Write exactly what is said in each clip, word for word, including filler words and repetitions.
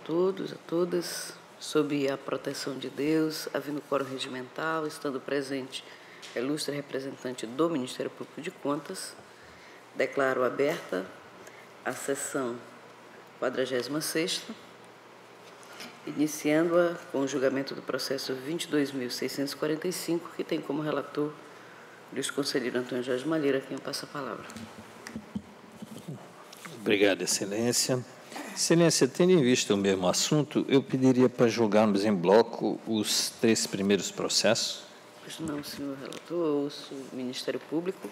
todos, a todas, sob a proteção de Deus, havendo quórum regimental, estando presente a ilustre representante do Ministério Público de Contas, declaro aberta a sessão quadragésima sexta, iniciando-a com o julgamento do processo vinte e dois mil seiscentos e quarenta e cinco, que tem como relator o Luiz Conselheiro Antônio Jorge Malheiro, a quem eu passo a palavra. Obrigado, Excelência. Excelência, tendo em vista o mesmo assunto, eu pediria para julgarmos em bloco os três primeiros processos. Pois não, senhor relator, eu ouço o Ministério Público.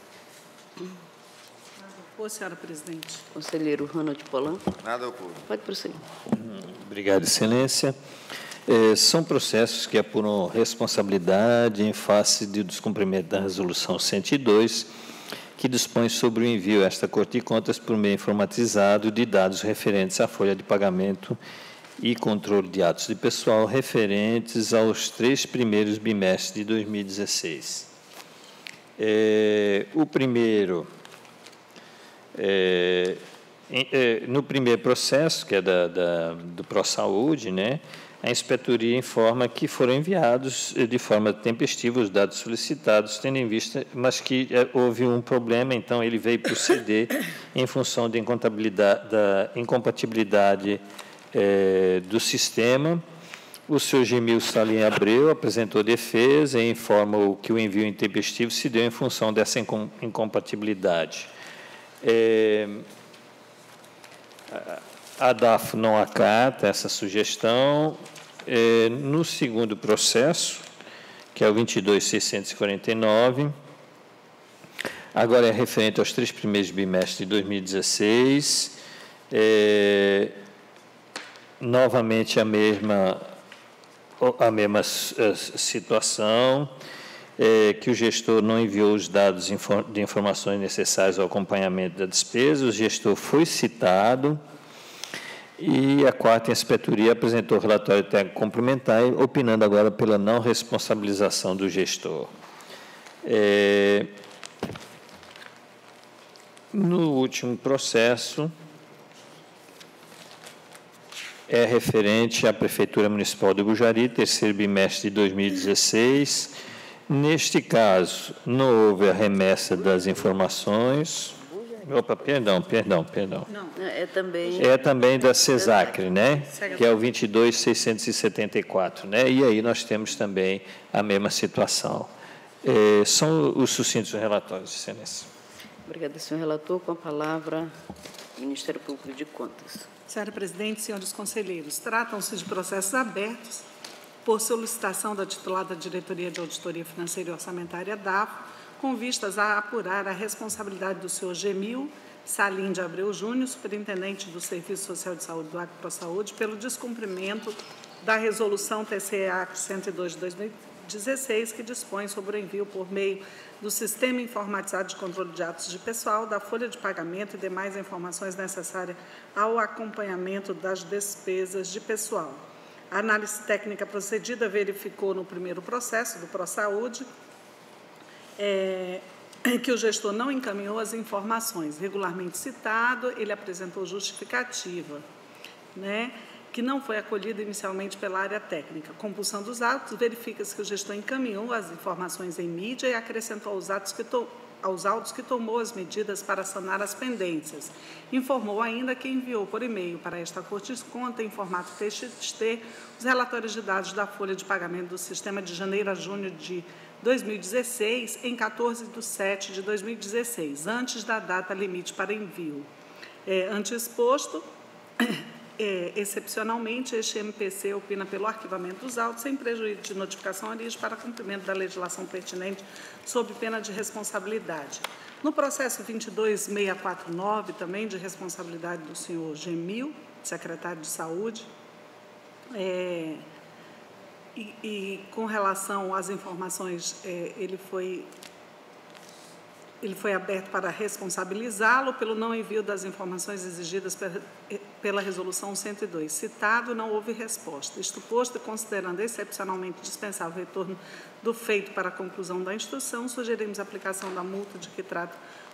Boa, senhora presidente. Conselheiro Ronald Polanco. Nada ocorre. Pode prosseguir. Obrigado, Excelência. É, são processos que apuram responsabilidade em face do descumprimento da Resolução cento e dois, que dispõe sobre o envio a esta Corte de Contas por meio informatizado de dados referentes à folha de pagamento e controle de atos de pessoal referentes aos três primeiros bimestres de dois mil e dezesseis. É, o primeiro, é, é, no primeiro processo, que é da, da, do ProSaúde, né, a inspetoria informa que foram enviados de forma tempestiva os dados solicitados, tendo em vista, mas que houve um problema, então ele veio proceder em função da incompatibilidade, da incompatibilidade é, do sistema. O senhor Gemil Salim Abreu apresentou defesa e informa que o envio intempestivo se deu em função dessa incompatibilidade. É, a D A F não acata essa sugestão. É, no segundo processo, que é o vinte e dois mil seiscentos e quarenta e nove, agora é referente aos três primeiros bimestres de dois mil e dezesseis, é, novamente a mesma, a mesma situação, é, que o gestor não enviou os dados de informações necessárias ao acompanhamento da despesa, o gestor foi citado, e a quarta inspetoria apresentou o relatório técnico complementar, opinando agora pela não responsabilização do gestor. É, no último processo, é referente à Prefeitura Municipal de Bujari, terceiro bimestre de dois mil e dezesseis. Neste caso, não houve a remessa das informações. Opa, perdão, perdão, perdão. Não, É também... É também da CESACRE, né? Que é o vinte e dois mil seiscentos e setenta e quatro, né? E aí nós temos também a mesma situação. É, são os sucintos relatórios, Excelência. Obrigada, senhor relator. Com a palavra, Ministério Público de Contas. Senhora presidente, senhores conselheiros, tratam-se de processos abertos por solicitação da titular da Diretoria de Auditoria Financeira e Orçamentária, D A F, com vistas a apurar a responsabilidade do senhor Gemil Salim de Abreu Júnior, superintendente do Serviço Social de Saúde do Acre ProSaúde, pelo descumprimento da Resolução T C A cento e dois de dois mil e dezesseis, que dispõe sobre o envio por meio do Sistema Informatizado de Controle de Atos de Pessoal, da folha de pagamento e demais informações necessárias ao acompanhamento das despesas de pessoal. A análise técnica procedida verificou no primeiro processo do ProSaúde É, que o gestor não encaminhou as informações. Regularmente citado, ele apresentou justificativa, né, que não foi acolhida inicialmente pela área técnica. Compulsão dos atos, verifica-se que o gestor encaminhou as informações em mídia e acrescentou aos, atos que to, aos autos que tomou as medidas para sanar as pendências. Informou ainda que enviou por e-mail para esta Corte de Contas, em formato T X T, os relatórios de dados da folha de pagamento do sistema de janeiro a junho de dois mil e dezesseis, em quatorze de setembro de dois mil e dezesseis, antes da data limite para envio. É, ante exposto, é, excepcionalmente, este M P C opina pelo arquivamento dos autos, sem prejuízo de notificação origem para cumprimento da legislação pertinente, sob pena de responsabilidade. No processo vinte e dois mil seiscentos e quarenta e nove, também de responsabilidade do senhor Gemil, secretário de Saúde, é, E, e com relação às informações, é, ele, foi, ele foi aberto para responsabilizá-lo pelo não envio das informações exigidas pela, pela Resolução cento e dois. Citado, não houve resposta. Isto posto, considerando excepcionalmente dispensável o retorno do feito para a conclusão da instrução, sugerimos a aplicação da multa de que trata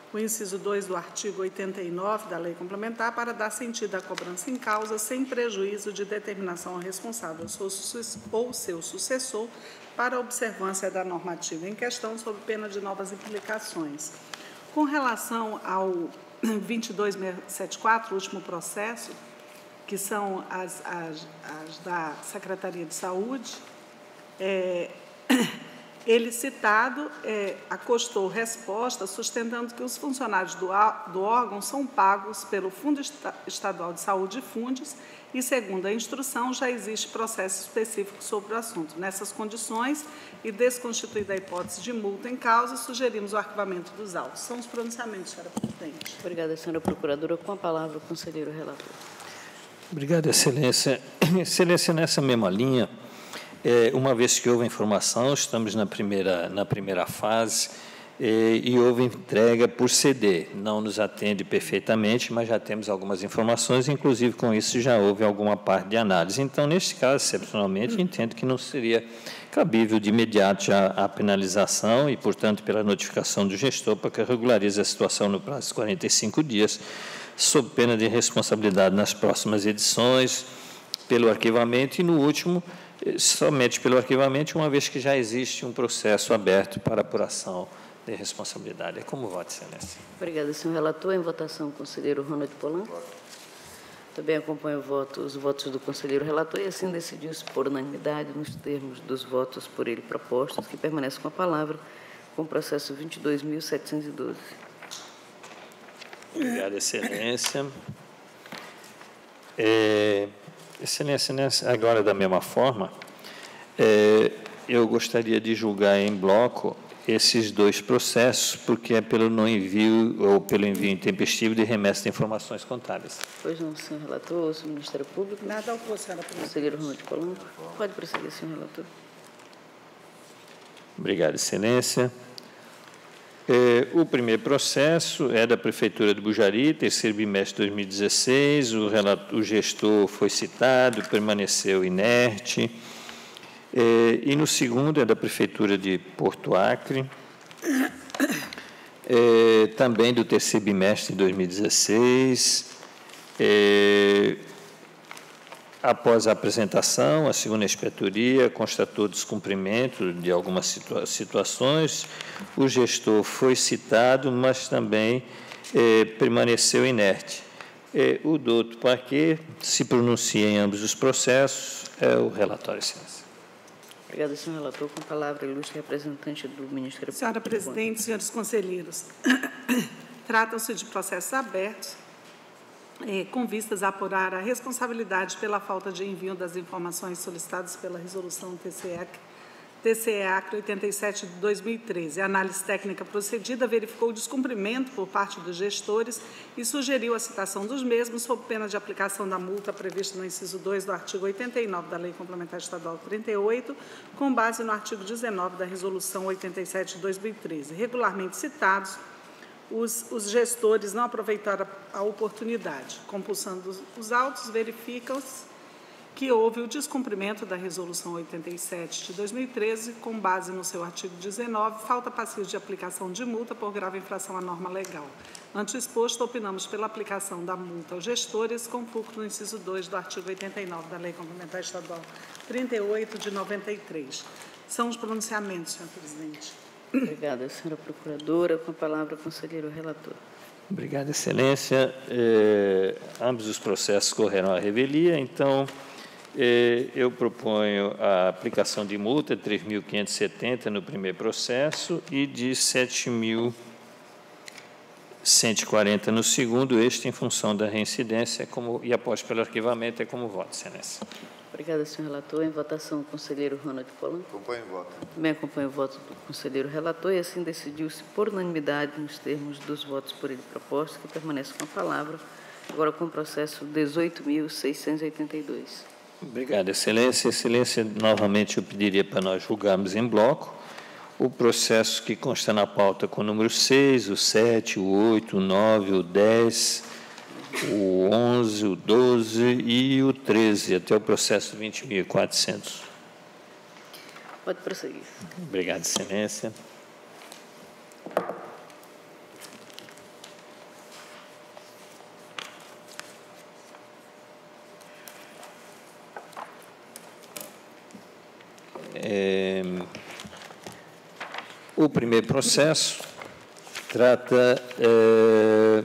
o inciso dois do artigo oitenta e nove da Lei Complementar para dar sentido à cobrança em causa sem prejuízo de determinação ao responsável ou seu sucessor para a observância da normativa em questão, sob pena de novas implicações. Com relação ao vinte e dois mil seiscentos e setenta e quatro, o último processo, que são as, as, as da Secretaria de Saúde, é, ele citado é, acostou resposta sustentando que os funcionários do, do órgão são pagos pelo Fundo Estadual de Saúde, Fundes, e, segundo a instrução, já existe processo específico sobre o assunto. Nessas condições, e desconstituída a hipótese de multa em causa, sugerimos o arquivamento dos autos. São os pronunciamentos, senhora presidente. Obrigada, senhora procuradora. Com a palavra, o conselheiro relator. Obrigado, excelência. Excelência, nessa mesma linha, é, uma vez que houve informação, estamos na primeira, na primeira fase, é, e houve entrega por C D. Não nos atende perfeitamente, mas já temos algumas informações, inclusive com isso já houve alguma parte de análise. Então, neste caso, excepcionalmente, entendo que não seria cabível de imediato já a penalização e, portanto, pela notificação do gestor para que regularize a situação no prazo de quarenta e cinco dias, sob pena de responsabilidade nas próximas edições, pelo arquivamento e, no último, somente pelo arquivamento, uma vez que já existe um processo aberto para apuração de responsabilidade. É como voto, excelência. Obrigada, senhor relator. Em votação, o conselheiro Ronald Polanco. Também acompanho o voto, os votos do conselheiro relator e assim decidiu-se por unanimidade nos termos dos votos por ele propostos, que permanece com a palavra, com o processo vinte e dois mil setecentos e doze. Obrigado, excelência. É, excelência, nessa, agora da mesma forma, é, eu gostaria de julgar em bloco esses dois processos, porque é pelo não envio ou pelo envio intempestivo de remessa de informações contábeis. Pois não, senhor relator, senhor Ministério Público. Nada ao opor, senhora presidente. Conselheiro Ronald Polanco. Pode prosseguir, senhor relator. Obrigado, excelência. É, o primeiro processo é da Prefeitura de Bujari, terceiro bimestre de dois mil e dezesseis, o, relator, o gestor foi citado, permaneceu inerte. É, e no segundo é da Prefeitura de Porto Acre, é, também do terceiro bimestre de dois mil e dezesseis. É, após a apresentação, a segunda inspetoria constatou descumprimento de algumas situa situações, o gestor foi citado, mas também é, permaneceu inerte. É, o doutor Parquet se pronuncia em ambos os processos, é o relatório, excelência. Obrigada, senhor relator. Com a palavra, ilustre representante do Ministério Público. Senhora presidente, senhores conselheiros, tratam-se de processos abertos eh, com vistas a apurar a responsabilidade pela falta de envio das informações solicitadas pela resolução T C E A C oitenta e sete de dois mil e treze. A análise técnica procedida verificou o descumprimento por parte dos gestores e sugeriu a citação dos mesmos sob pena de aplicação da multa prevista no inciso dois do artigo oitenta e nove da Lei Complementar Estadual trinta e oito, com base no artigo dezenove da Resolução oitenta e sete de dois mil e treze. Regularmente citados, os, os gestores não aproveitaram a, a oportunidade. Compulsando os, os autos, verificam-se que houve o descumprimento da Resolução oitenta e sete de dois mil e treze, com base no seu artigo dezenove, falta passiva de aplicação de multa por grave infração à norma legal. Ante o exposto, opinamos pela aplicação da multa aos gestores, com fulcro no inciso dois do artigo oitenta e nove da Lei Complementar Estadual trinta e oito de noventa e três. São os pronunciamentos, senhor presidente. Obrigada, senhora procuradora. Com a palavra, o conselheiro relator. Obrigado, excelência. É, ambos os processos correram à revelia, então eu proponho a aplicação de multa de três mil quinhentos e setenta no primeiro processo e de sete mil cento e quarenta no segundo, este em função da reincidência como, e após pelo arquivamento é como voto, excelência. Obrigada, senhor relator. Em votação, o conselheiro Ronald Polanco. Acompanho o voto. Também acompanho o voto do conselheiro relator e assim decidiu-se por unanimidade nos termos dos votos por ele propostos, que permanece com a palavra, agora com o processo dezoito mil seiscentos e oitenta e dois. Obrigado, excelência. Excelência, novamente eu pediria para nós julgarmos em bloco o processo que consta na pauta com o número seis, o sete, o oito, o nove, o dez, o onze, o doze e o treze, até o processo vinte mil e quatrocentos. Pode prosseguir. Obrigado, excelência. É, o primeiro processo trata é,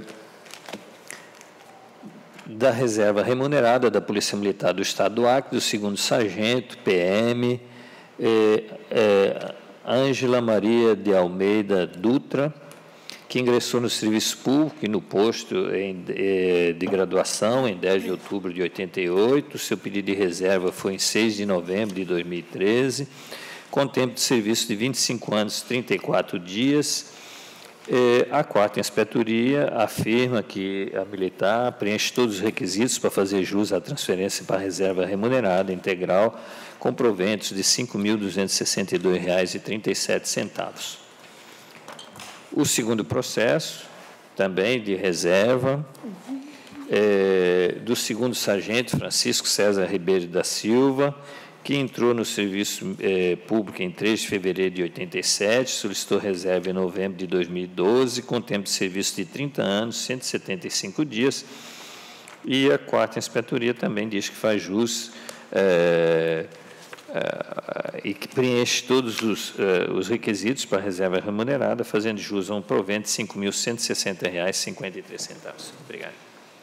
da reserva remunerada da Polícia Militar do Estado do Acre, do segundo sargento, P M, é, é, Ângela Maria de Almeida Dutra, que ingressou no serviço público e no posto em, de graduação em dez de outubro de oitenta e oito. Seu pedido de reserva foi em seis de novembro de dois mil e treze, com tempo de serviço de vinte e cinco anos e trinta e quatro dias. A quarta inspetoria afirma que a militar preenche todos os requisitos para fazer jus à transferência para a reserva remunerada integral, com proventos de cinco mil duzentos e sessenta e dois reais e trinta e sete centavos. O segundo processo, também de reserva, é, do segundo sargento Francisco César Ribeiro da Silva, que entrou no serviço é, público em três de fevereiro de oitenta e sete, solicitou reserva em novembro de dois mil e doze, com tempo de serviço de trinta anos, cento e setenta e cinco dias, e a quarta inspetoria também diz que faz jus é, Uh, e que preenche todos os, uh, os requisitos para a reserva remunerada, fazendo jus a um provento de cinco mil cento e sessenta reais e cinquenta e três centavos. Obrigado.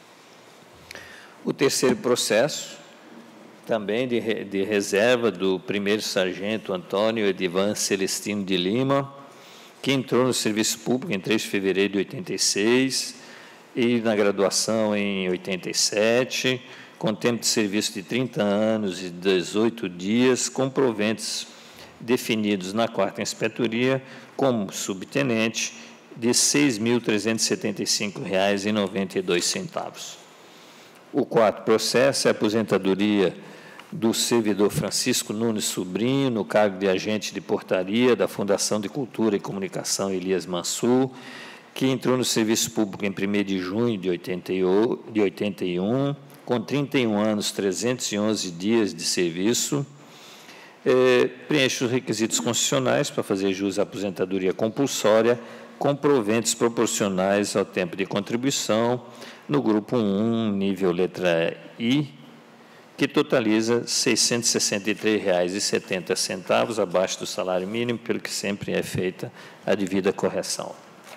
O terceiro processo, também de, re, de reserva do primeiro sargento Antônio Edivan Celestino de Lima, que entrou no serviço público em três de fevereiro de oitenta e seis e na graduação em oitenta e sete, com tempo de serviço de trinta anos e dezoito dias, com proventos definidos na quarta inspetoria como subtenente de seis mil trezentos e setenta e cinco reais e noventa e dois centavos. O quarto processo é a aposentadoria do servidor Francisco Nunes Sobrinho, no cargo de agente de portaria da Fundação de Cultura e Comunicação Elias Mansur, que entrou no serviço público em primeiro de junho de oitenta e um, com trinta e um anos, trezentos e onze dias de serviço, é, preenche os requisitos constitucionais para fazer jus à aposentadoria compulsória, com proventos proporcionais ao tempo de contribuição, no grupo um, nível letra I, que totaliza seiscentos e sessenta e três reais e setenta centavos, abaixo do salário mínimo, pelo que sempre é feita a devida correção.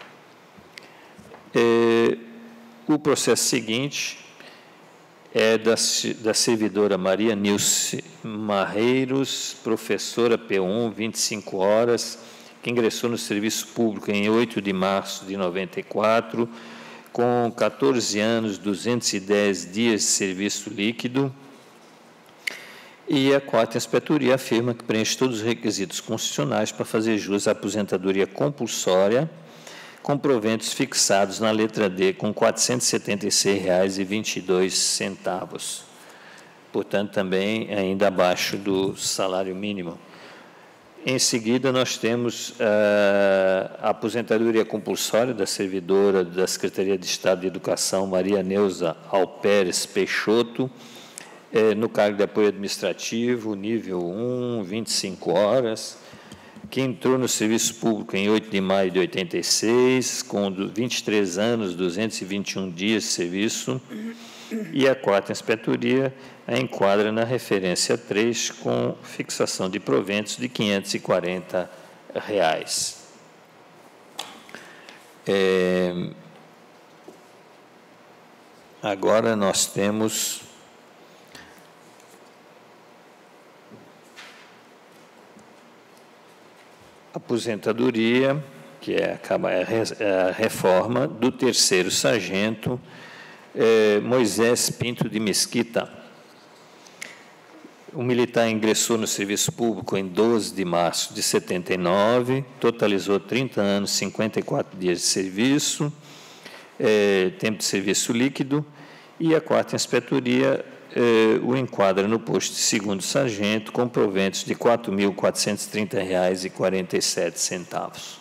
É, o processo seguinte é da, da servidora Maria Nilce Marreiros, professora P um, vinte e cinco horas, que ingressou no serviço público em oito de março de noventa e quatro, com quatorze anos, duzentos e dez dias de serviço líquido, e a quarta inspetoria afirma que preenche todos os requisitos constitucionais para fazer jus à aposentadoria compulsória, com proventos fixados na letra D, com quatrocentos e setenta e seis reais e vinte e dois centavos. Portanto, também ainda abaixo do salário mínimo. Em seguida, nós temos uh, a aposentadoria compulsória da servidora da Secretaria de Estado de Educação, Maria Neuza Alperes Peixoto, eh, no cargo de apoio administrativo, nível um, vinte e cinco horas, que entrou no serviço público em oito de maio de oitenta e seis, com vinte e três anos, duzentos e vinte e um dias de serviço, e a quarta inspetoria a enquadra na referência três, com fixação de proventos de quinhentos e quarenta reais. É, agora nós temos aposentadoria, que é a reforma do terceiro sargento eh, Moisés Pinto de Mesquita. O militar ingressou no serviço público em doze de março de setenta e nove, totalizou trinta anos, cinquenta e quatro dias de serviço, eh, tempo de serviço líquido, e a quarta inspetoria Eh, o enquadra no posto de segundo sargento, com proventos de quatro mil quatrocentos e trinta reais e quarenta e sete centavos.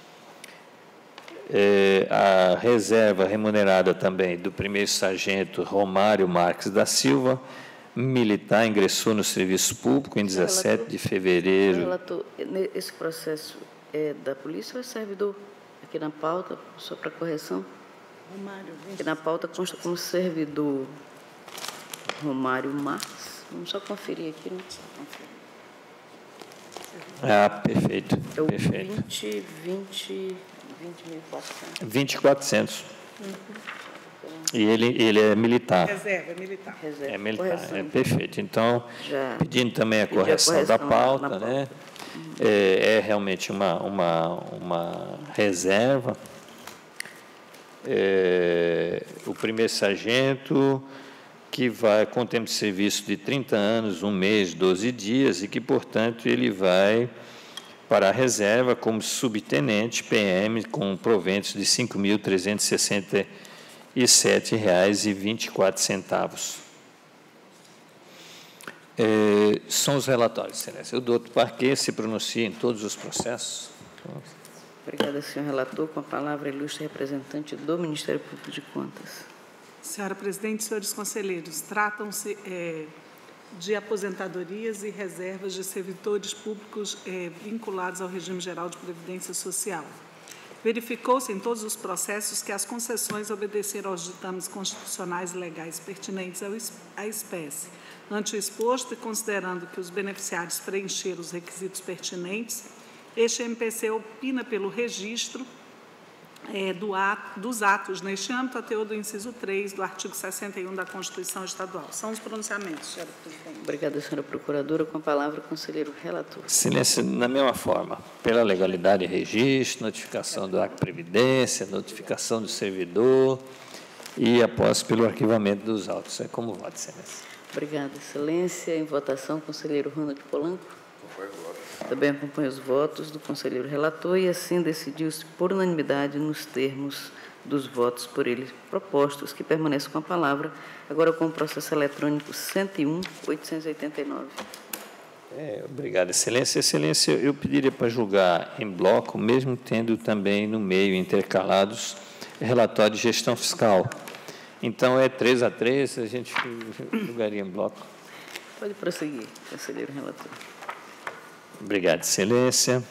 Eh, a reserva remunerada também do primeiro sargento Romário Marques da Silva, militar, ingressou no serviço público em dezessete de fevereiro. Relator, esse processo é da polícia ou é servidor? Aqui na pauta, só para correção. Romário, aqui na pauta consta como servidor Romário Marques. Vamos só conferir aqui, não? Só conferir. Ah, perfeito, É o perfeito. vinte, vinte, vinte mil e quatrocentos. vinte e quatrocentos. E ele, ele é militar. Reserva, militar. Reserva. É militar, Correção, é então. perfeito. Então, Já pedindo também a pedi a correção, correção da na- pauta, na né? pauta. É, é realmente uma, uma, uma reserva. É, o primeiro sargento, que vai com tempo de serviço de trinta anos, um mês, doze dias, e que, portanto, ele vai para a reserva como subtenente P M com proventos de cinco mil trezentos e sessenta e sete reais e vinte e quatro centavos. É, são os relatórios, Excelência. O doutor Parquet se pronuncia em todos os processos. Obrigada, senhor relator. Com a palavra, ilustre representante do Ministério Público de Contas. Senhora Presidente, senhores conselheiros, tratam-se é, de aposentadorias e reservas de servidores públicos é, vinculados ao regime geral de previdência social. Verificou-se em todos os processos que as concessões obedeceram aos ditames constitucionais e legais pertinentes ao, à espécie. Ante o exposto e considerando que os beneficiários preencheram os requisitos pertinentes, este M P C opina pelo registro é, do ato, dos atos neste âmbito, a teor do inciso três do artigo sessenta e um da Constituição Estadual. São os pronunciamentos, senhora Presidente. Obrigada, senhora Procuradora. Com a palavra, o conselheiro relator. Excelência, na mesma forma, pela legalidade e registro, notificação do acto de previdência, notificação do servidor e após pelo arquivamento dos autos. É como voto, Excelência. Obrigada, excelência. Em votação, conselheiro Ronald Polanco. Também acompanha os votos do conselheiro relator e assim decidiu-se por unanimidade nos termos dos votos por ele propostos, que permanecem com a palavra, agora com o processo eletrônico cento e um, oitocentos e oitenta e nove. É, obrigado, Excelência. Excelência, eu pediria para julgar em bloco, mesmo tendo também no meio intercalados relatório de gestão fiscal. Então, é três a três, a gente julgaria em bloco. Pode prosseguir, conselheiro relator. Obrigado, Excelência.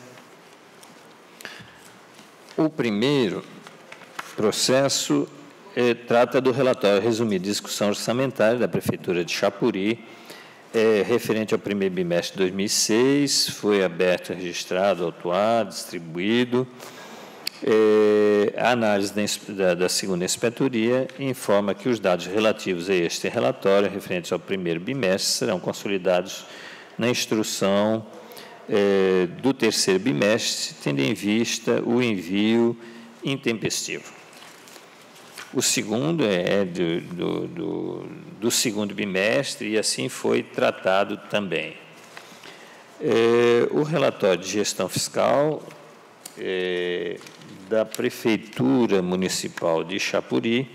O primeiro processo eh, trata do relatório resumido de discussão orçamentária da Prefeitura de Chapuri, eh, referente ao primeiro bimestre de dois mil e seis, foi aberto, registrado, autuado, distribuído. Eh, a análise da, da segunda inspetoria informa que os dados relativos a este relatório, referentes ao primeiro bimestre, serão consolidados na instrução eh, do terceiro bimestre, tendo em vista o envio intempestivo. O segundo é do, do, do, do segundo bimestre e assim foi tratado também. Eh, o relatório de gestão fiscal eh, da Prefeitura Municipal de Chapuri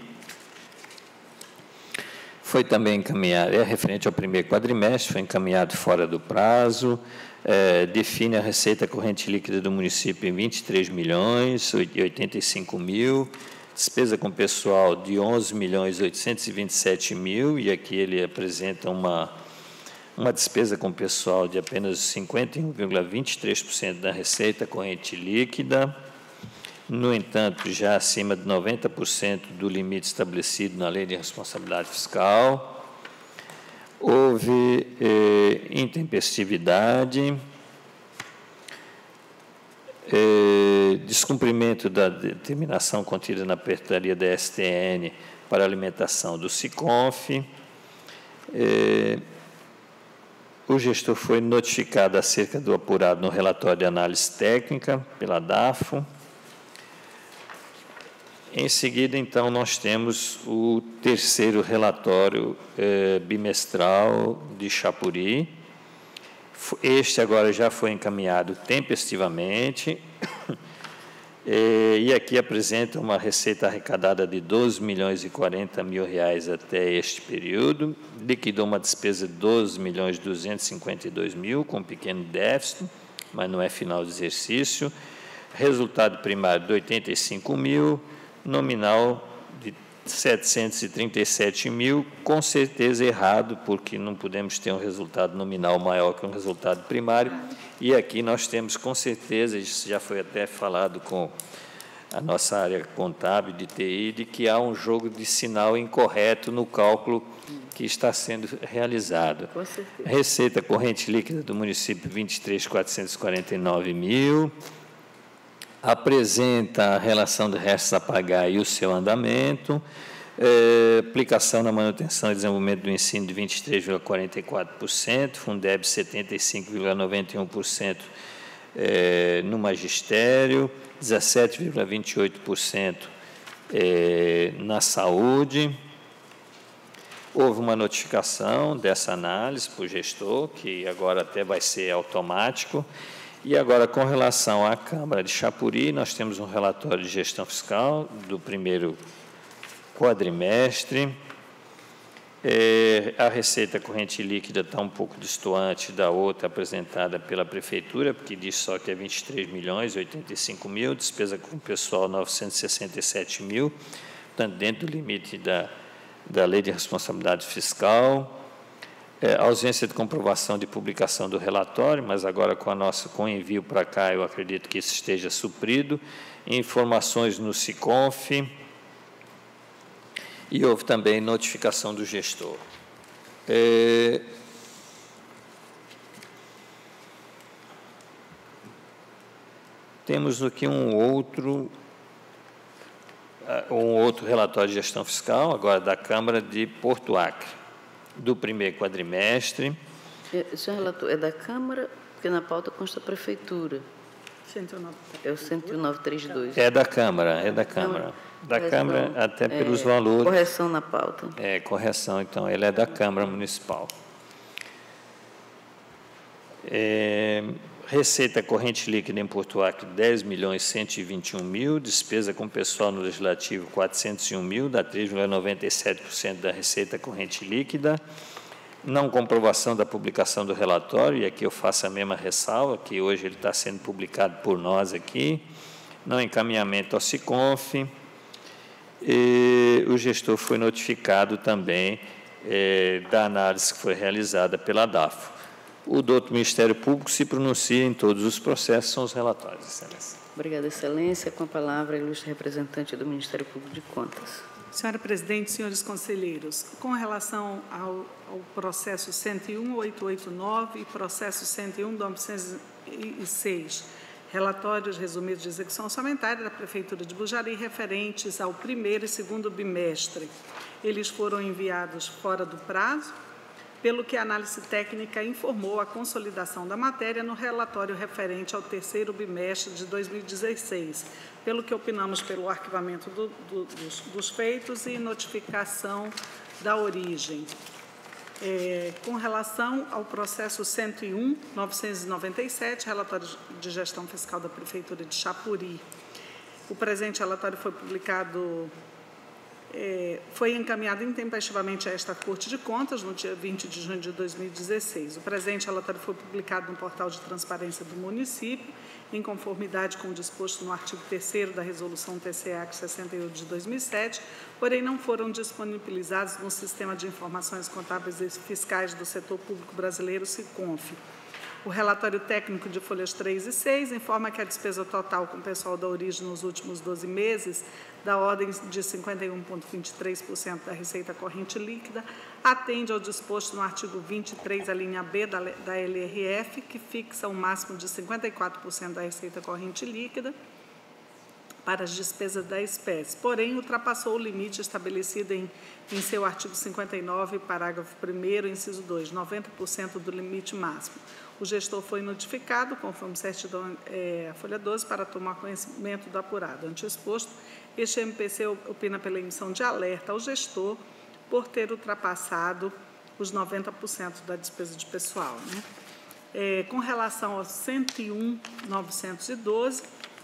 foi também encaminhado, é referente ao primeiro quadrimestre, foi encaminhado fora do prazo, é, define a receita corrente líquida do município em vinte e três milhões e oitenta e cinco mil, despesa com pessoal de onze milhões oitocentos e vinte e sete mil, e aqui ele apresenta uma, uma despesa com pessoal de apenas cinquenta e um vírgula vinte e três por cento da receita corrente líquida. No entanto, já acima de noventa por cento do limite estabelecido na Lei de Responsabilidade Fiscal. Houve eh, intempestividade, eh, descumprimento da determinação contida na portaria da S T N para alimentação do SICONF. Eh, o gestor foi notificado acerca do apurado no relatório de análise técnica pela DAFO. Em seguida, então, nós temos o terceiro relatório eh, bimestral de Chapuri. Este agora já foi encaminhado tempestivamente, eh, e aqui apresenta uma receita arrecadada de doze milhões e quarenta mil reais até este período, liquidou uma despesa de doze milhões duzentos e cinquenta e dois mil, com um pequeno déficit, mas não é final de exercício, resultado primário de oitenta e cinco mil, nominal de setecentos e trinta e sete mil, com certeza errado, porque não podemos ter um resultado nominal maior que um resultado primário, e aqui nós temos com certeza, isso já foi até falado com a nossa área contábil de T I, de que há um jogo de sinal incorreto no cálculo que está sendo realizado. Com certeza. Receita corrente líquida do município, vinte e três milhões quatrocentos e quarenta e nove mil. Apresenta a relação de restos a pagar e o seu andamento. É, aplicação na manutenção e desenvolvimento do ensino de vinte e três vírgula quarenta e quatro por cento, Fundeb setenta e cinco vírgula noventa e um por cento é, no magistério, dezessete vírgula vinte e oito por cento é, na saúde. Houve uma notificação dessa análise para o gestor, que agora até vai ser automático. E agora, com relação à Câmara de Chapuri, nós temos um relatório de gestão fiscal do primeiro quadrimestre. É, a receita corrente líquida está um pouco distoante da outra apresentada pela Prefeitura, porque diz só que é vinte e três milhões e oitenta e cinco mil, despesa com pessoal novecentos e sessenta e sete mil, portanto, dentro do limite da, da Lei de Responsabilidade Fiscal. É, ausência de comprovação de publicação do relatório, mas agora com, a nossa, com o envio para cá, eu acredito que isso esteja suprido. Informações no SICONF. E houve também notificação do gestor. É, temos aqui um outro, um outro relatório de gestão fiscal, agora da Câmara de Porto Acre, do primeiro quadrimestre. O senhor relator, é da Câmara, porque na pauta consta a Prefeitura. cento e nove. É o cento e nove trinta e dois. É da Câmara, é da Câmara. Da Câmara, até pelos é, valores. Correção na pauta. É, correção, então, ele é da Câmara Municipal. É, receita corrente líquida em Porto Acre, dez milhões cento e vinte e um mil, despesa com pessoal no Legislativo, quatrocentos e um mil, dá três vírgula noventa e sete por cento da receita corrente líquida. Não comprovação da publicação do relatório, e aqui eu faço a mesma ressalva, que hoje ele está sendo publicado por nós aqui. Não encaminhamento ao SICONF. E o gestor foi notificado também é, da análise que foi realizada pela DAFO. O doutor Ministério Público se pronuncia em todos os processos, são os relatórios, Excelência. Obrigada, Excelência. Com a palavra, a ilustre representante do Ministério Público de Contas. Senhora Presidente, senhores conselheiros, com relação ao, ao processo cento e um, oitocentos e oitenta e nove e processo cento e um, novecentos e seis, relatórios resumidos de execução orçamentária da Prefeitura de Bujari referentes ao primeiro e segundo bimestre. Eles foram enviados fora do prazo, pelo que a análise técnica informou a consolidação da matéria no relatório referente ao terceiro bimestre de dois mil e dezesseis, pelo que opinamos pelo arquivamento do, do, dos, dos feitos e notificação da origem. É, com relação ao processo cento e um, novecentos e noventa e sete, relatório de gestão fiscal da Prefeitura de Chapuri, o presente relatório foi publicado, é, foi encaminhado intempestivamente a esta Corte de Contas no dia vinte de junho de dois mil e dezesseis. O presente relatório foi publicado no portal de transparência do município, em conformidade com o disposto no artigo terceiro da Resolução T C A C sessenta e oito de dois mil e sete, porém não foram disponibilizados no Sistema de Informações Contábeis e Fiscais do Setor Público Brasileiro, SICONF. O relatório técnico de folhas três e seis informa que a despesa total com o pessoal da origem nos últimos doze meses, da ordem de cinquenta e um vírgula vinte e três por cento da receita corrente líquida, atende ao disposto no artigo vinte e três, a linha B da, da L R F, que fixa o máximo de cinquenta e quatro por cento da receita corrente líquida para as despesas da espécie, porém ultrapassou o limite estabelecido em, em seu artigo cinquenta e nove, parágrafo primeiro, inciso dois, noventa por cento do limite máximo. O gestor foi notificado, conforme certidão, é, a folha doze, para tomar conhecimento do apurado. Ante exposto, este M P C opina pela emissão de alerta ao gestor por ter ultrapassado os noventa por cento da despesa de pessoal. Né? É, com relação ao cento e um, novecentos e doze,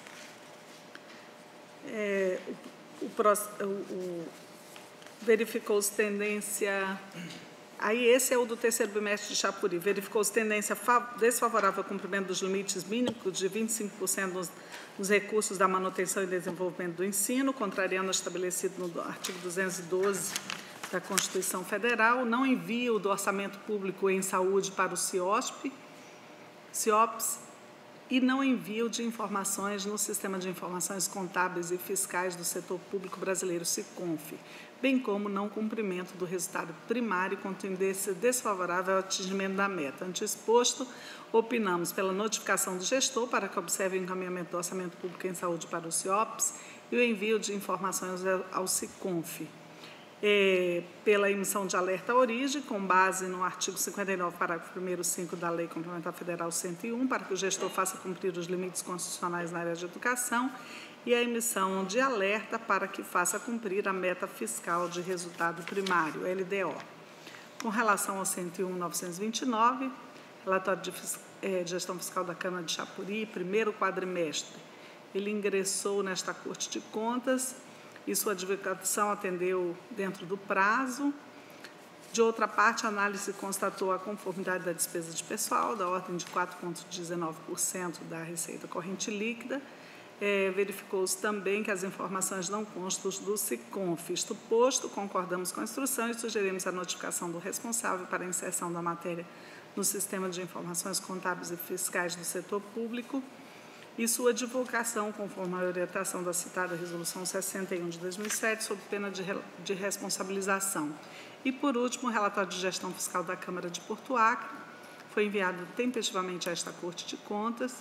é, o, o, o, verificou-se tendência... Aí, esse é o do terceiro bimestre de Chapuri. Verificou-se tendência desfavorável ao cumprimento dos limites mínimos de vinte e cinco por cento nos, nos recursos da manutenção e desenvolvimento do ensino, contrariando o estabelecido no artigo duzentos e doze da Constituição Federal. Não envio do orçamento público em saúde para o CIOSP, CIOPS, e não envio de informações no Sistema de Informações Contábeis e Fiscais do Setor Público Brasileiro, SICONF, bem como não cumprimento do resultado primário com tendência desfavorável ao atingimento da meta. Ante exposto, opinamos pela notificação do gestor para que observe o encaminhamento do orçamento público em saúde para o CIOPS e o envio de informações ao SICONF. É, pela emissão de alerta à origem, com base no artigo cinquenta e nove, parágrafo primeiro, cinco da Lei Complementar Federal cento e um, para que o gestor faça cumprir os limites constitucionais na área de educação, e a emissão de alerta para que faça cumprir a meta fiscal de resultado primário, L D O. Com relação ao cento e um mil novecentos e vinte e nove, relatório de, é, de gestão fiscal da Câmara de Chapuri, primeiro quadrimestre, ele ingressou nesta Corte de Contas e sua advocação atendeu dentro do prazo. De outra parte, a análise constatou a conformidade da despesa de pessoal, da ordem de quatro vírgula dezenove por cento da receita corrente líquida. É, verificou-se também que as informações não constam do SICONF. Isto posto, concordamos com a instrução e sugerimos a notificação do responsável para a inserção da matéria no Sistema de Informações Contábeis e Fiscais do Setor Público e sua divulgação, conforme a orientação da citada Resolução sessenta e um de dois mil e sete, sob pena de, de responsabilização. E, por último, o relatório de gestão fiscal da Câmara de Porto Acre foi enviado tempestivamente a esta Corte de Contas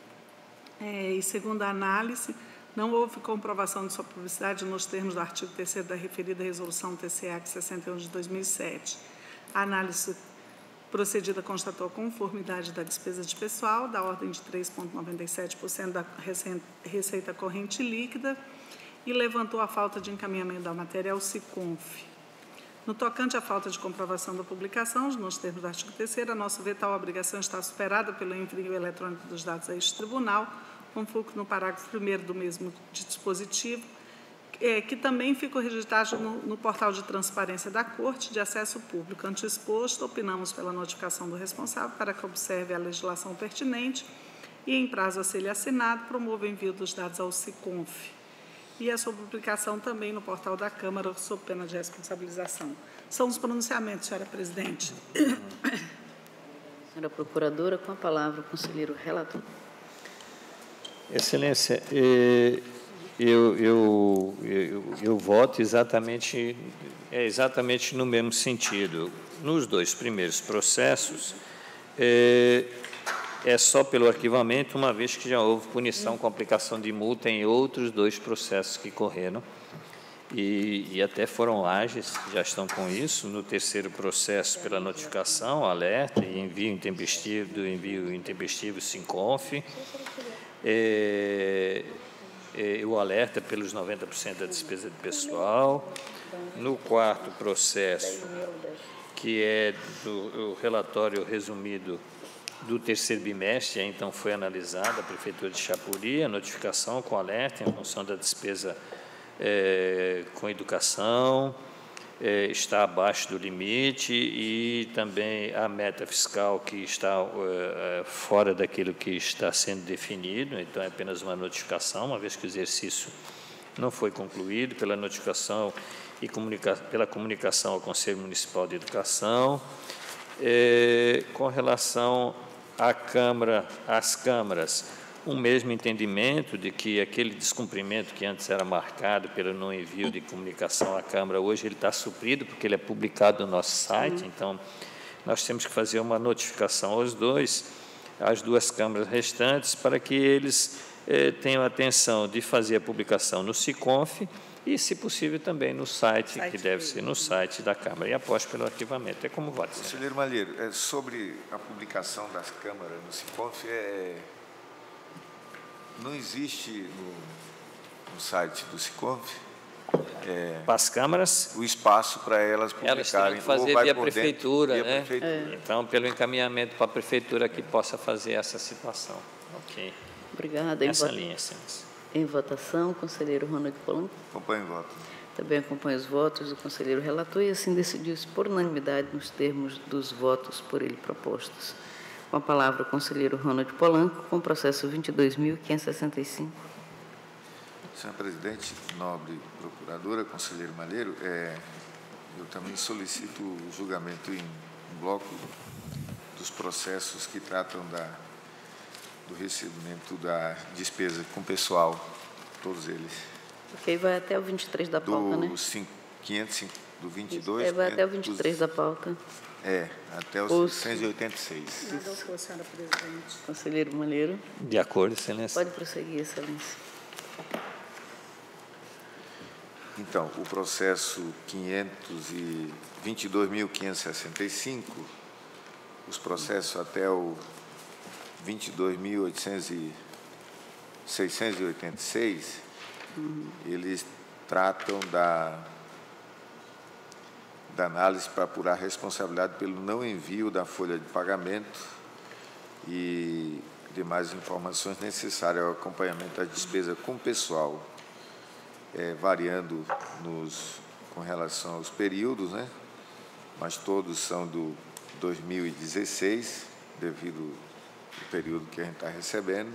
é, e, segundo a análise, não houve comprovação de sua publicidade nos termos do artigo terceiro da referida Resolução T C A C sessenta e um de dois mil e sete. A análise procedida constatou a conformidade da despesa de pessoal, da ordem de três vírgula noventa e sete por cento da receita corrente líquida e levantou a falta de encaminhamento da matéria ao SICONF. No tocante à falta de comprovação da publicação, nos termos do artigo terceiro, a nosso ver, tal obrigação está superada pelo envio eletrônico dos dados a este tribunal, conforme no parágrafo primeiro do mesmo dispositivo, É, que também ficou registrado no, no portal de transparência da Corte de acesso público. Ante exposto, opinamos pela notificação do responsável para que observe a legislação pertinente e, em prazo a ser assinado, promova o envio dos dados ao SICONF. E a sua publicação também no portal da Câmara, sob pena de responsabilização. São os pronunciamentos, senhora presidente. Senhora Procuradora, com a palavra o conselheiro relator. Excelência, eh... Eu, eu, eu, eu voto exatamente, é exatamente no mesmo sentido. Nos dois primeiros processos, é, é só pelo arquivamento, uma vez que já houve punição com aplicação de multa em outros dois processos que correram, e, e até foram ágeis, já estão com isso. No terceiro processo, pela notificação, alerta e envio intempestivo, do envio intempestivo SICONF, é, o alerta pelos noventa por cento da despesa de pessoal. No quarto processo, que é do, o relatório resumido do terceiro bimestre, então foi analisada a Prefeitura de Chapuri, a notificação com alerta em função da despesa é, com educação, é, está abaixo do limite, e também a meta fiscal que está é, fora daquilo que está sendo definido, então é apenas uma notificação, uma vez que o exercício não foi concluído, pela notificação e comunica, pela comunicação ao Conselho Municipal de Educação. É, com relação à Câmara, às câmaras, o mesmo entendimento de que aquele descumprimento que antes era marcado pelo não envio de comunicação à Câmara, hoje ele está suprido, porque ele é publicado no nosso site, então nós temos que fazer uma notificação aos dois, às duas câmaras restantes, para que eles eh, tenham atenção de fazer a publicação no SICONF e, se possível, também no site, site que deve ser no site da Câmara, e após pelo arquivamento. É como voto. Conselheiro Malheiro, é, sobre a publicação das câmaras no SICONF, é... não existe no, no site do SICONF é, para as câmaras o espaço para elas publicarem. Elas têm que fazer via prefeitura, dentro, né? via prefeitura. É. Então, pelo encaminhamento para a prefeitura que possa fazer essa situação. Ok. Obrigada. Essa em linha, excelência. Em votação, conselheiro Ronald Polanco. Acompanho o voto. Também acompanho os votos do conselheiro relator e assim decidiu-se por unanimidade nos termos dos votos por ele propostos. Com a palavra o conselheiro Ronald Polanco, com o processo vinte e dois mil quinhentos e sessenta e cinco. Senhor presidente, nobre procuradora, conselheiro Malheiro, é, eu também solicito o julgamento em bloco dos processos que tratam da, do recebimento da despesa com pessoal, todos eles. Ok, vai até o vinte e três da pauta, do né? quinhentos, do vinte e dois... É, vai até o vinte e três da pauta. É, até o Os... seiscentos e oitenta e seis. Nada ao senhora presidente. Conselheiro Malheiro. De acordo, excelência. Pode prosseguir, excelência. Então, o processo quinhentos e vinte e dois mil quinhentos e sessenta e cinco, os processos até o vinte e dois mil seiscentos e oitenta e seis, uhum. eles tratam da, da análise para apurar a responsabilidade pelo não envio da folha de pagamento e demais informações necessárias ao acompanhamento da despesa com o pessoal, é, variando nos, com relação aos períodos, né? Mas todos são do dois mil e dezesseis, devido ao período que a gente está recebendo.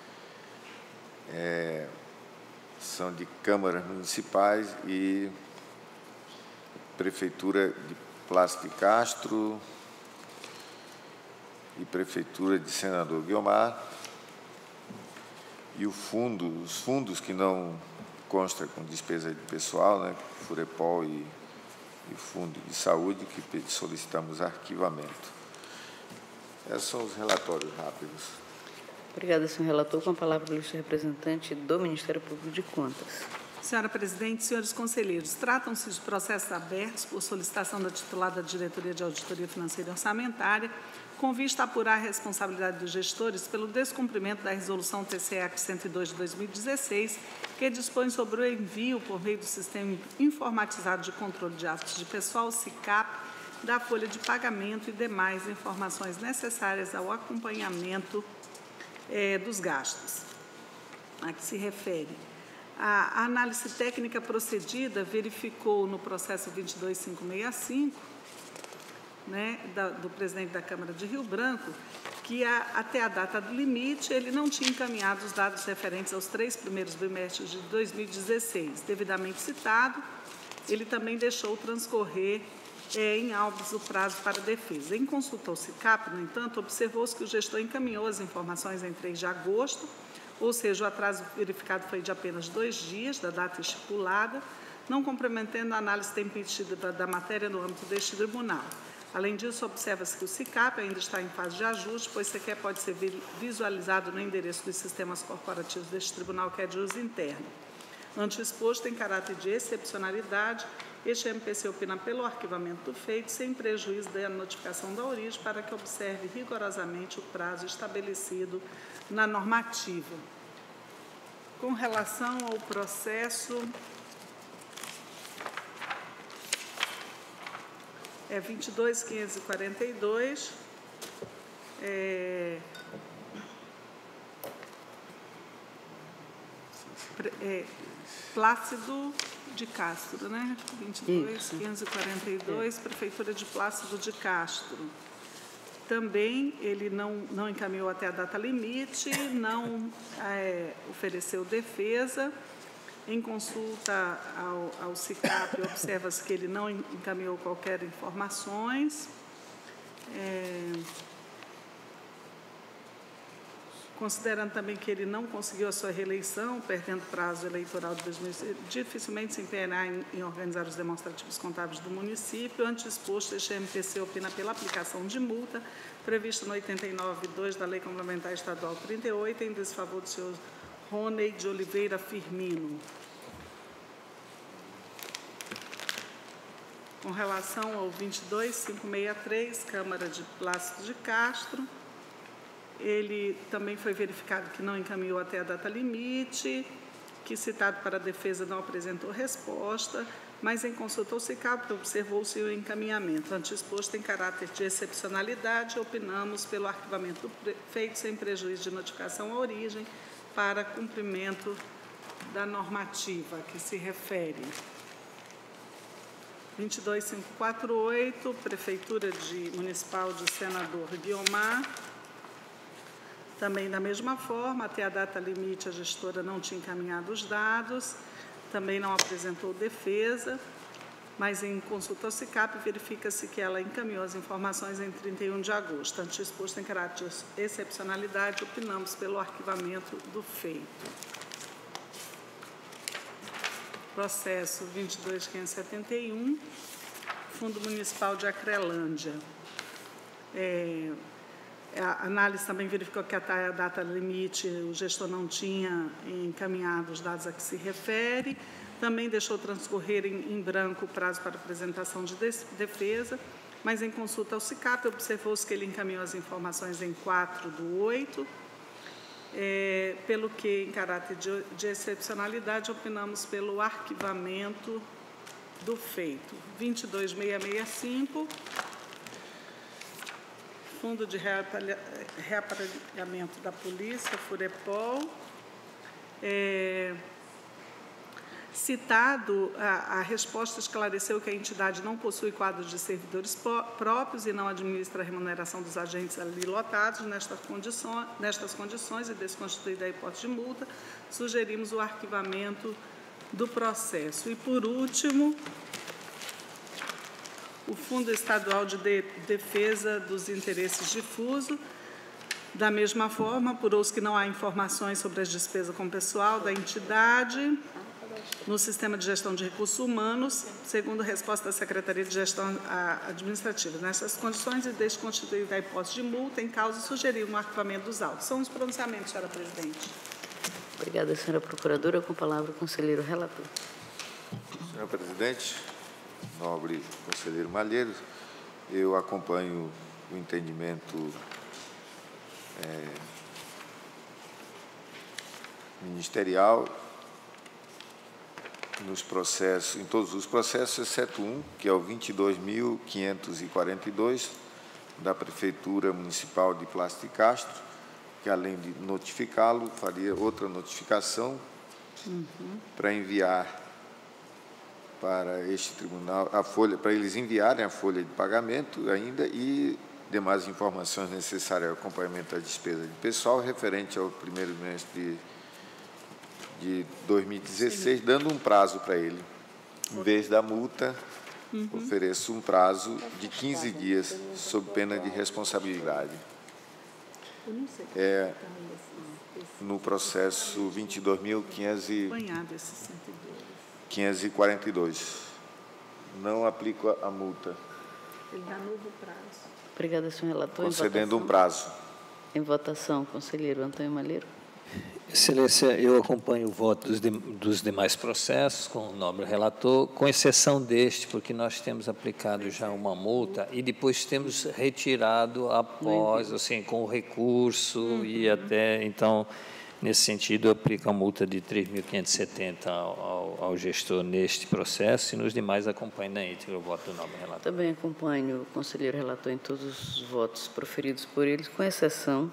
É, são de câmaras municipais e Prefeitura de Plácido de Castro e Prefeitura de Senador Guiomar. E o fundo, os fundos que não constam com despesa de pessoal, né, Furepol e, e Fundo de Saúde, que solicitamos arquivamento. Esses são os relatórios rápidos. Obrigada, senhor relator. Com a palavra, o ilustre representante do Ministério Público de Contas. Senhora presidente, senhores conselheiros, tratam-se de processos abertos por solicitação da titular da Diretoria de Auditoria Financeira e Orçamentária, com vista a apurar a responsabilidade dos gestores pelo descumprimento da Resolução T C E cento e dois de dois mil e dezesseis, que dispõe sobre o envio, por meio do Sistema Informatizado de Controle de Atos de Pessoal, SICAP, da folha de pagamento e demais informações necessárias ao acompanhamento é, dos gastos. A que se refere. A análise técnica procedida verificou no processo vinte e dois mil quinhentos e sessenta e cinco, né, da, do presidente da Câmara de Rio Branco, que a, até a data do limite ele não tinha encaminhado os dados referentes aos três primeiros bimestres de dois mil e dezesseis. Devidamente citado, ele também deixou transcorrer é, em autos o prazo para defesa. Em consulta ao SICAP, no entanto, observou-se que o gestor encaminhou as informações em três de agosto, ou seja, o atraso verificado foi de apenas dois dias da data estipulada, não comprometendo a análise tempestiva da, da matéria no âmbito deste tribunal. Além disso, observa-se que o SICAP ainda está em fase de ajuste, pois sequer pode ser visualizado no endereço dos sistemas corporativos deste tribunal, que é de uso interno. Ante o exposto, em caráter de excepcionalidade, este M P C opina pelo arquivamento do feito, sem prejuízo da notificação da origem, para que observe rigorosamente o prazo estabelecido na normativa. Com relação ao processo é vinte e dois mil quinhentos e quarenta e dois, é, é, Plácido de Castro, né? vinte e dois mil quinhentos e quarenta e dois, Prefeitura de Plácido de Castro. Também ele não, não encaminhou até a data limite, não é, ofereceu defesa. Em consulta ao, ao SICAP, observa-se que ele não encaminhou qualquer informações. É, considerando também que ele não conseguiu a sua reeleição, perdendo prazo eleitoral de dois mil e seis, dificilmente se empenhará em, em organizar os demonstrativos contábeis do município. Ante exposto, este M P C opina pela aplicação de multa, prevista no oitenta e nove ponto dois da Lei Complementar Estadual trinta e oito, em desfavor do senhor Rony de Oliveira Firmino. Com relação ao vinte e dois mil quinhentos e sessenta e três, Câmara de Plácido de Castro, ele também foi verificado que não encaminhou até a data limite, que citado para a defesa não apresentou resposta, mas em consulta ao SICAP observou-se o encaminhamento. Ante exposto em caráter de excepcionalidade, opinamos pelo arquivamento do feito sem prejuízo de notificação à origem para cumprimento da normativa que se refere. vinte e dois mil quinhentos e quarenta e oito, Prefeitura de Municipal de Senador Guiomar. Também da mesma forma, até a data limite a gestora não tinha encaminhado os dados, também não apresentou defesa. mas em consulta ao SICAP verifica-se que ela encaminhou as informações em trinta e um de agosto. Ante exposto em caráter de excepcionalidade, opinamos pelo arquivamento do feito. Processo vinte e dois mil quinhentos e setenta e um, Fundo Municipal de Acrelândia. É, a análise também verificou que até a data limite o gestor não tinha encaminhado os dados a que se refere, também deixou transcorrer em, em branco o prazo para apresentação de defesa, mas em consulta ao SICAP observou-se que ele encaminhou as informações em quatro do oito, é, pelo que, em caráter de, de excepcionalidade, opinamos pelo arquivamento do feito. vinte e dois mil seiscentos e sessenta e cinco, Fundo de Reaparegamento da Polícia, FUREPOL. É, citado, a, a resposta esclareceu que a entidade não possui quadro de servidores próprios e não administra a remuneração dos agentes ali lotados. Nestas condições, nestas condições e desconstituída a hipótese de multa, sugerimos o arquivamento do processo. E, por último, o Fundo Estadual de Defesa dos Interesses Difusos. Da mesma forma, apurou-se que não há informações sobre as despesas com pessoal da entidade no Sistema de Gestão de Recursos Humanos, segundo resposta da Secretaria de Gestão Administrativa. Nessas condições, e desconstituída a hipótese de multa, em causa, sugerimos um arquivamento dos autos. São os pronunciamentos, senhora presidente. Obrigada, senhora procuradora. Com a palavra, o conselheiro relator. Senhora presidente, nobre conselheiro Malheiro, eu acompanho o entendimento é, ministerial nos processos, em todos os processos, exceto um, que é o vinte e dois mil quinhentos e quarenta e dois, da Prefeitura Municipal de Plástico de Castro, que, além de notificá-lo, faria outra notificação uhum. para enviar para este tribunal a folha, para eles enviarem a folha de pagamento ainda e demais informações necessárias ao acompanhamento da despesa de pessoal referente ao primeiro mês de de dois mil e dezesseis, Sim. dando um prazo para ele. Em vez da multa, uhum. ofereço um prazo de quinze dias, sob pena de responsabilidade. É, no processo vinte e dois mil quinhentos e quarenta e dois. Não aplico a multa. Ele dá novo prazo. Obrigada, senhor relator. Concedendo um prazo. Em votação, conselheiro Antônio Malheiro. Excelência, eu acompanho o voto dos, de, dos demais processos com o nobre relator, com exceção deste, porque nós temos aplicado já uma multa e depois temos retirado após, assim, com o recurso uhum. e até, então, nesse sentido, eu aplico a multa de três mil quinhentos e setenta ao, ao gestor neste processo e nos demais acompanho na íntegra o voto do nobre relator. Também acompanho o conselheiro relator em todos os votos proferidos por eles, com exceção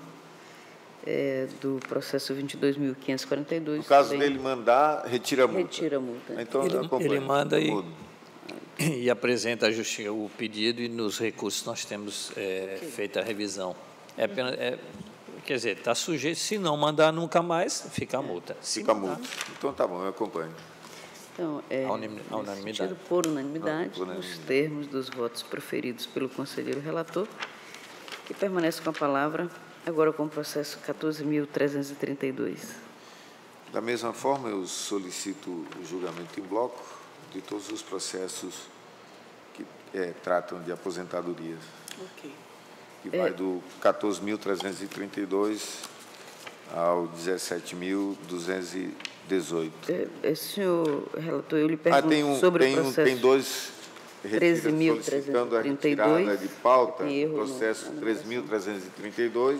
É, do processo vinte e dois mil quinhentos e quarenta e dois. No caso dele mandar, retira a multa. Retira a multa. Então, ele, ele manda e, e apresenta a justiça, o pedido e nos recursos nós temos é, okay. feito a revisão. É apenas, é, quer dizer, está sujeito, se não mandar nunca mais, fica a multa. Se fica a mandar, multa. Então, tá bom, eu acompanho. Então, é, a unanimidade. Sentido, por unanimidade, Não, por unanimidade, nos termos dos votos proferidos pelo conselheiro relator, que permanece com a palavra. Agora com o processo quatorze mil trezentos e trinta e dois. Da mesma forma, eu solicito o julgamento em bloco de todos os processos que é, tratam de aposentadorias. Ok. Que vai é. do quatorze mil trezentos e trinta e dois ao dezessete mil duzentos e dezoito. É, é, senhor relator, eu lhe pergunto ah, tem um, sobre tem o processo... Um, tem dois... treze mil trezentos e trinta e dois, retirando a retirada de pauta, processo treze mil trezentos e trinta e dois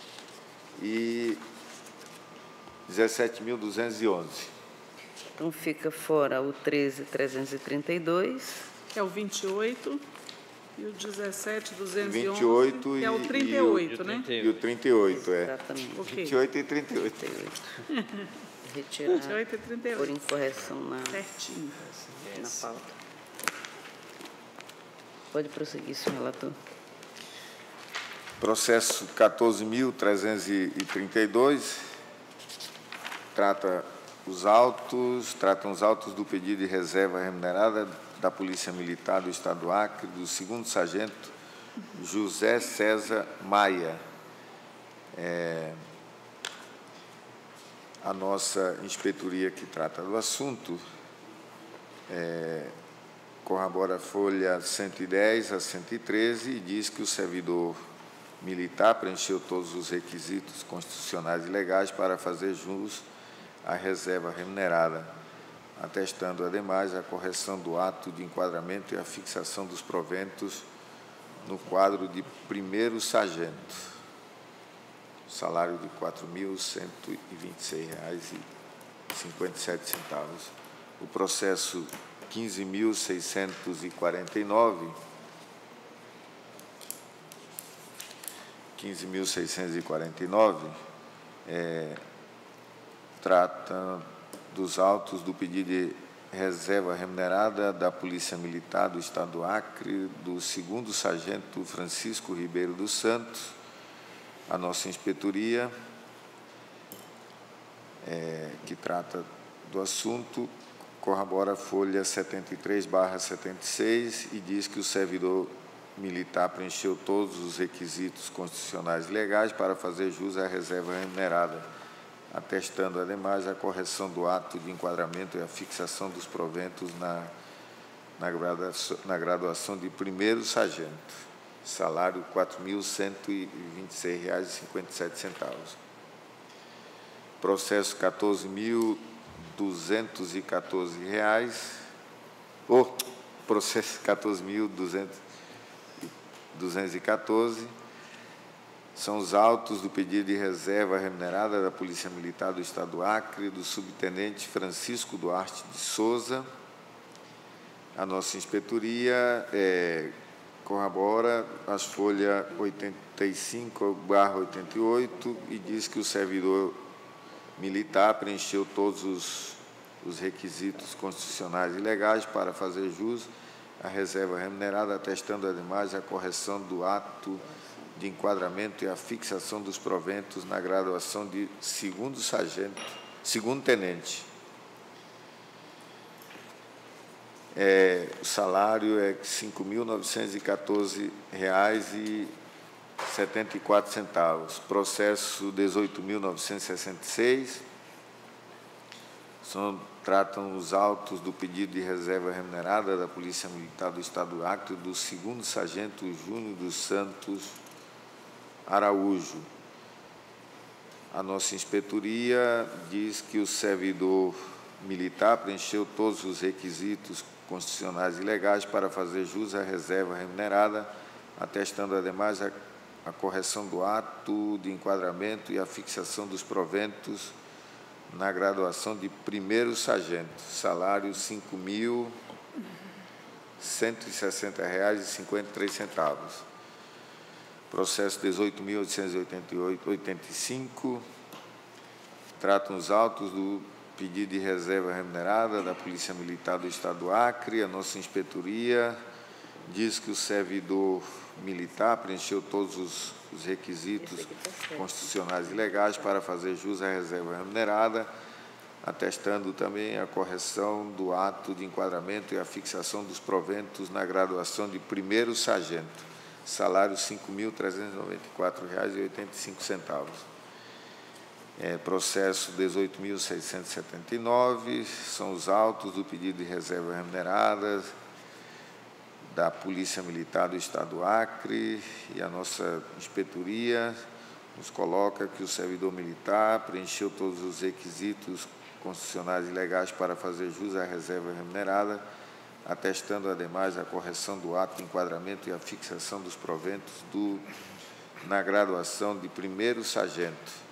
e dezessete mil duzentos e onze. Então, fica fora o treze mil trezentos e trinta e dois. Que é o vinte e oito, e o dezessete mil duzentos e onze, vinte e oito que é o trinta e oito, e o, né? E o trinta e oito, é. Exatamente. Okay. vinte e oito e trinta e oito. trinta e oito. Retirar vinte e oito e trinta e oito. Por incorreção na, Certinho. na pauta. Pode prosseguir, senhor relator. Processo quatorze mil trezentos e trinta e dois trata os autos, tratam os autos do pedido de reserva remunerada da Polícia Militar do Estado do Acre, do segundo sargento José César Maia. É, a nossa inspetoria que trata do assunto é, corrobora a folha cento e dez a cento e treze e diz que o servidor militar preencheu todos os requisitos constitucionais e legais para fazer jus à reserva remunerada, atestando, ademais, a correção do ato de enquadramento e a fixação dos proventos no quadro de primeiro sargento, salário de quatro mil cento e vinte e seis reais e cinquenta e sete centavos. O processo quinze mil seiscentos e quarenta e nove, quinze mil seiscentos e quarenta e nove, é, trata dos autos do pedido de reserva remunerada da Polícia Militar do Estado do Acre, do segundo sargento Francisco Ribeiro dos Santos. A nossa inspetoria, é, que trata do assunto, corrobora a folha setenta e três barra setenta e seis e diz que o servidor militar preencheu todos os requisitos constitucionais e legais para fazer jus à reserva remunerada, atestando, ademais, a correção do ato de enquadramento e a fixação dos proventos na, na, graduação, na graduação de primeiro sargento, salário quatro mil cento e vinte e seis reais e cinquenta e sete centavos. Processo quatorze mil duzentos e quatorze reais, ou processo quatorze mil duzentos e quatorze, são os autos do pedido de reserva remunerada da Polícia Militar do Estado do Acre, do subtenente Francisco Duarte de Souza. A nossa inspetoria é, corrobora as folhas oitenta e cinco barra oitenta e oito e diz que o servidor militar preencheu todos os, os requisitos constitucionais e legais para fazer jus à reserva remunerada, atestando, ademais, a correção do ato de enquadramento e a fixação dos proventos na graduação de segundo sargento, segundo tenente. É, o salário é cinco mil novecentos e quatorze reais e setenta e quatro centavos. Processo dezoito mil novecentos e sessenta e seis. São, tratam os autos do pedido de reserva remunerada da Polícia Militar do Estado do Acre, do segundo sargento Júnior dos Santos Araújo. A nossa inspetoria diz que o servidor militar preencheu todos os requisitos constitucionais e legais para fazer jus à reserva remunerada, atestando, ademais, a, a correção do ato de enquadramento e a fixação dos proventos na graduação de primeiro sargento, salário cinco mil cento e sessenta reais e cinquenta e três centavos. Processo dezoito mil oitocentos e oitenta e cinco, tratam os autos do pedido de reserva remunerada da Polícia Militar do Estado do Acre. A nossa inspetoria diz que o servidor militar preencheu todos os, os requisitos constitucionais e legais para fazer jus à reserva remunerada, atestando também a correção do ato de enquadramento e a fixação dos proventos na graduação de primeiro sargento, salário cinco mil trezentos e noventa e quatro reais e oitenta e cinco centavos. É, processo dezoito mil seiscentos e setenta e nove, são os autos do pedido de reserva remunerada da Polícia Militar do Estado do Acre, e a nossa inspetoria nos coloca que o servidor militar preencheu todos os requisitos constitucionais e legais para fazer jus à reserva remunerada, atestando, ademais, a correção do ato de enquadramento e a fixação dos proventos do, na graduação de primeiro sargento.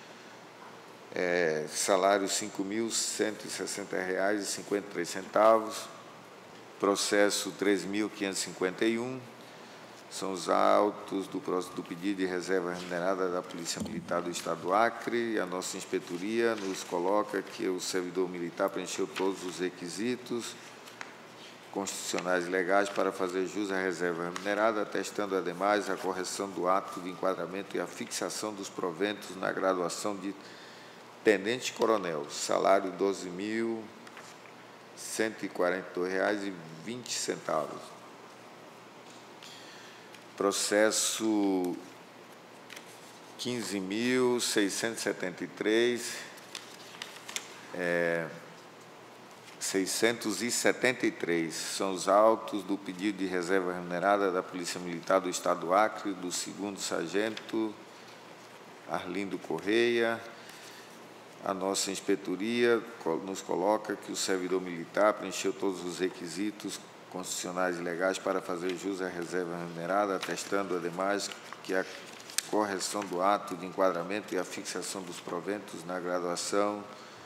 É, salário cinco mil cento e sessenta reais e cinquenta e três centavos. Processo três mil quinhentos e cinquenta e um, são os autos do, do pedido de reserva remunerada da Polícia Militar do Estado do Acre, e a nossa inspetoria nos coloca que o servidor militar preencheu todos os requisitos constitucionais e legais para fazer jus à reserva remunerada, atestando, ademais, a correção do ato de enquadramento e a fixação dos proventos na graduação de tenente-coronel, salário doze mil cento e quarenta e dois reais e vinte centavos. Processo quinze mil seiscentos e setenta e três, é, seiscentos e setenta e três são os autos do pedido de reserva remunerada da Polícia Militar do Estado do Acre, do segundo sargento Arlindo Correia. A nossa inspetoria nos coloca que o servidor militar preencheu todos os requisitos constitucionais e legais para fazer jus à reserva remunerada, atestando, ademais, que a correção do ato de enquadramento e a fixação dos proventos na graduação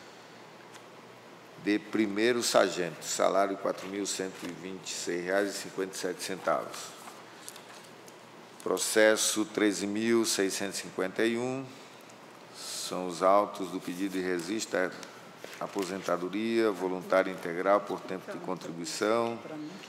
de primeiro sargento, salário quatro mil cento e vinte e seis reais e cinquenta e sete centavos. Processo treze mil seiscentos e cinquenta e um, são os autos do pedido de registro à aposentadoria voluntária integral por tempo de contribuição.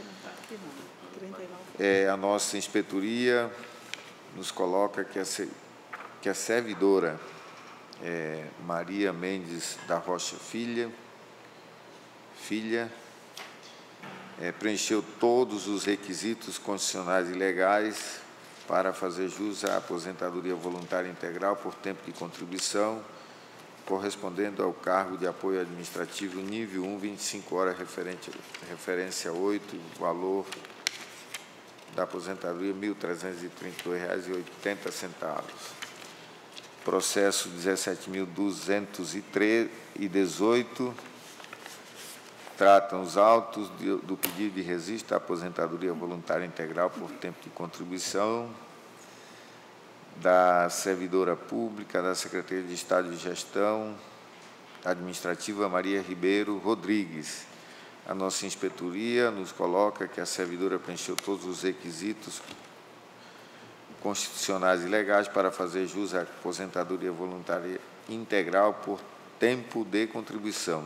É, a nossa inspetoria nos coloca que a, que a servidora é, Maria Mendes da Rocha Filha, filha é, preencheu todos os requisitos constitucionais e legais para fazer jus à aposentadoria voluntária integral por tempo de contribuição, correspondendo ao cargo de apoio administrativo nível um, vinte e cinco horas, referente, referência oito, valor da aposentadoria mil trezentos e trinta e dois reais e oitenta centavos. Processo dezessete mil duzentos e dezoito, tratam os autos de, do pedido de registro à aposentadoria voluntária integral por tempo de contribuição da servidora pública da Secretaria de Estado de Gestão Administrativa Maria Ribeiro Rodrigues. A nossa inspetoria nos coloca que a servidora preencheu todos os requisitos constitucionais e legais para fazer jus à aposentadoria voluntária integral por tempo de contribuição,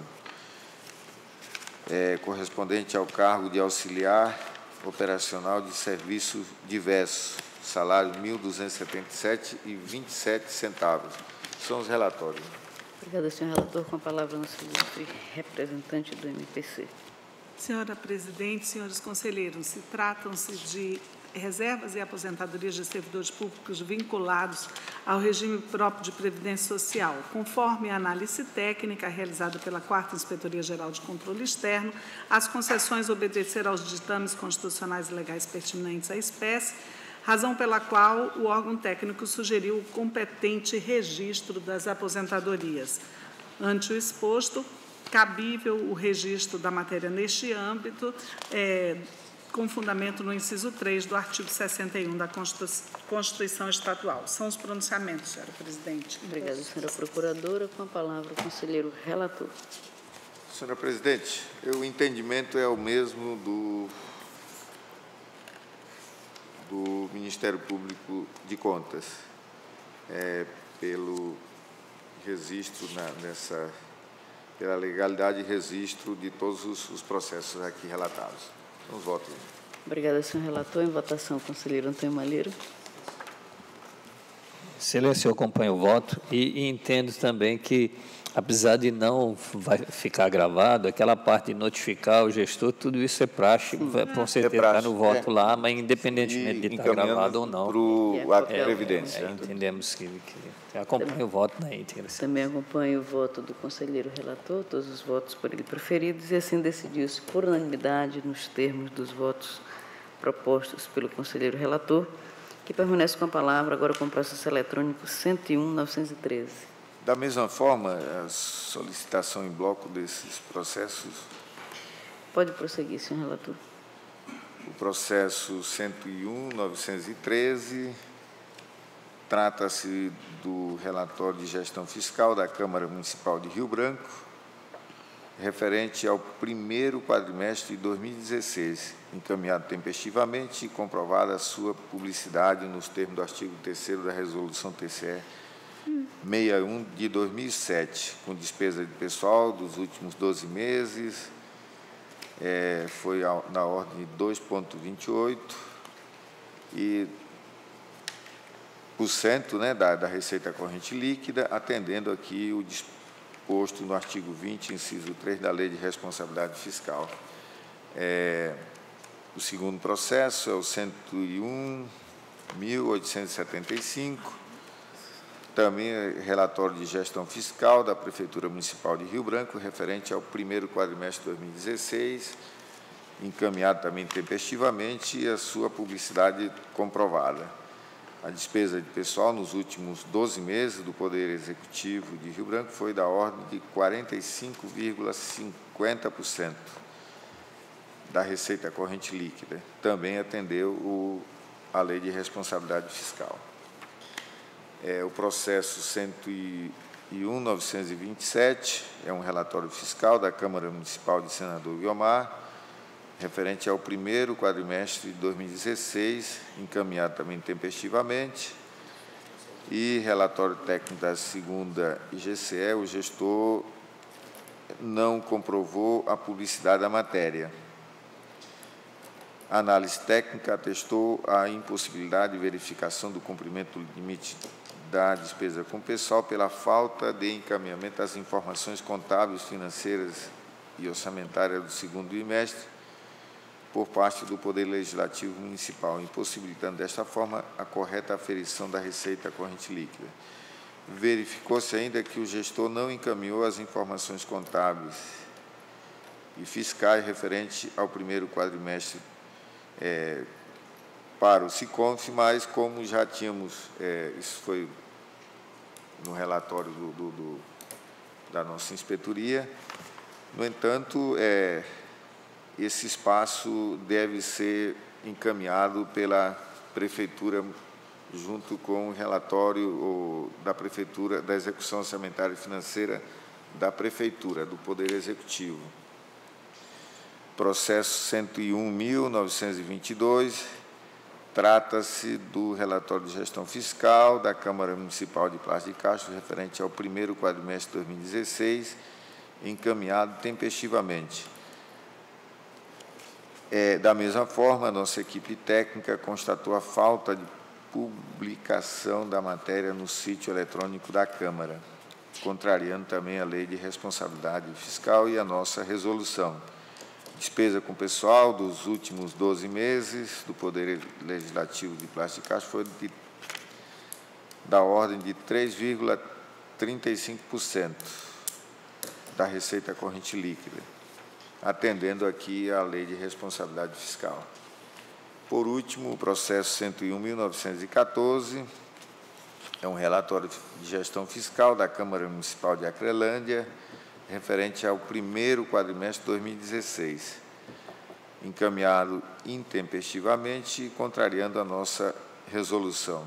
É, correspondente ao cargo de auxiliar operacional de serviços diversos, salário mil duzentos e setenta e sete reais e vinte e sete centavos. São os relatórios. Obrigada, senhor relator. Com a palavra, nosso ilustre representante do M P C. Senhora presidente, senhores conselheiros, se tratam-se de reservas e aposentadorias de servidores públicos vinculados ao regime próprio de previdência social, conforme a análise técnica realizada pela quarta Inspetoria Geral de Controle Externo, as concessões obedeceram aos ditames constitucionais e legais pertinentes à espécie, razão pela qual o órgão técnico sugeriu o competente registro das aposentadorias. Ante o exposto, cabível o registro da matéria neste âmbito, é, com fundamento no inciso três do artigo sessenta e um da Constituição Estadual. São os pronunciamentos, senhora presidente. Obrigada, senhora procuradora. Com a palavra, o conselheiro relator. Senhora presidente, o entendimento é o mesmo do, do Ministério Público de Contas, é, pelo registro na, nessa, pela legalidade e registro de todos os, os processos aqui relatados. São os votos. Obrigada, senhor relator. Em votação, conselheiro Antônio Malheiro. Excelência, eu acompanho o voto e, e entendo também que, apesar de não vai ficar gravado, aquela parte de notificar o gestor, tudo isso é praxe, vai, com certeza está no voto é. lá, mas independentemente de estar gravado ou não. Para o ato de previdência. É, entendemos que, que acompanho também, o voto na íntegra. Também acompanho o voto do conselheiro relator, todos os votos por ele proferidos, e assim decidiu-se por unanimidade, nos termos dos votos propostos pelo conselheiro relator, que permanece com a palavra agora com o processo eletrônico cento e um mil novecentos e treze. Da mesma forma, a solicitação em bloco desses processos. Pode prosseguir, senhor relator. O processo cento e um mil novecentos e treze trata-se do relatório de gestão fiscal da Câmara Municipal de Rio Branco, referente ao primeiro quadrimestre de dois mil e dezesseis, encaminhado tempestivamente e comprovada a sua publicidade nos termos do artigo terceiro da Resolução T C E sessenta e um de dois mil e sete, com despesa de pessoal dos últimos doze meses, é, foi na ordem de dois vírgula vinte e oito e por cento, né, da, da receita corrente líquida, atendendo aqui o, disposto no artigo vinte, inciso três da Lei de Responsabilidade Fiscal. É, o segundo processo é o cento e um mil oitocentos e setenta e cinco, também é relatório de gestão fiscal da Prefeitura Municipal de Rio Branco, referente ao primeiro quadrimestre de dois mil e dezesseis, encaminhado também tempestivamente e a sua publicidade comprovada. A despesa de pessoal nos últimos doze meses do Poder Executivo de Rio Branco foi da ordem de quarenta e cinco vírgula cinquenta por cento da receita corrente líquida. Também atendeu o, a Lei de Responsabilidade Fiscal. É, o processo cento e um mil novecentos e vinte e sete é um relatório fiscal da Câmara Municipal de Senador Guiomar, referente ao primeiro quadrimestre de dois mil e dezesseis, encaminhado também tempestivamente, e relatório técnico da segunda I G C E, o gestor não comprovou a publicidade da matéria. A análise técnica atestou a impossibilidade de verificação do cumprimento do limite da despesa com pessoal pela falta de encaminhamento das informações contábeis, financeiras e orçamentárias do segundo bimestre por parte do Poder Legislativo Municipal, impossibilitando desta forma a correta aferição da receita corrente líquida. Verificou-se ainda que o gestor não encaminhou as informações contábeis e fiscais referentes ao primeiro quadrimestre é, para o SICONF, mas como já tínhamos, é, isso foi no relatório do, do, do, da nossa inspetoria, no entanto, é, esse espaço deve ser encaminhado pela Prefeitura, junto com o relatório da Prefeitura, da Execução Orçamentária e Financeira da Prefeitura, do Poder Executivo. Processo cento e um mil novecentos e vinte e dois, trata-se do relatório de gestão fiscal da Câmara Municipal de Plácio de Castro, referente ao primeiro quadrimestre de dois mil e dezesseis, encaminhado tempestivamente. É, da mesma forma, a nossa equipe técnica constatou a falta de publicação da matéria no sítio eletrônico da Câmara, contrariando também a Lei de Responsabilidade Fiscal e a nossa resolução. Despesa com pessoal dos últimos doze meses do Poder Legislativo de Plácio de Castro foi de, da ordem de três vírgula trinta e cinco por cento da receita corrente líquida, atendendo aqui à Lei de Responsabilidade Fiscal. Por último, o processo cento e um mil novecentos e quatorze é um relatório de gestão fiscal da Câmara Municipal de Acrelândia, referente ao primeiro quadrimestre de dois mil e dezesseis, encaminhado intempestivamente, contrariando a nossa resolução.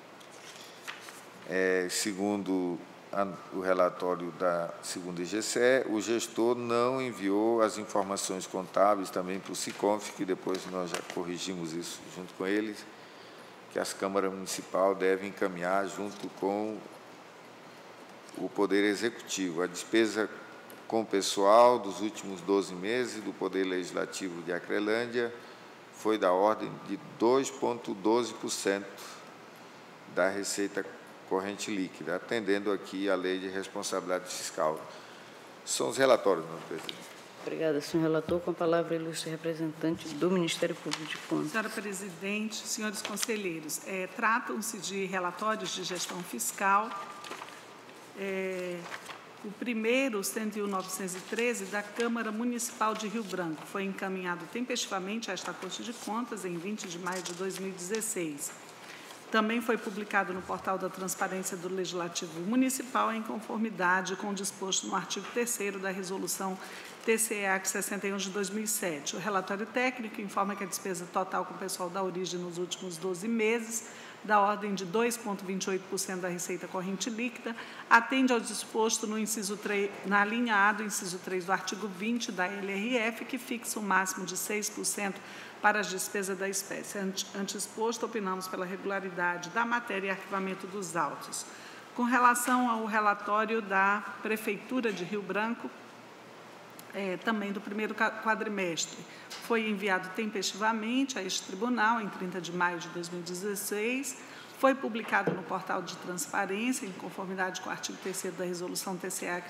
É, segundo o relatório da segunda I G C E, o gestor não enviou as informações contábeis também para o SICONF, que depois nós já corrigimos isso junto com eles, que as câmaras municipais devem encaminhar junto com o Poder Executivo. A despesa com o pessoal dos últimos doze meses do Poder Legislativo de Acrelândia foi da ordem de dois vírgula doze por cento da receita corrente líquida, atendendo aqui à Lei de Responsabilidade Fiscal. São os relatórios, senhor presidente. Obrigada, senhor relator. Com a palavra, ilustre representante do Ministério Público de Contas. Senhora presidente, senhores conselheiros, é, tratam-se de relatórios de gestão fiscal. É, o primeiro, cento e um mil novecentos e treze, da Câmara Municipal de Rio Branco, foi encaminhado tempestivamente a esta Corte de Contas em vinte de maio de dois mil e dezesseis. Também foi publicado no portal da Transparência do Legislativo Municipal em conformidade com o disposto no artigo terceiro da Resolução T C E A C sessenta e um de dois mil e sete. O relatório técnico informa que a despesa total com o pessoal da origem nos últimos doze meses, da ordem de dois vírgula vinte e oito por cento da receita corrente líquida, atende ao disposto no inciso três, na linha A do inciso três do artigo vinte da L R F, que fixa o máximo de seis por cento para as despesas da espécie. Ante exposto, opinamos pela regularidade da matéria e arquivamento dos autos. Com relação ao relatório da Prefeitura de Rio Branco, é, também do primeiro quadrimestre, foi enviado tempestivamente a este tribunal em trinta de maio de dois mil e dezesseis, foi publicado no portal de transparência, em conformidade com o artigo terceiro da Resolução T C E A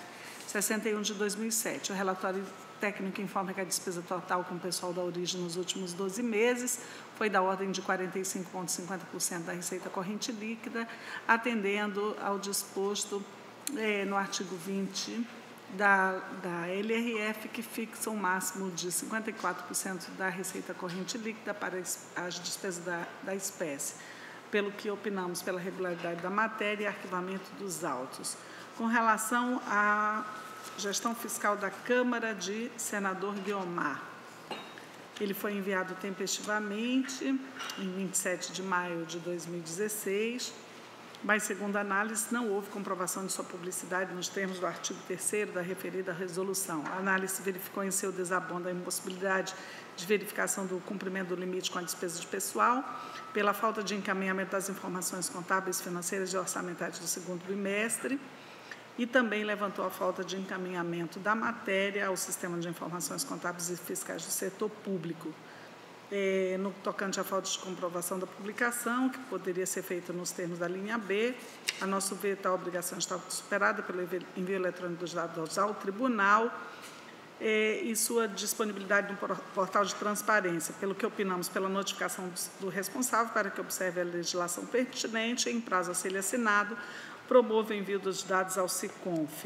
sessenta e um de dois mil e sete. O relatório técnico informa que a despesa total com o pessoal da origem nos últimos doze meses foi da ordem de quarenta e cinco vírgula cinquenta por cento da receita corrente líquida, atendendo ao disposto eh, no artigo vinte da, da L R F, que fixa um máximo de cinquenta e quatro por cento da receita corrente líquida para as despesas da, da espécie, pelo que opinamos pela regularidade da matéria e arquivamento dos autos. Com relação à gestão fiscal da Câmara de Senador Guiomar, ele foi enviado tempestivamente em vinte e sete de maio de dois mil e dezesseis, mas, segundo a análise, não houve comprovação de sua publicidade nos termos do artigo terceiro da referida resolução. A análise verificou em seu desabono a impossibilidade de verificação do cumprimento do limite com a despesa de pessoal, pela falta de encaminhamento das informações contábeis, financeiras e orçamentárias do segundo bimestre, e também levantou a falta de encaminhamento da matéria ao Sistema de Informações Contábeis e Fiscais do Setor Público. É, no tocante à falta de comprovação da publicação, que poderia ser feita nos termos da linha B, a nosso ver, tal obrigação estava superada pelo envio eletrônico dos dados ao tribunal é, e sua disponibilidade no portal de transparência, pelo que opinamos pela notificação do responsável para que observe a legislação pertinente e, em prazo a ser assinado, promova o envio dos dados ao SICONF.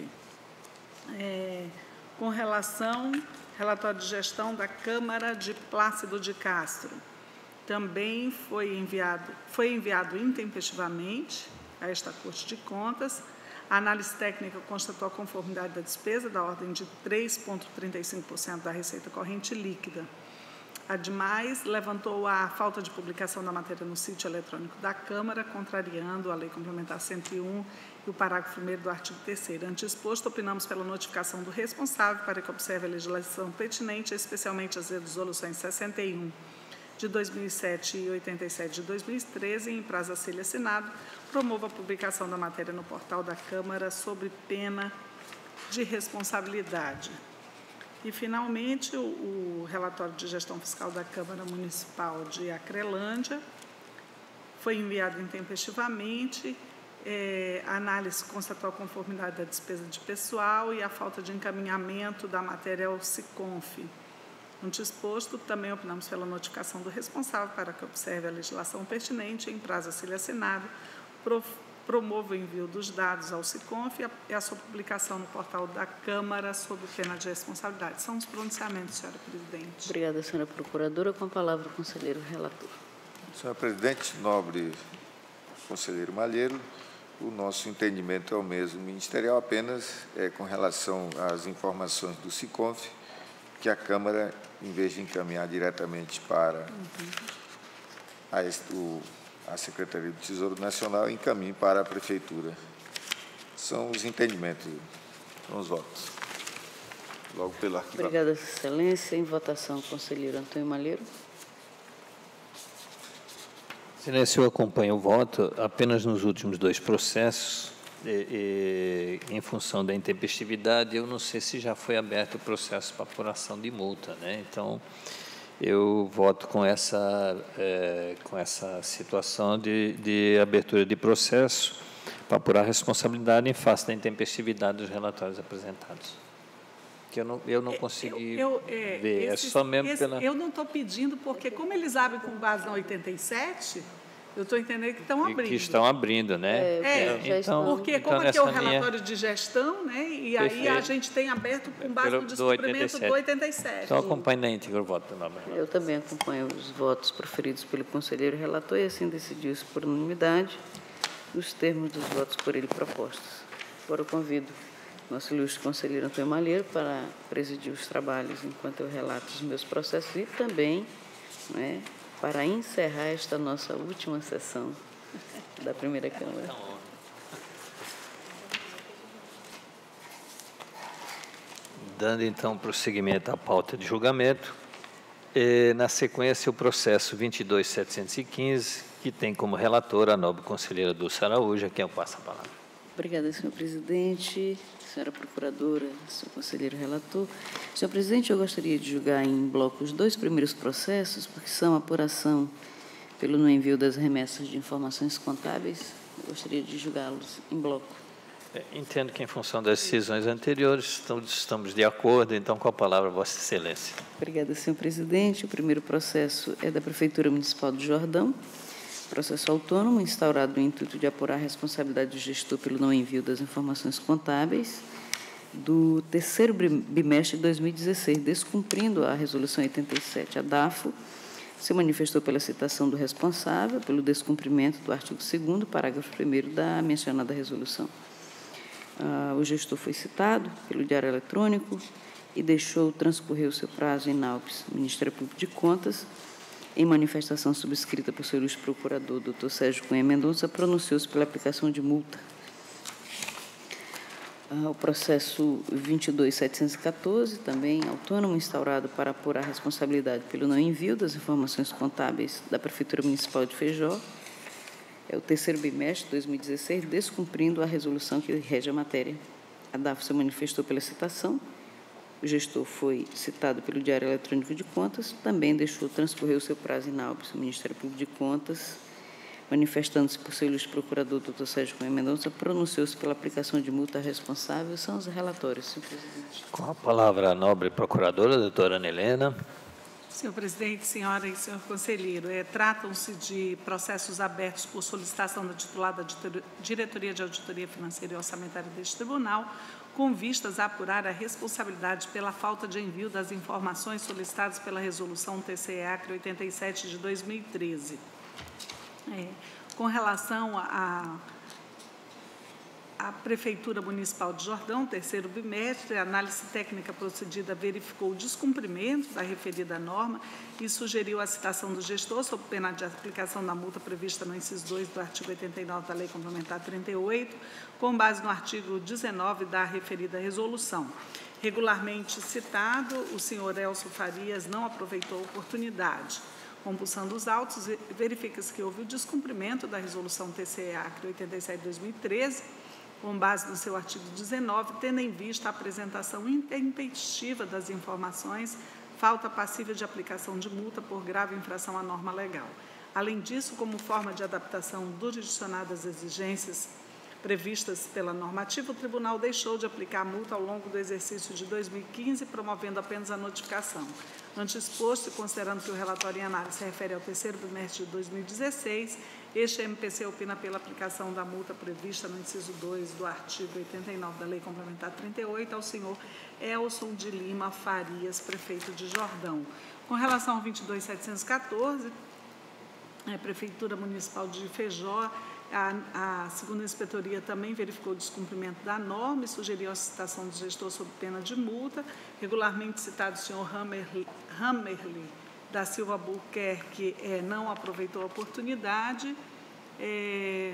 É, com relação ao relatório de gestão da Câmara de Plácido de Castro, também foi enviado, foi enviado intempestivamente a esta Corte de Contas. A análise técnica constatou a conformidade da despesa da ordem de três vírgula trinta e cinco por cento da receita corrente líquida. Ademais, levantou a falta de publicação da matéria no sítio eletrônico da Câmara, contrariando a Lei Complementar cento e um e o parágrafo primeiro do artigo terceiro. Ante exposto, opinamos pela notificação do responsável para que observe a legislação pertinente, especialmente as resoluções sessenta e um de dois mil e sete e oitenta e sete de dois mil e treze, e, em prazo a ser assinado, promova a publicação da matéria no portal da Câmara sob pena de responsabilidade. E, finalmente, o, o relatório de gestão fiscal da Câmara Municipal de Acrelândia foi enviado intempestivamente. É, a análise constatou a conformidade da despesa de pessoal e a falta de encaminhamento da matéria ao SICONF. Ante exposto, também opinamos pela notificação do responsável para que observe a legislação pertinente e, em prazo a ser assinado, promova o envio dos dados ao SICONF e a sua publicação no portal da Câmara sob pena de responsabilidade. São os pronunciamentos, senhora presidente. Obrigada, senhora procuradora. Com a palavra, o conselheiro relator. Senhora presidente, nobre conselheiro Malheiro, o nosso entendimento é o mesmo ministerial, apenas é, com relação às informações do SICONF, que a Câmara, em vez de encaminhar diretamente para uhum. a, o, a Secretaria do Tesouro Nacional, encaminhe para a Prefeitura. São os entendimentos, são os votos. Logo pelo arquivamento. Obrigada, Excelência. Em votação, conselheiro Antônio Malheiro. Excelência, eu acompanho o voto apenas nos últimos dois processos, e, e, em função da intempestividade. Eu não sei se já foi aberto o processo para apuração de multa, né? Então, eu voto com essa, é, com essa situação de, de abertura de processo para apurar a responsabilidade em face da intempestividade dos relatórios apresentados. Que eu não, eu não consegui eu, eu, é, ver, esse, é só mesmo esse, pela... Eu não estou pedindo, porque como eles abrem com base na oitenta e sete, eu estou entendendo que estão abrindo. Que estão abrindo, né? É, é então, porque então, como aqui é o linha... relatório de gestão, né, e aí Perfeito. A gente tem aberto com base Pelo, no descumprimento do oitenta e sete. Então, acompanhe na íntegra o voto. Eu também acompanho os votos proferidos pelo conselheiro relator e assim decidiu-se por unanimidade nos termos dos votos por ele propostos. Agora eu convido nosso ilustre conselheiro Antônio Malheiro para presidir os trabalhos enquanto eu relato os meus processos e também, né, para encerrar esta nossa última sessão da primeira Câmara. Dando, então, prosseguimento à pauta de julgamento, eh, na sequência, o processo vinte e dois mil setecentos e quinze, que tem como relatora a nobre conselheira Dulce Araújo, a quem eu passo a palavra. Obrigada, senhor presidente, senhora procuradora, senhor conselheiro relator. Senhor presidente, eu gostaria de julgar em bloco os dois primeiros processos, porque são apuração pelo não envio das remessas de informações contábeis. Eu gostaria de julgá-los em bloco. Entendo que, em função das decisões anteriores, estamos de acordo. Então, com a palavra, Vossa Excelência. Obrigada, senhor presidente. O primeiro processo é da Prefeitura Municipal de Jordão, processo autônomo instaurado no intuito de apurar a responsabilidade do gestor pelo não envio das informações contábeis do terceiro bimestre de dois mil e dezesseis, descumprindo a Resolução oitenta e sete. A DAFO se manifestou pela citação do responsável pelo descumprimento do artigo segundo, parágrafo primeiro da mencionada resolução. Ah, o gestor foi citado pelo Diário Eletrônico e deixou transcorrer o seu prazo em Alpes. O Ministério Público de Contas, em manifestação subscrita por seu ilustre procurador, doutor Sérgio Cunha Mendonça, pronunciou-se pela aplicação de multa. Ah, o processo vinte e dois mil setecentos e quatorze, também autônomo, instaurado para apurar a responsabilidade pelo não envio das informações contábeis da Prefeitura Municipal de Feijó, é o terceiro bimestre de dois mil e dezesseis, descumprindo a resolução que rege a matéria. A DAFO se manifestou pela citação, o gestor foi citado pelo Diário Eletrônico de Contas, também deixou transcorrer o seu prazo inábil. O Ministério Público de Contas, manifestando-se por seu ilustre procurador, doutor Sérgio Cunha Mendonça, pronunciou-se pela aplicação de multa responsável. São os relatórios, senhor presidente. Com a palavra, a nobre procuradora, doutora Ana Helena. Senhor presidente, senhora e senhor conselheiro, é, tratam-se de processos abertos por solicitação da titulada Diretoria de Auditoria Financeira e Orçamentária deste Tribunal, com vistas a apurar a responsabilidade pela falta de envio das informações solicitadas pela Resolução T C E A C R oitenta e sete de dois mil e treze. É, com relação a A Prefeitura Municipal de Jordão, terceiro bimestre, a análise técnica procedida verificou o descumprimento da referida norma e sugeriu a citação do gestor sob pena de aplicação da multa prevista no inciso dois do artigo oitenta e nove da Lei Complementar trinta e oito, com base no artigo dezenove da referida resolução. Regularmente citado, o senhor Elcio Farias não aproveitou a oportunidade. Compulsando os autos, verifica-se que houve o descumprimento da Resolução T C E A C R oitenta e sete de dois mil e treze, com base no seu artigo dezenove, tendo em vista a apresentação intempestiva das informações, falta passível de aplicação de multa por grave infração à norma legal. Além disso, como forma de adaptação jurisdicionada às exigências previstas pela normativa, o Tribunal deixou de aplicar a multa ao longo do exercício de dois mil e quinze, promovendo apenas a notificação. Ante exposto, e considerando que o relatório em análise se refere ao terceiro bimestre de dois mil e dezesseis, este M P C opina pela aplicação da multa prevista no inciso dois do artigo oitenta e nove da Lei Complementar trinta e oito ao senhor Elson de Lima Farias, prefeito de Jordão. Com relação ao vinte e dois mil setecentos e quatorze, a Prefeitura Municipal de Feijó, A, a segunda inspetoria também verificou o descumprimento da norma e sugeriu a citação do gestor sob pena de multa. Regularmente citado o senhor Hammerly, Hammerly da Silva Albuquerque é, não aproveitou a oportunidade. É,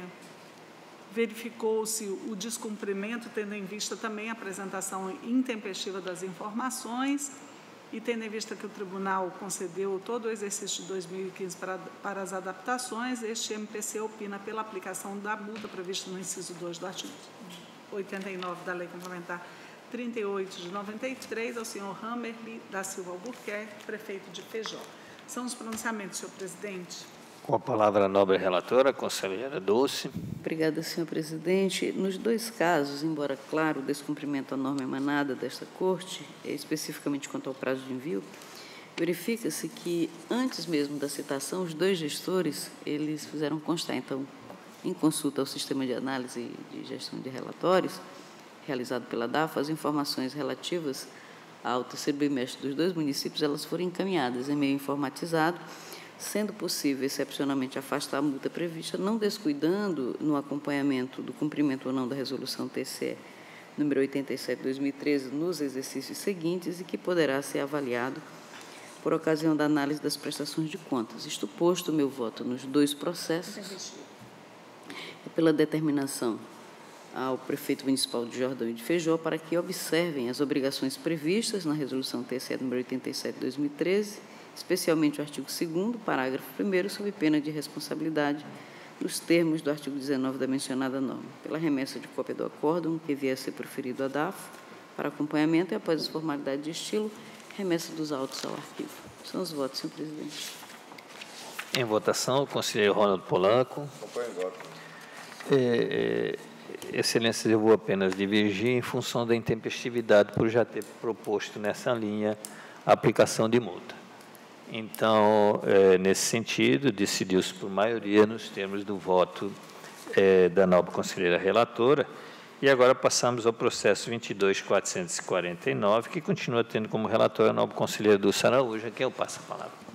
verificou-se o descumprimento, tendo em vista também a apresentação intempestiva das informações. E tendo em vista que o Tribunal concedeu todo o exercício de dois mil e quinze para, para as adaptações, este M P C opina pela aplicação da multa prevista no inciso dois do artigo oitenta e nove da Lei Complementar trinta e oito de noventa e três ao senhor Hammerly da Silva Albuquerque, prefeito de Feijó. São os pronunciamentos, senhor presidente. Com a palavra a nobre relatora, a conselheira Dulce. Obrigada, senhor presidente. Nos dois casos, embora claro o descumprimento à norma emanada desta Corte, especificamente quanto ao prazo de envio, verifica-se que, antes mesmo da citação, os dois gestores, eles fizeram constar, então, em consulta ao Sistema de Análise de Gestão de Relatórios, realizado pela DAFO, as informações relativas ao terceiro bimestre dos dois municípios, elas foram encaminhadas em meio informatizado, sendo possível, excepcionalmente, afastar a multa prevista, não descuidando no acompanhamento do cumprimento ou não da Resolução T C E número oitenta e sete de dois mil e treze nos exercícios seguintes e que poderá ser avaliado por ocasião da análise das prestações de contas. Isto posto, meu voto nos dois processos é pela determinação ao prefeito municipal de Jordão e de Feijó para que observem as obrigações previstas na Resolução T C E número oitenta e sete de dois mil e treze, especialmente o artigo segundo, parágrafo primeiro, sob pena de responsabilidade nos termos do artigo dezenove da mencionada norma, pela remessa de cópia do acórdão que vier a ser proferido à DAFO para acompanhamento e, após as formalidades de estilo, remessa dos autos ao arquivo. São os votos, senhor presidente. Em votação, o conselheiro Ronaldo Polanco. Acompanho o voto. É, Excelência, eu vou apenas divergir em função da intempestividade por já ter proposto nessa linha a aplicação de multa. Então, é, nesse sentido, decidiu-se por maioria nos termos do voto é, da nobre conselheira relatora. E agora passamos ao processo vinte e dois mil quatrocentos e quarenta e nove, que continua tendo como relatora a nobre conselheira Dulce Araújo, a quem eu passo a palavra.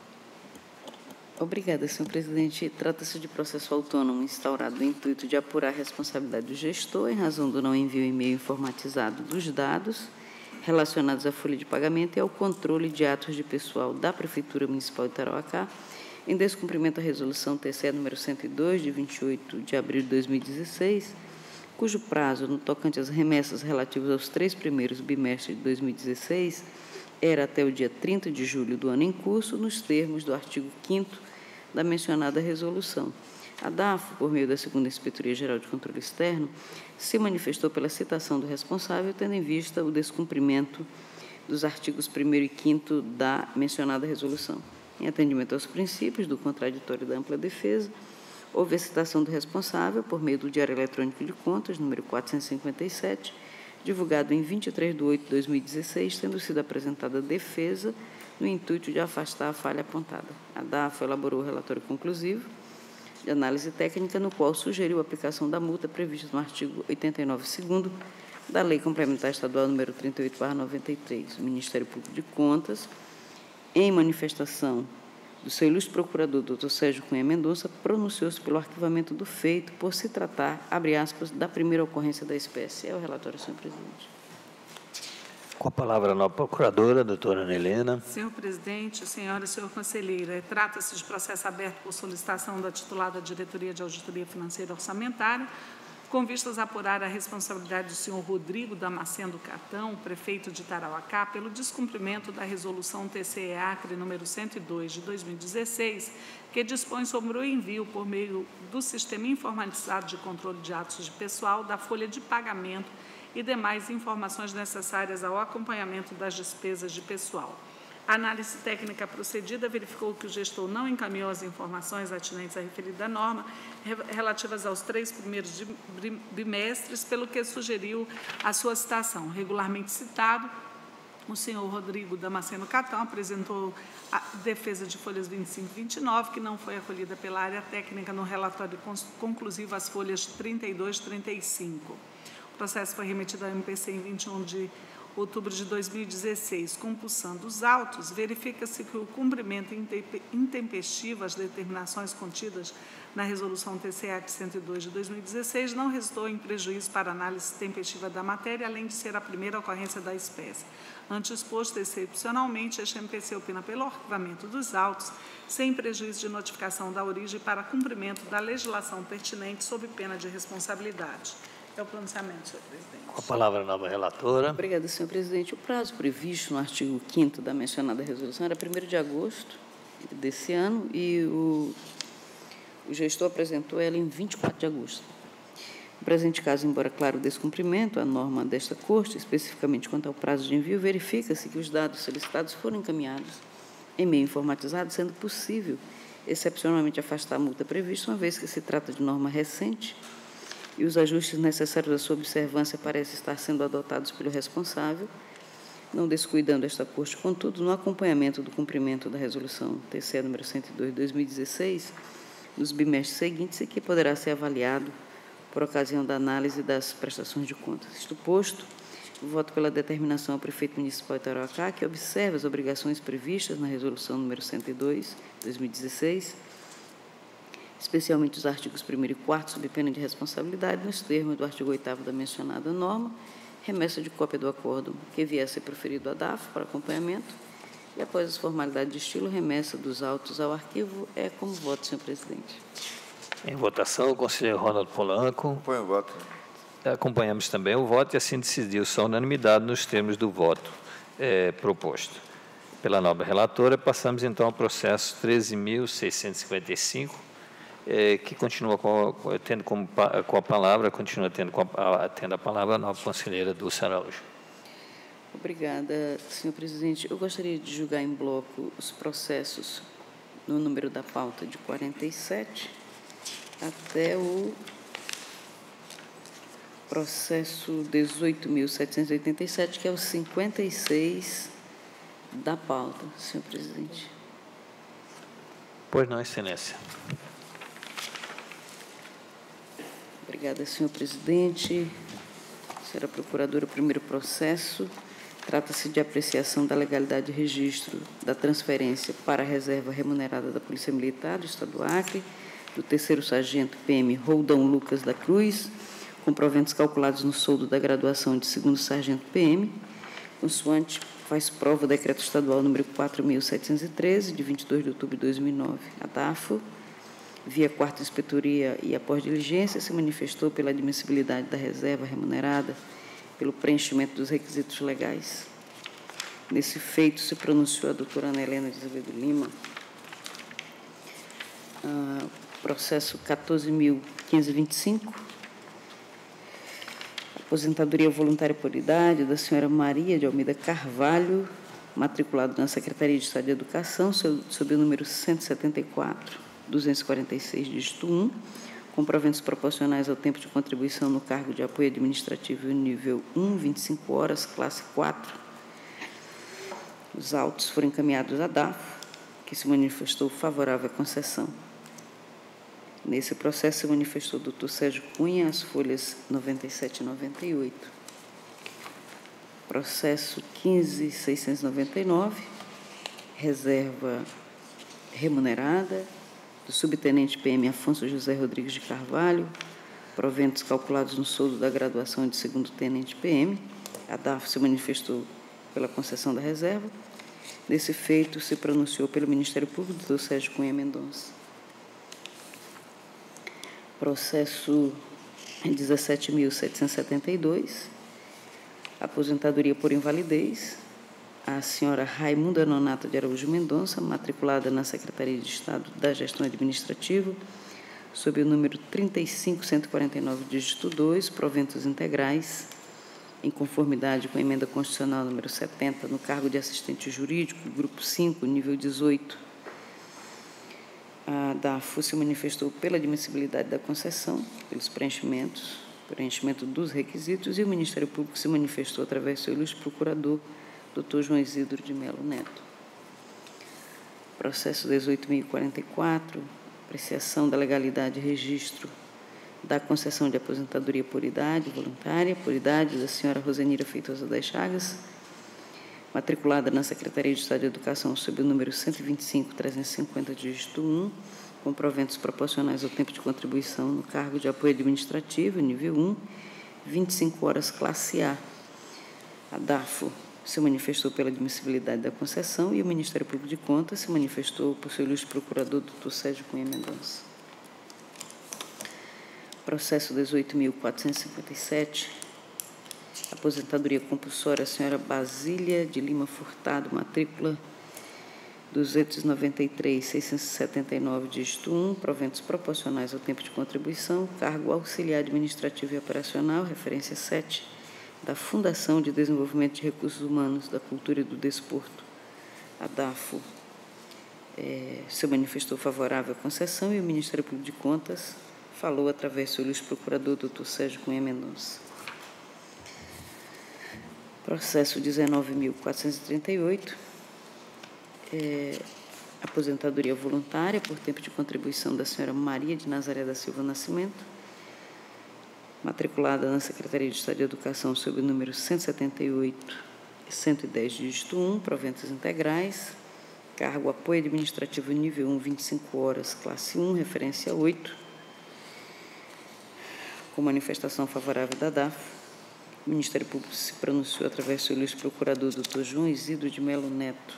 Obrigada, senhor presidente. Trata-se de processo autônomo instaurado no intuito de apurar a responsabilidade do gestor em razão do não envio e-mail informatizado dos dados relacionados à folha de pagamento e ao controle de atos de pessoal da Prefeitura Municipal de Tarauacá, em descumprimento da resolução T C E número cento e dois, de vinte e oito de abril de dois mil e dezesseis, cujo prazo, no tocante às remessas relativas aos três primeiros bimestres de dois mil e dezesseis, era até o dia trinta de julho do ano em curso, nos termos do artigo quinto da mencionada resolução. A DAFO, por meio da segunda Inspetoria Geral de Controle Externo, se manifestou pela citação do responsável, tendo em vista o descumprimento dos artigos primeiro e quinto da mencionada resolução. Em atendimento aos princípios do contraditório da ampla defesa, houve a citação do responsável por meio do Diário Eletrônico de Contas, número quatrocentos e cinquenta e sete, divulgado em vinte e três de oito de dois mil e dezesseis, tendo sido apresentada a defesa no intuito de afastar a falha apontada. A DAFO elaborou o relatório conclusivo de análise técnica, no qual sugeriu a aplicação da multa prevista no artigo oitenta e nove, segundo, da Lei Complementar Estadual número trinta e oito barra noventa e três. O Ministério Público de Contas, em manifestação do seu ilustre procurador, doutor Sérgio Cunha Mendonça, pronunciou-se pelo arquivamento do feito por se tratar, abre aspas, da primeira ocorrência da espécie. É o relatório, senhor presidente. Com a palavra a nova procuradora, doutora Ana Helena. Senhor presidente, senhora e senhor conselheiro, trata-se de processo aberto por solicitação da titulada Diretoria de Auditoria Financeira e Orçamentária, com vistas a apurar a responsabilidade do senhor Rodrigo Damasceno Catão, prefeito de Tarauacá, pelo descumprimento da resolução T C E Acre número cento e dois de dois mil e dezesseis, que dispõe sobre o envio por meio do Sistema Informatizado de Controle de Atos de Pessoal da folha de pagamento e demais informações necessárias ao acompanhamento das despesas de pessoal. A análise técnica procedida verificou que o gestor não encaminhou as informações atinentes à referida norma relativas aos três primeiros bimestres, pelo que sugeriu a sua citação. Regularmente citado, o senhor Rodrigo Damasceno Catão apresentou a defesa de folhas vinte e cinco e vinte e nove, que não foi acolhida pela área técnica no relatório conclusivo às folhas trinta e dois e trinta e cinco. O processo foi remetido ao M P C em vinte e um de outubro de dois mil e dezesseis. Compulsando os autos, verifica-se que o cumprimento intempestivo às determinações contidas na resolução T C E cento e dois de dois mil e dezesseis não resultou em prejuízo para a análise tempestiva da matéria, além de ser a primeira ocorrência da espécie. Ante exposto, excepcionalmente, este M P C opina pelo arquivamento dos autos, sem prejuízo de notificação da origem para cumprimento da legislação pertinente sob pena de responsabilidade. É o pronunciamento, senhor presidente. Com a palavra a nova relatora. Obrigada, senhor presidente. O prazo previsto no artigo quinto da mencionada resolução era primeiro de agosto desse ano e o, o gestor apresentou ela em vinte e quatro de agosto. No presente caso, embora claro o descumprimento, a norma desta Corte, especificamente quanto ao prazo de envio, verifica-se que os dados solicitados foram encaminhados em meio informatizado, sendo possível, excepcionalmente, afastar a multa prevista, uma vez que se trata de norma recente e os ajustes necessários à sua observância parecem estar sendo adotados pelo responsável, não descuidando esta Corte, contudo, no acompanhamento do cumprimento da resolução T C E número cento e dois de dois mil e dezesseis, nos bimestres seguintes, e que poderá ser avaliado por ocasião da análise das prestações de contas. Isto posto, voto pela determinação ao prefeito municipal de Tarauacá, que observe as obrigações previstas na resolução número cento e dois de dois mil e dezesseis, especialmente os artigos primeiro e quarto, sob pena de responsabilidade, nos termos do artigo oitavo da mencionada norma, remessa de cópia do acordo que vier a ser proferido à DAFO para acompanhamento e, após as formalidades de estilo, remessa dos autos ao arquivo. É como voto, senhor presidente. Em votação, o conselheiro Ronaldo Polanco. Acompanho o voto. Acompanhamos também o voto e assim decidiu-se a unanimidade nos termos do voto é, proposto pela nobre relatora. Passamos, então, ao processo treze mil seiscentos e cinquenta e cinco, É, que continua com, tendo como, com a palavra, continua tendo, com a, tendo a palavra a nova conselheira Dulce Araújo. Obrigada, senhor presidente. Eu gostaria de julgar em bloco os processos no número da pauta de quarenta e sete até o Processo dezoito mil setecentos e oitenta e sete, que é o cinquenta e seis da pauta, senhor presidente. Pois não, excelência. Obrigada, senhor presidente. Senhora procuradora, o primeiro processo trata-se de apreciação da legalidade de registro da transferência para a reserva remunerada da Polícia Militar do Estado do Acre, do terceiro sargento P M Roldão Lucas da Cruz, com proventos calculados no soldo da graduação de segundo sargento P M, consoante faz prova o decreto estadual número quatro mil setecentos e treze, de vinte e dois de outubro de dois mil e nove, a DAFO, via quarta inspetoria e após diligência, se manifestou pela admissibilidade da reserva remunerada pelo preenchimento dos requisitos legais. Nesse feito, se pronunciou a doutora Ana Helena de Azevedo Lima, ah, processo quatorze mil quinhentos e vinte e cinco, aposentadoria voluntária por idade da senhora Maria de Almeida Carvalho, matriculado na Secretaria de Estado de Educação, sob o número cento e setenta e quatro, duzentos e quarenta e seis, dígito um, com proventos proporcionais ao tempo de contribuição no cargo de apoio administrativo nível um, vinte e cinco horas, classe quatro. Os autos foram encaminhados à DAFO, que se manifestou favorável à concessão. Nesse processo se manifestou o doutor Sérgio Cunha, as folhas noventa e sete e noventa e oito. Processo quinze mil seiscentos e noventa e nove, reserva remunerada do subtenente P M Afonso José Rodrigues de Carvalho, proventos calculados no soldo da graduação de segundo tenente P M. A DAFO se manifestou pela concessão da reserva. Nesse feito, se pronunciou pelo Ministério Público, doutor Sérgio Cunha Mendonça. Processo dezessete mil setecentos e setenta e dois, aposentadoria por invalidez, a senhora Raimunda Nonata de Araújo Mendonça, matriculada na Secretaria de Estado da Gestão Administrativa, sob o número trinta e cinco, cento e quarenta e nove, dígito dois, proventos integrais, em conformidade com a emenda constitucional número setenta, no cargo de assistente jurídico, grupo cinco, nível dezoito. A DAFO se manifestou pela admissibilidade da concessão, pelos preenchimentos, preenchimento dos requisitos, e o Ministério Público se manifestou através do seu ilustre procurador, doutor João Isidro de Melo Neto. Processo dezoito mil e quarenta e quatro, apreciação da legalidade e registro da concessão de aposentadoria por idade voluntária, por idade da senhora Rosenira Feitosa das Chagas, matriculada na Secretaria de Estado de Educação sob o número cento e vinte e cinco, trezentos e cinquenta, dígito um, com proventos proporcionais ao tempo de contribuição no cargo de apoio administrativo, nível um, vinte e cinco horas, classe A. A DAFO se manifestou pela admissibilidade da concessão e o Ministério Público de Contas se manifestou por seu ilustre procurador, doutor Sérgio Cunha Mendonça. Processo dezoito mil quatrocentos e cinquenta e sete, aposentadoria compulsória, a senhora Basília de Lima Furtado, matrícula duzentos e noventa e três, seiscentos e setenta e nove, dígito um, proventos proporcionais ao tempo de contribuição, cargo auxiliar administrativo e operacional, referência sete, da Fundação de Desenvolvimento de Recursos Humanos, da Cultura e do Desporto. A DAFO é, se manifestou favorável à concessão e o Ministério Público de Contas falou através do seu ilustre procurador, doutor Sérgio Cunha Mendonça. Processo dezenove mil quatrocentos e trinta e oito, é, aposentadoria voluntária por tempo de contribuição da senhora Maria de Nazaré da Silva Nascimento, matriculada na Secretaria de Estado de Educação sob o número cento e setenta e oito e cento e dez, dígito um, proventos integrais, cargo apoio administrativo nível um, vinte e cinco horas, classe um, referência oito, com manifestação favorável da DAFO. O Ministério Público se pronunciou através do seu ilustre procurador, doutor João Isidro de Melo Neto.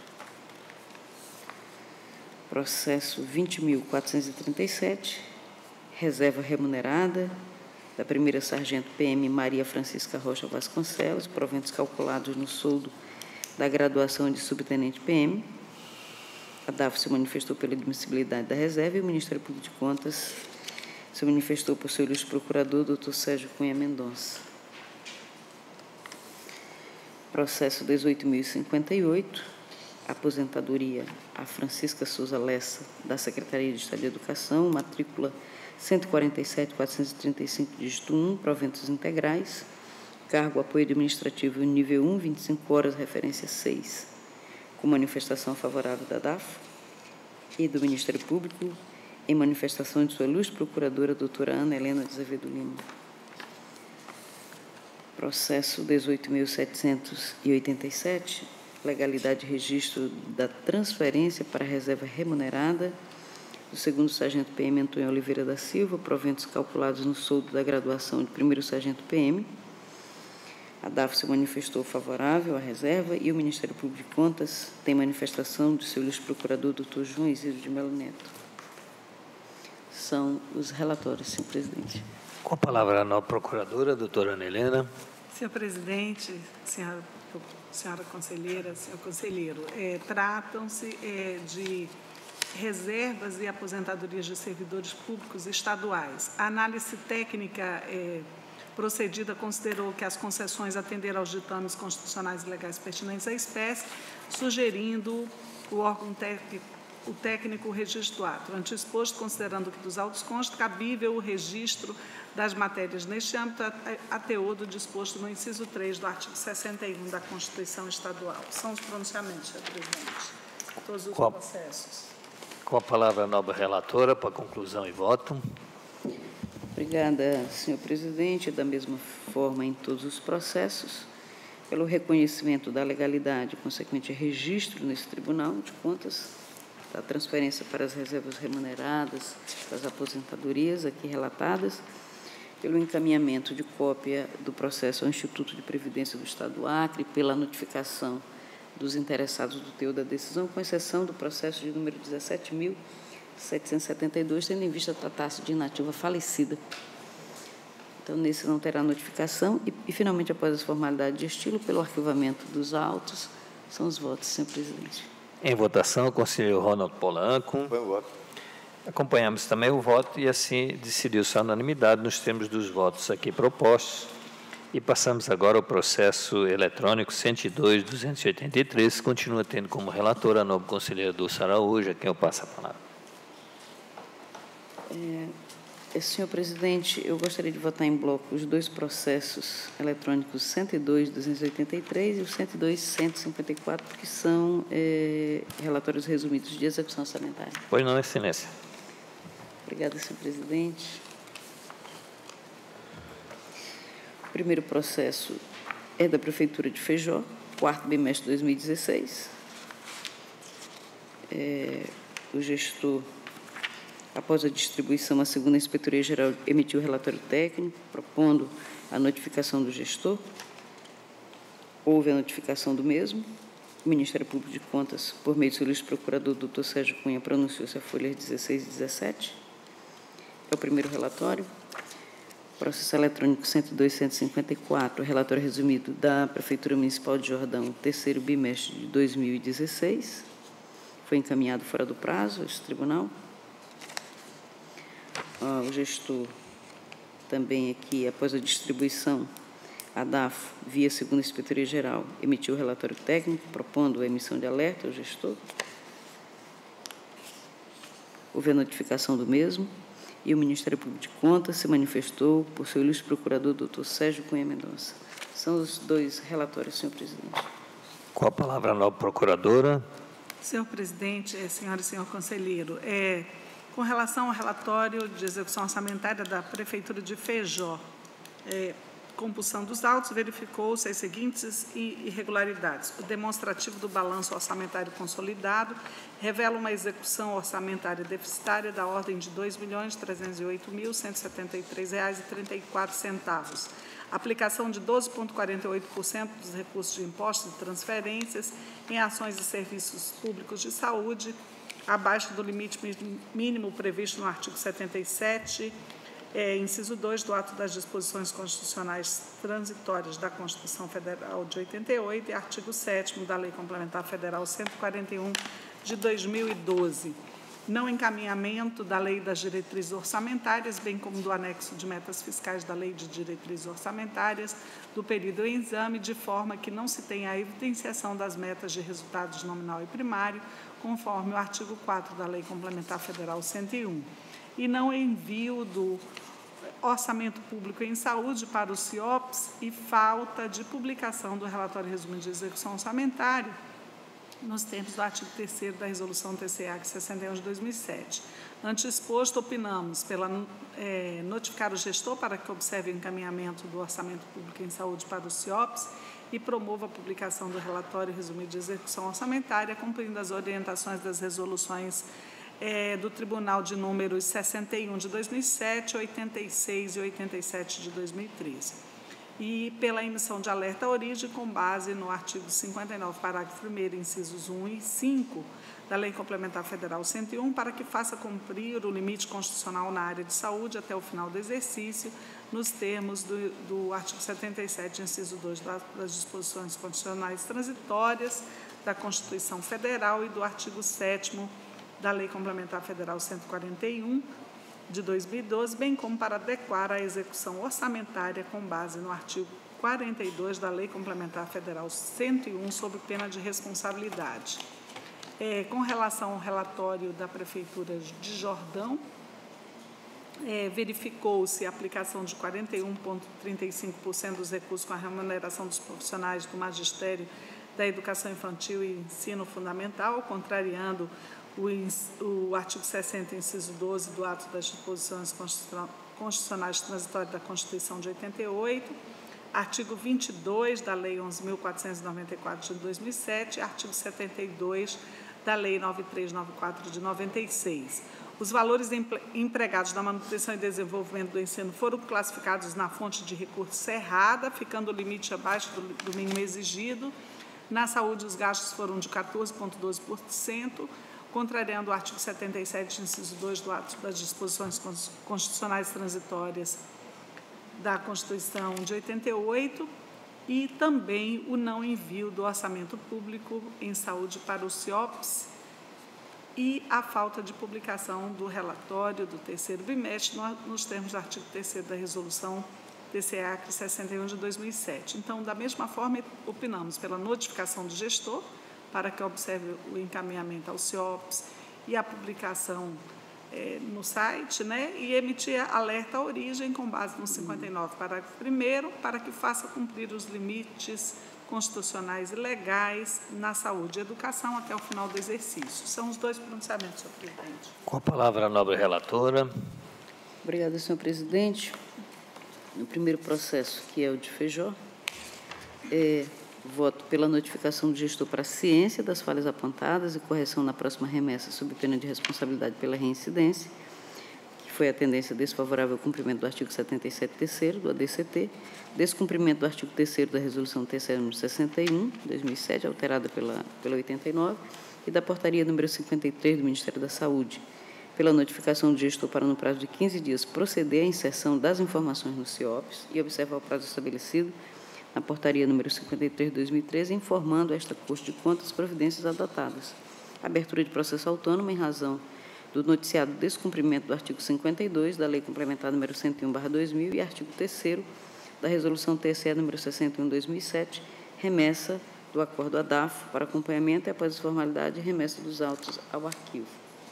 Processo vinte mil quatrocentos e trinta e sete, reserva remunerada da primeira sargento P M Maria Francisca Rocha Vasconcelos, proventos calculados no soldo da graduação de subtenente P M. A DAFO se manifestou pela admissibilidade da reserva e o Ministério Público de Contas se manifestou por seu ilustre procurador, doutor Sérgio Cunha Mendonça. Processo dezoito mil e cinquenta e oito, aposentadoria a Francisca Souza Lessa, da Secretaria de Estado de Educação, matrícula cento e quarenta e sete, quatrocentos e trinta e cinco, dígito um, proventos integrais, cargo apoio administrativo nível um, vinte e cinco horas, referência seis, com manifestação favorável da D A F e do Ministério Público, em manifestação de sua ilustre procuradora, doutora Ana Helena de Azevedo Lima. Processo dezoito mil setecentos e oitenta e sete, legalidade de registro da transferência para reserva remunerada do segundo sargento P M Antônio Oliveira da Silva, proventos calculados no soldo da graduação de primeiro sargento P M. A D A F se manifestou favorável à reserva e o Ministério Público de Contas tem manifestação do seu ilustre procurador, doutor João Isidro de Melo Neto. São os relatórios, senhor presidente. Com a palavra a nova procuradora, doutora Ana Helena. Senhor presidente, senhora, senhora conselheira, senhor conselheiro, é, tratam-se é, de reservas e aposentadorias de servidores públicos estaduais. A análise técnica é, procedida considerou que as concessões atenderam aos ditames constitucionais e legais pertinentes à espécie, sugerindo o órgão técnico, o técnico o registro do ato. Ante exposto, considerando que dos autos consta cabível o registro das matérias neste âmbito, a teor do disposto no inciso três do artigo sessenta e um da Constituição Estadual. São os pronunciamentos, senhor presidente. Todos os Com processos. Com a palavra a nova relatora para conclusão e voto. Obrigada, senhor presidente. Da mesma forma, em todos os processos, pelo reconhecimento da legalidade, consequente registro nesse Tribunal de Contas, da transferência para as reservas remuneradas, das aposentadorias aqui relatadas, pelo encaminhamento de cópia do processo ao Instituto de Previdência do Estado do Acre, pela notificação dos interessados do teor da decisão, com exceção do processo de número dezessete mil setecentos e setenta e dois, tendo em vista tratar-se de inativa falecida. Então, nesse não terá notificação. E, e, finalmente, após as formalidades de estilo, pelo arquivamento dos autos, são os votos, senhor presidente. Em votação, o conselheiro Ronald Polanco. Bom voto. Acompanhamos também o voto e, assim, decidiu-se a unanimidade nos termos dos votos aqui propostos. E passamos agora ao processo eletrônico cento e dois, duzentos e oitenta e três, continua tendo como relatora a nobre conselheira Dulce Araújo, a quem eu passo a palavra. É, senhor presidente, eu gostaria de votar em bloco os dois processos eletrônicos cento e dois, duzentos e oitenta e três e o cento e dois, cento e cinquenta e quatro, que são é, relatórios resumidos de execução orçamentária. Pois não, excelência. Obrigada, senhor presidente. O primeiro processo é da Prefeitura de Feijó, quarto bimestre de dois mil e dezesseis. É, o gestor, após a distribuição, a segunda Inspetoria-Geral emitiu o relatório técnico, propondo a notificação do gestor. Houve a notificação do mesmo. O Ministério Público de Contas, por meio do seu ilustre procurador, doutor Sérgio Cunha, pronunciou-se a folhas dezesseis e dezessete. É o primeiro relatório. Processo eletrônico cento e dois, cento e cinquenta e quatro, relatório resumido da Prefeitura Municipal de Jordão, terceiro bimestre de dois mil e dezesseis. Foi encaminhado fora do prazo a este tribunal. Ah, o gestor também aqui, após a distribuição, a D A F, via segunda Inspetoria-Geral, emitiu o relatório técnico, propondo a emissão de alerta ao gestor. Houve a notificação do mesmo. E o Ministério Público de Contas se manifestou por seu ilustre procurador, doutor Sérgio Cunha Mendonça. São os dois relatórios, senhor presidente. Com a palavra a nova procuradora. Senhor presidente, senhora e senhor conselheiro, é, com relação ao relatório de execução orçamentária da Prefeitura de Feijó, é, compulsão dos autos, verificou-se as seguintes irregularidades. O demonstrativo do balanço orçamentário consolidado revela uma execução orçamentária deficitária da ordem de dois milhões, trezentos e oito mil, cento e setenta e três reais e trinta e quatro centavos. Aplicação de doze vírgula quarenta e oito por cento dos recursos de impostos e transferências em ações e serviços públicos de saúde, abaixo do limite mínimo previsto no artigo setenta e sete, É, inciso dois do ato das disposições constitucionais transitórias da Constituição Federal de oitenta e oito e artigo sétimo da Lei Complementar Federal cento e quarenta e um de dois mil e doze. não encaminhamento da Lei das Diretrizes Orçamentárias, bem como do anexo de metas fiscais da Lei de Diretrizes Orçamentárias do período em exame, de forma que não se tenha a evidenciação das metas de resultados nominal e primário, conforme o artigo quatro da Lei Complementar Federal cento e um, e não envio do Orçamento Público em Saúde para o CIOPS e falta de publicação do relatório resumido de execução orçamentária nos termos do artigo terceiro da Resolução T C A C sessenta e um de dois mil e sete. Ante exposto, opinamos pela é, notificar o gestor para que observe o encaminhamento do Orçamento Público em Saúde para o CIOPS e promova a publicação do relatório resumido de execução orçamentária, cumprindo as orientações das resoluções é, do Tribunal de números sessenta e um de dois mil e sete, oitenta e seis e oitenta e sete de dois mil e treze. E pela emissão de alerta à origem com base no artigo cinquenta e nove, parágrafo primeiro, incisos um e cinco da Lei Complementar Federal cento e um, para que faça cumprir o limite constitucional na área de saúde até o final do exercício, nos termos do, do artigo setenta e sete, inciso dois das disposições constitucionais transitórias da Constituição Federal e do artigo sétimo da Lei Complementar Federal cento e quarenta e um, de dois mil e doze, bem como para adequar a execução orçamentária com base no artigo quarenta e dois da Lei Complementar Federal cento e um, sob pena de responsabilidade. É, com relação ao relatório da Prefeitura de Jordão, é, verificou-se a aplicação de quarenta e um vírgula trinta e cinco por cento dos recursos com a remuneração dos profissionais do magistério da educação infantil e ensino fundamental, contrariando O, o artigo sessenta, inciso doze, do ato das disposições constitucionais transitórias da Constituição de oitenta e oito, artigo vinte e dois da Lei onze mil quatrocentos e noventa e quatro de dois mil e sete, artigo setenta e dois da Lei nove mil trezentos e noventa e quatro de noventa e seis. Os valores empregados na manutenção e desenvolvimento do ensino foram classificados na fonte de recurso errada, ficando o limite abaixo do, do mínimo exigido. Na saúde, os gastos foram de quatorze vírgula doze por cento, contrariando o artigo setenta e sete, inciso dois do ato das disposições constitucionais transitórias da Constituição de oitenta e oito, e também o não envio do orçamento público em saúde para o CIOPS e a falta de publicação do relatório do terceiro bimestre nos termos do artigo terceiro da Resolução T C A C sessenta e um de dois mil e sete. Então, da mesma forma, opinamos pela notificação do gestor, para que observe o encaminhamento ao CIOPS e a publicação é, no site, né, e emitir alerta à origem com base no cinquenta e nove, parágrafo primeiro, para que faça cumprir os limites constitucionais e legais na saúde e educação até o final do exercício. São os dois pronunciamentos, senhor presidente. Com a palavra a nobre relatora. Obrigada, senhor presidente. No primeiro processo, que é o de Feijó, é... voto pela notificação do gestor para a ciência das falhas apontadas e correção na próxima remessa sob pena de responsabilidade pela reincidência, que foi a tendência desfavorável ao cumprimento do artigo setenta e sete terceiro do A D C T, descumprimento do artigo terceiro da Resolução T C A número sessenta e um, de dois mil e sete, alterada pela, pela oitenta e nove, e da portaria número cinquenta e três do Ministério da Saúde, pela notificação do gestor para, no prazo de quinze dias, proceder à inserção das informações no CIOPS e observar o prazo estabelecido na portaria número cinquenta e três de dois mil e treze, informando esta Corte de Contas as providências adotadas. Abertura de processo autônomo em razão do noticiado descumprimento do artigo cinquenta e dois da Lei Complementar número cento e um barra dois mil e artigo terceiro da Resolução T C A número sessenta e um de dois mil e sete, remessa do acordo A D A F para acompanhamento e, após a formalidade, remessa dos autos ao arquivo.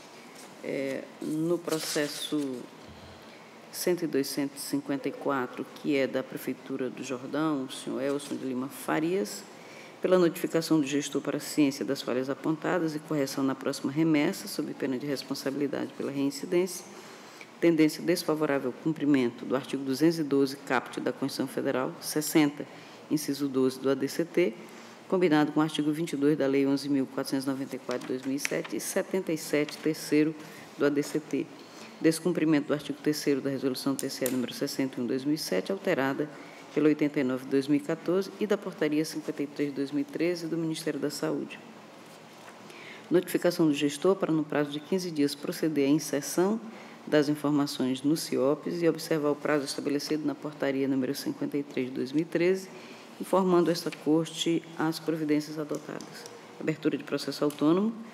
É, no processo cento e dois, cento e cinquenta e quatro, que é da Prefeitura do Jordão, o senhor Elson de Lima Farias, pela notificação do gestor para a ciência das falhas apontadas e correção na próxima remessa, sob pena de responsabilidade pela reincidência, tendência desfavorável ao cumprimento do artigo duzentos e doze, caput da Constituição Federal, sessenta, inciso doze do A D C T, combinado com o artigo vinte e dois da Lei onze mil quatrocentos e noventa e quatro de dois mil e sete e setenta e sete, terceiro do A D C T. Descumprimento do artigo terceiro da Resolução T C A número sessenta e um de dois mil e sete, alterada pela oitenta e nove de dois mil e quatorze e da Portaria cinquenta e três de dois mil e treze do Ministério da Saúde. Notificação do gestor para, no prazo de quinze dias, proceder à inserção das informações no CIOPS e observar o prazo estabelecido na Portaria número cinquenta e três de dois mil e treze, informando esta Corte as providências adotadas. Abertura de processo autônomo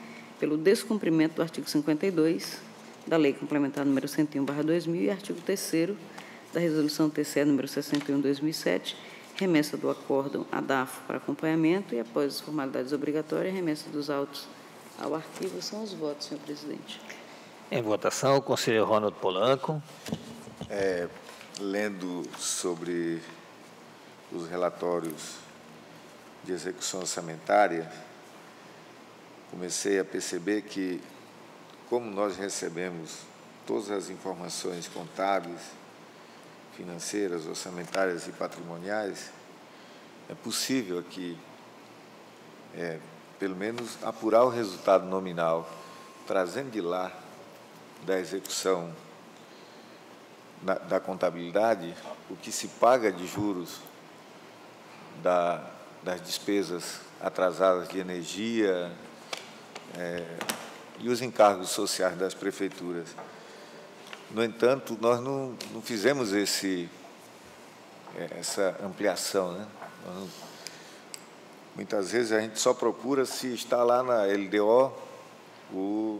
pelo descumprimento do artigo cinquenta e dois da Lei Complementar número cento e um barra dois mil e artigo terceiro da Resolução T C E número sessenta e um barra dois mil e sete, remessa do acórdão à D A F para acompanhamento e, após as formalidades obrigatórias, remessa dos autos ao arquivo. São os votos, senhor presidente. Em votação, o conselheiro Ronald Polanco. É, lendo sobre os relatórios de execução orçamentária, comecei a perceber que, como nós recebemos todas as informações contábeis, financeiras, orçamentárias e patrimoniais, é possível aqui, é, pelo menos, apurar o resultado nominal, trazendo de lá, da execução na, da contabilidade, o que se paga de juros da, das despesas atrasadas de energia, é, e os encargos sociais das prefeituras. No entanto, nós não, não fizemos esse, essa ampliação, né? Não, muitas vezes a gente só procura se está lá na L D O o,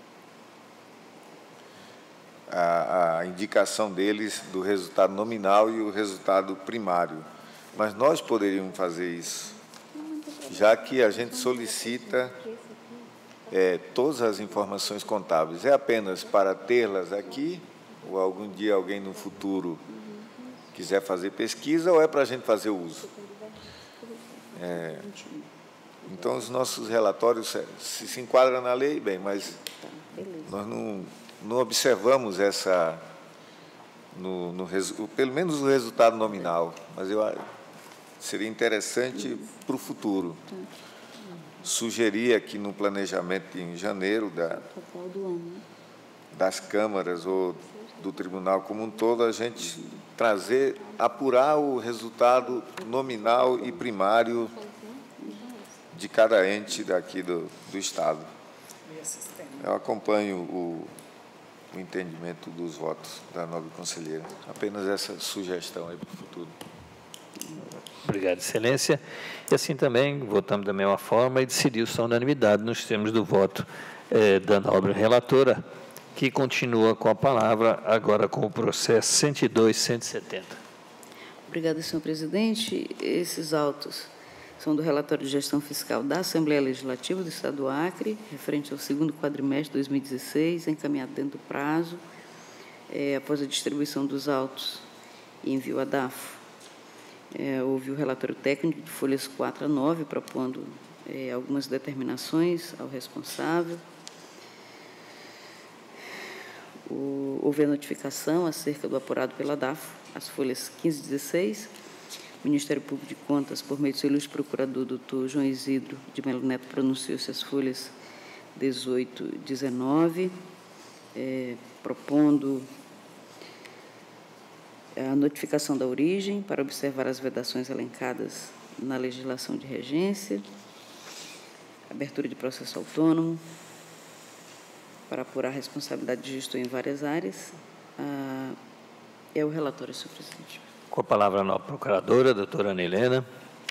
a, a indicação deles do resultado nominal e o resultado primário. Mas nós poderíamos fazer isso, já que a gente solicita É, todas as informações contábeis. É apenas para tê-las aqui, ou algum dia alguém no futuro quiser fazer pesquisa, ou é para a gente fazer uso? É, então, os nossos relatórios, se se enquadram na lei, bem, mas nós não, não observamos essa, no, no, pelo menos o resultado nominal, mas eu seria interessante para o futuro. Sugeria que no planejamento em janeiro da, das câmaras ou do tribunal como um todo, a gente trazer, apurar o resultado nominal e primário de cada ente daqui do, do Estado. Eu acompanho o, o entendimento dos votos da nobre conselheira. Apenas essa sugestão aí para o futuro. Obrigado, excelência. E assim também, votamos da mesma forma e decidiu-se a unanimidade nos termos do voto eh, da nobre relatora, que continua com a palavra agora com o processo cento e dois, cento e setenta. Obrigada, senhor presidente. Esses autos são do relatório de gestão fiscal da Assembleia Legislativa do Estado do Acre, referente ao segundo quadrimestre de dois mil e dezesseis, encaminhado dentro do prazo, eh, após a distribuição dos autos e envio à D A F. É, houve o relatório técnico de folhas quatro a nove, propondo é, algumas determinações ao responsável. O, houve a notificação acerca do apurado pela D A F, as folhas quinze e dezesseis. O Ministério Público de Contas, por meio do seu ilustre procurador, doutor João Isidro de Melo Neto, pronunciou-se as folhas dezoito e dezenove, é, propondo a notificação da origem para observar as vedações elencadas na legislação de regência, abertura de processo autônomo para apurar a responsabilidade de gestor em várias áreas. Ah, é o relatório, senhor presidente. Com a palavra a nova procuradora, doutora Ana Helena.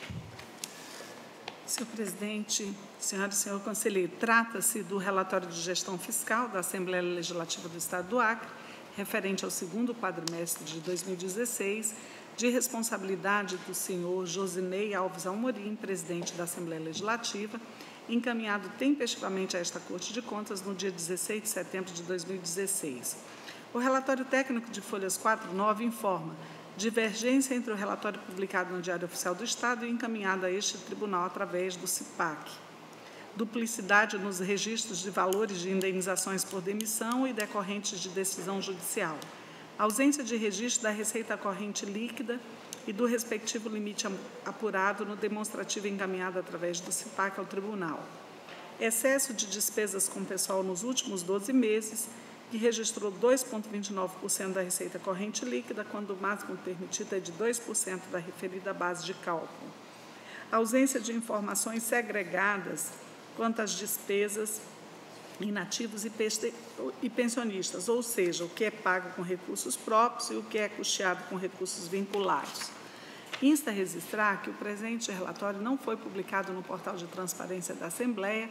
Senhor presidente, senhora e senhor conselheiro, trata-se do relatório de gestão fiscal da Assembleia Legislativa do Estado do Acre, referente ao segundo quadrimestre de dois mil e dezesseis, de responsabilidade do senhor Josinei Alves Amorim, presidente da Assembleia Legislativa, encaminhado tempestivamente a esta Corte de Contas no dia dezesseis de setembro de dois mil e dezesseis. O relatório técnico de folhas quatro e nove informa divergência entre o relatório publicado no Diário Oficial do Estado e encaminhado a este tribunal através do C I P A C. Duplicidade nos registros de valores de indenizações por demissão e decorrentes de decisão judicial. Ausência de registro da receita corrente líquida e do respectivo limite apurado no demonstrativo encaminhado através do C I P A C ao tribunal. Excesso de despesas com pessoal nos últimos doze meses, que registrou dois vírgula vinte e nove por cento da receita corrente líquida, quando o máximo permitido é de dois por cento da referida base de cálculo. Ausência de informações segregadas quanto às despesas inativos e pensionistas, ou seja, o que é pago com recursos próprios e o que é custeado com recursos vinculados. Insta registrar que o presente relatório não foi publicado no portal de transparência da Assembleia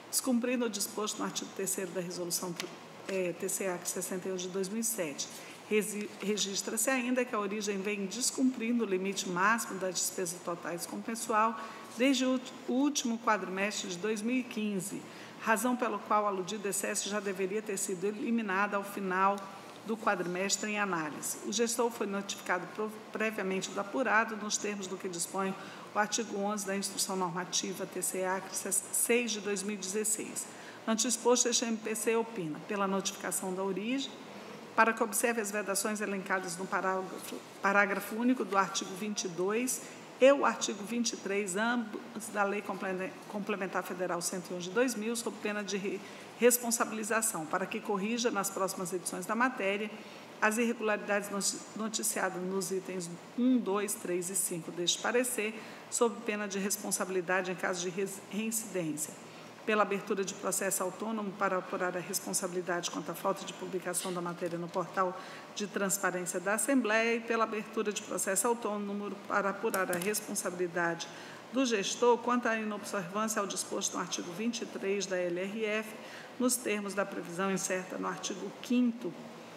Descumprindo o disposto no artigo terceiro da Resolução é, T C A C sessenta e um de dois mil e sete, registra-se ainda que a origem vem descumprindo o limite máximo das despesas totais com pessoal desde o último quadrimestre de dois mil e quinze, razão pela qual o aludido excesso já deveria ter sido eliminado ao final do quadrimestre em análise. O gestor foi notificado previamente do apurado nos termos do que dispõe o artigo onze da Instrução Normativa T C A C seis de dois mil e dezesseis. Ante o exposto, este M P C opina pela notificação da origem, para que observe as vedações elencadas no parágrafo, parágrafo único do artigo vinte e dois e o artigo vinte e três, ambos da Lei Complementar Federal cento e um de dois mil, sob pena de responsabilização, para que corrija nas próximas edições da matéria as irregularidades noticiadas nos itens um, dois, três e cinco deste parecer, sob pena de responsabilidade em caso de reincidência, pela abertura de processo autônomo para apurar a responsabilidade quanto à falta de publicação da matéria no portal de transparência da Assembleia e pela abertura de processo autônomo para apurar a responsabilidade do gestor quanto à inobservância ao disposto no artigo vinte e três da L R F, nos termos da previsão incerta no artigo quinto,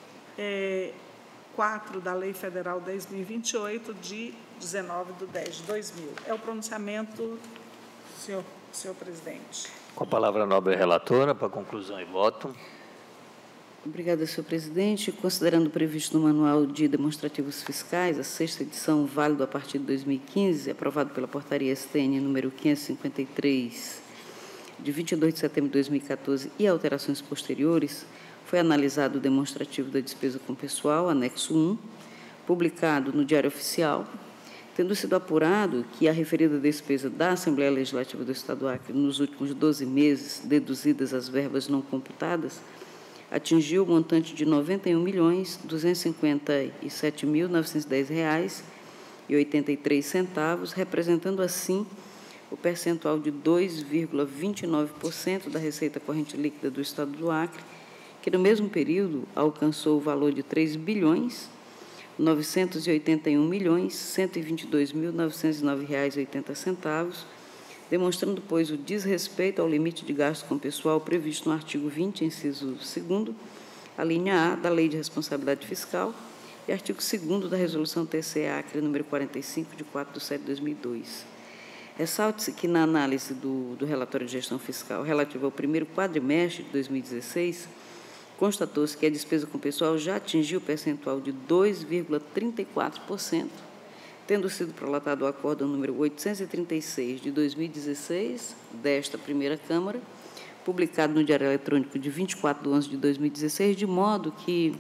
é, quatro da Lei Federal dez mil e vinte e oito, de dezenove de dez de dois mil. É o pronunciamento, senhor, senhor presidente. Com a palavra a nobre relatora, para conclusão e voto. Obrigada, senhor presidente. Considerando o previsto no Manual de Demonstrativos Fiscais, a sexta edição, válido a partir de dois mil e quinze, aprovado pela Portaria S T N número quinhentos e cinquenta e três, de vinte e dois de setembro de dois mil e quatorze, e alterações posteriores, foi analisado o demonstrativo da despesa com pessoal, anexo um, publicado no Diário Oficial, tendo sido apurado que a referida despesa da Assembleia Legislativa do Estado do Acre nos últimos doze meses, deduzidas as verbas não computadas, atingiu o montante de noventa e um milhões duzentos e cinquenta e sete mil novecentos e dez reais e oitenta e três centavos, representando assim o percentual de dois vírgula vinte e nove por cento da receita corrente líquida do Estado do Acre, que no mesmo período alcançou o valor de três bilhões novecentos e oitenta e um milhões cento e vinte e dois mil novecentos e nove reais e oitenta centavos, demonstrando, pois, o desrespeito ao limite de gasto com pessoal previsto no artigo vinte, inciso segundo, a linha A da Lei de Responsabilidade Fiscal e artigo segundo da Resolução T C A C número quarenta e cinco, de quatro de setembro de dois mil e dois. Ressalte-se que, na análise do, do relatório de gestão fiscal relativo ao primeiro quadrimestre de dois mil e dezesseis, constatou-se que a despesa com pessoal já atingiu o percentual de dois vírgula trinta e quatro por cento, tendo sido prolatado o acórdão número oitocentos e trinta e seis de dois mil e dezesseis, desta primeira Câmara, publicado no Diário Eletrônico de vinte e quatro de onze de dois mil e dezesseis, de modo que,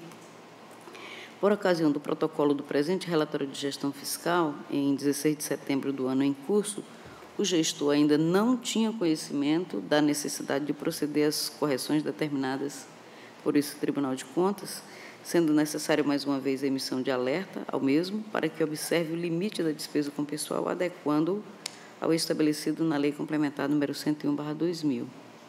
por ocasião do protocolo do presente relatório de gestão fiscal, em dezesseis de setembro do ano em curso, o gestor ainda não tinha conhecimento da necessidade de proceder às correções determinadas por esse Tribunal de Contas, sendo necessário, mais uma vez, a emissão de alerta ao mesmo, para que observe o limite da despesa com pessoal, adequando-o ao estabelecido na Lei Complementar número cento e um barra dois mil.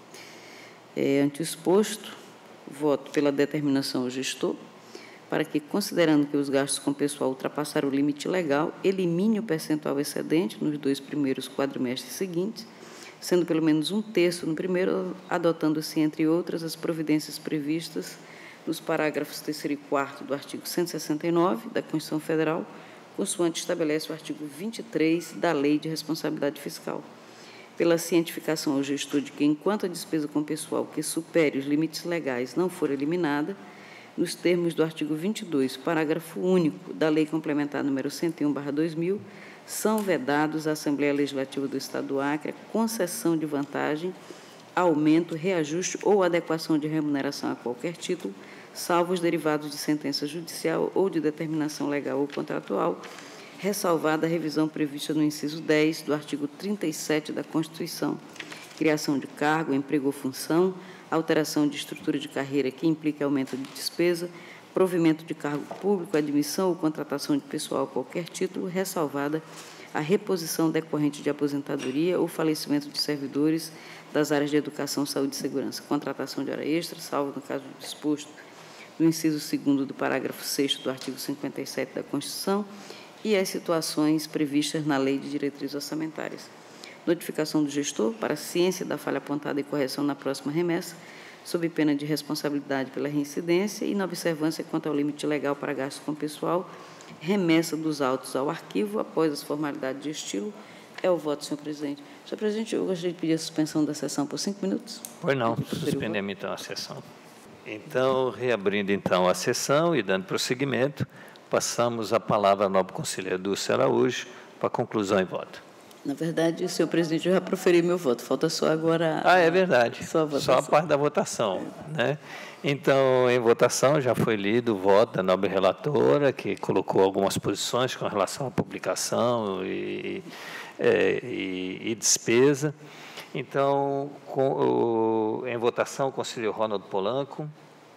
É, ante o exposto, voto pela determinação ao gestor, para que, considerando que os gastos com pessoal ultrapassaram o limite legal, elimine o percentual excedente nos dois primeiros quadrimestres seguintes, sendo pelo menos um terço no primeiro, adotando-se, entre outras, as providências previstas nos parágrafos terceiro e quarto do artigo cento e sessenta e nove da Constituição Federal, consoante estabelece o artigo vinte e três da Lei de Responsabilidade Fiscal. Pela cientificação ao gestor de que, enquanto a despesa com pessoal que supere os limites legais não for eliminada, nos termos do artigo vinte e dois, parágrafo único da Lei Complementar número cento e um barra dois mil, são vedados à Assembleia Legislativa do Estado do Acre a concessão de vantagem, aumento, reajuste ou adequação de remuneração a qualquer título, salvo os derivados de sentença judicial ou de determinação legal ou contratual, ressalvada a revisão prevista no inciso dez do artigo trinta e sete da Constituição, criação de cargo, emprego ou função, alteração de estrutura de carreira que implique aumento de despesa, provimento de cargo público, admissão ou contratação de pessoal a qualquer título, ressalvada a reposição decorrente de aposentadoria ou falecimento de servidores das áreas de educação, saúde e segurança, contratação de hora extra, salvo no caso disposto no inciso segundo do parágrafo sexto do artigo cinquenta e sete da Constituição, e as situações previstas na Lei de Diretrizes Orçamentárias. notificação do gestor para a ciência da falha apontada e correção na próxima remessa, sob pena de responsabilidade pela reincidência e inobservância quanto ao limite legal para gastos com pessoal, remessa dos autos ao arquivo após as formalidades de estilo. É o voto, senhor presidente. Senhor presidente, eu gostaria de pedir a suspensão da sessão por cinco minutos. Pois não, suspendemos então a sessão. Então, reabrindo então a sessão e dando prosseguimento, passamos a palavra ao nobre conselheiro Dulce Araújo para conclusão e voto. Na verdade, senhor presidente, eu já proferi meu voto, falta só agora... Ah, é verdade, só a, só a parte da votação, né? Então, em votação, já foi lido o voto da nobre relatora, que colocou algumas posições com relação à publicação e, é, e, e despesa. Então, com, o, em votação, o conselheiro Ronaldo Polanco.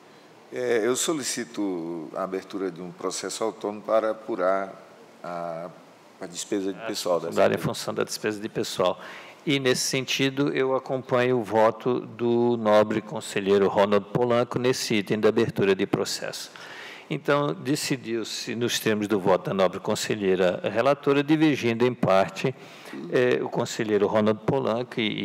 É, eu solicito a abertura de um processo autônomo para apurar a, a despesa de pessoal. Dar em função da despesa de pessoal. E, nesse sentido, eu acompanho o voto do nobre conselheiro Ronaldo Polanco nesse item da abertura de processo. Então, decidiu-se, nos termos do voto da nobre conselheira relatora, divergindo em parte eh, o conselheiro Ronaldo Polanco e,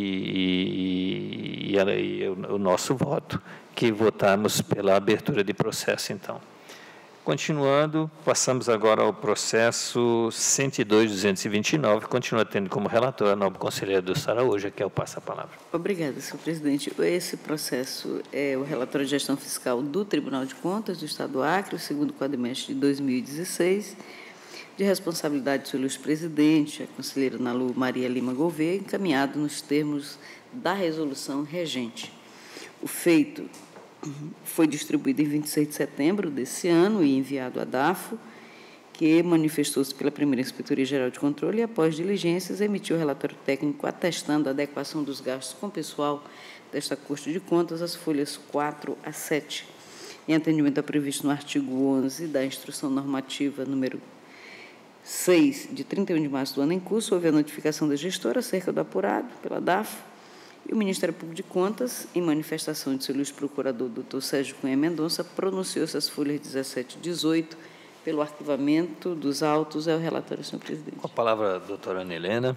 e, e, e, e o, o nosso voto, que votamos pela abertura de processo, então. Continuando, passamos agora ao processo cento e dois, duzentos e vinte e nove, continua tendo como relatora a nobre conselheira Dulce Araújo, que eu passo a palavra. Obrigada, senhor presidente. Esse processo é o relatório de gestão fiscal do Tribunal de Contas do Estado do Acre, o segundo quadrimestre de dois mil e dezesseis, de responsabilidade do senhor ilustre presidente, a conselheira Nalu Maria Lima Gouveia, encaminhado nos termos da resolução regente. O feito foi distribuído em vinte e seis de setembro desse ano e enviado à DAFO, que manifestou-se pela primeira Inspetoria Geral de Controle e, após diligências, emitiu o relatório técnico atestando a adequação dos gastos com pessoal desta Corte de Contas às folhas quatro a sete, em atendimento ao previsto no artigo onze da Instrução Normativa número seis, de trinta e um de março do ano em curso. Houve a notificação da gestora acerca do apurado pela DAFO, e o Ministério Público de Contas, em manifestação de seu ilustre procurador, doutor Sérgio Cunha Mendonça, pronunciou-se as folhas dezessete e dezoito pelo arquivamento dos autos. É o relatório, senhor presidente. Com a palavra, doutora Ana Helena.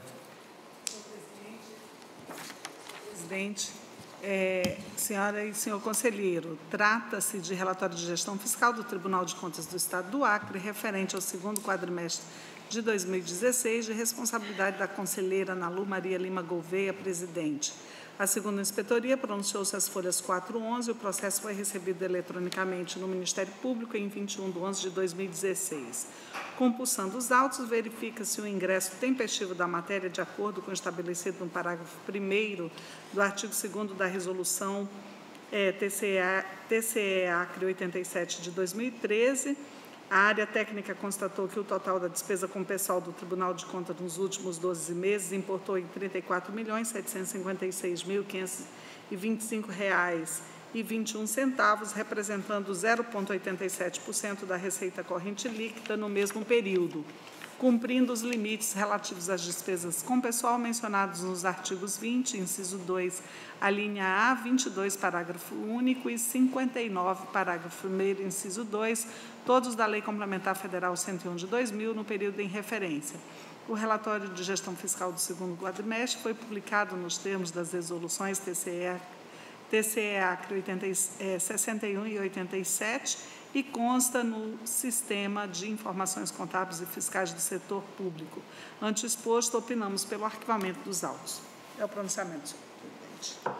Presidente, é, senhora e senhor conselheiro, trata-se de relatório de gestão fiscal do Tribunal de Contas do Estado do Acre, referente ao segundo quadrimestre de dois mil e dezesseis, de responsabilidade da conselheira Nalu Maria Lima Gouveia, presidente. A segunda inspetoria pronunciou-se as folhas quatro a onze, o processo foi recebido eletronicamente no Ministério Público em vinte e um de onze de dois mil e dezesseis. Compulsando os autos, verifica-se o ingresso tempestivo da matéria de acordo com o estabelecido no parágrafo primeiro do artigo segundo da resolução é, T C E Acre oitenta e sete de dois mil e treze. A área técnica constatou que o total da despesa com o pessoal do Tribunal de Contas nos últimos doze meses importou em trinta e quatro milhões, setecentos e cinquenta e seis mil, quinhentos e vinte e cinco reais e vinte e um centavos, representando zero vírgula oitenta e sete por cento da receita corrente líquida no mesmo período, cumprindo os limites relativos às despesas com pessoal mencionados nos artigos vinte, inciso dois, a linha A, vinte e dois, parágrafo único, e cinquenta e nove, parágrafo primeiro, inciso dois, todos da Lei Complementar Federal cento e um de dois mil, no período em referência. O relatório de gestão fiscal do segundo quadrimestre foi publicado nos termos das resoluções T C E, T C E Acre sessenta e um e oitenta e sete e consta no Sistema de Informações Contábeis e Fiscais do Setor Público. Ante exposto, opinamos pelo arquivamento dos autos. É o pronunciamento, senhor presidente.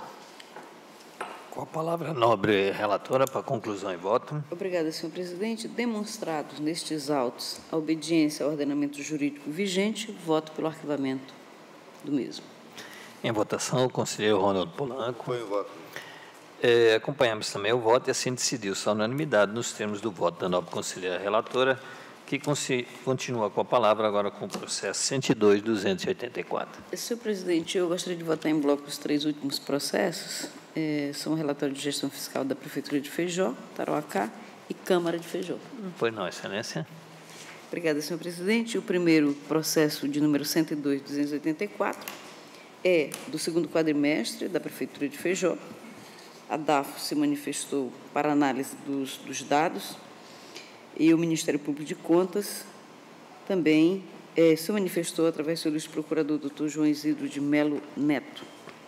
Com a palavra, nobre relatora, para conclusão e voto. Obrigada, senhor presidente. Demonstrados nestes autos a obediência ao ordenamento jurídico vigente, voto pelo arquivamento do mesmo. Em votação, o conselheiro Ronaldo Polanco. Foi o voto. É, acompanhamos também o voto e assim decidiu-se a unanimidade nos termos do voto da nobre conselheira relatora, que continua com a palavra agora com o processo cento e dois, duzentos e oitenta e quatro. Senhor presidente, eu gostaria de votar em bloco os três últimos processos. É, são o relatório de gestão fiscal da Prefeitura de Feijó, Tarauacá e Câmara de Feijó. Pois não, excelência. Obrigada, senhor presidente. O primeiro processo, de número cento e dois, duzentos e oitenta e quatro, é do segundo quadrimestre da Prefeitura de Feijó. A DAFO se manifestou para análise dos, dos dados e o Ministério Público de Contas também é, se manifestou através do seu ilustre procurador, doutor João Isidro de Melo Neto.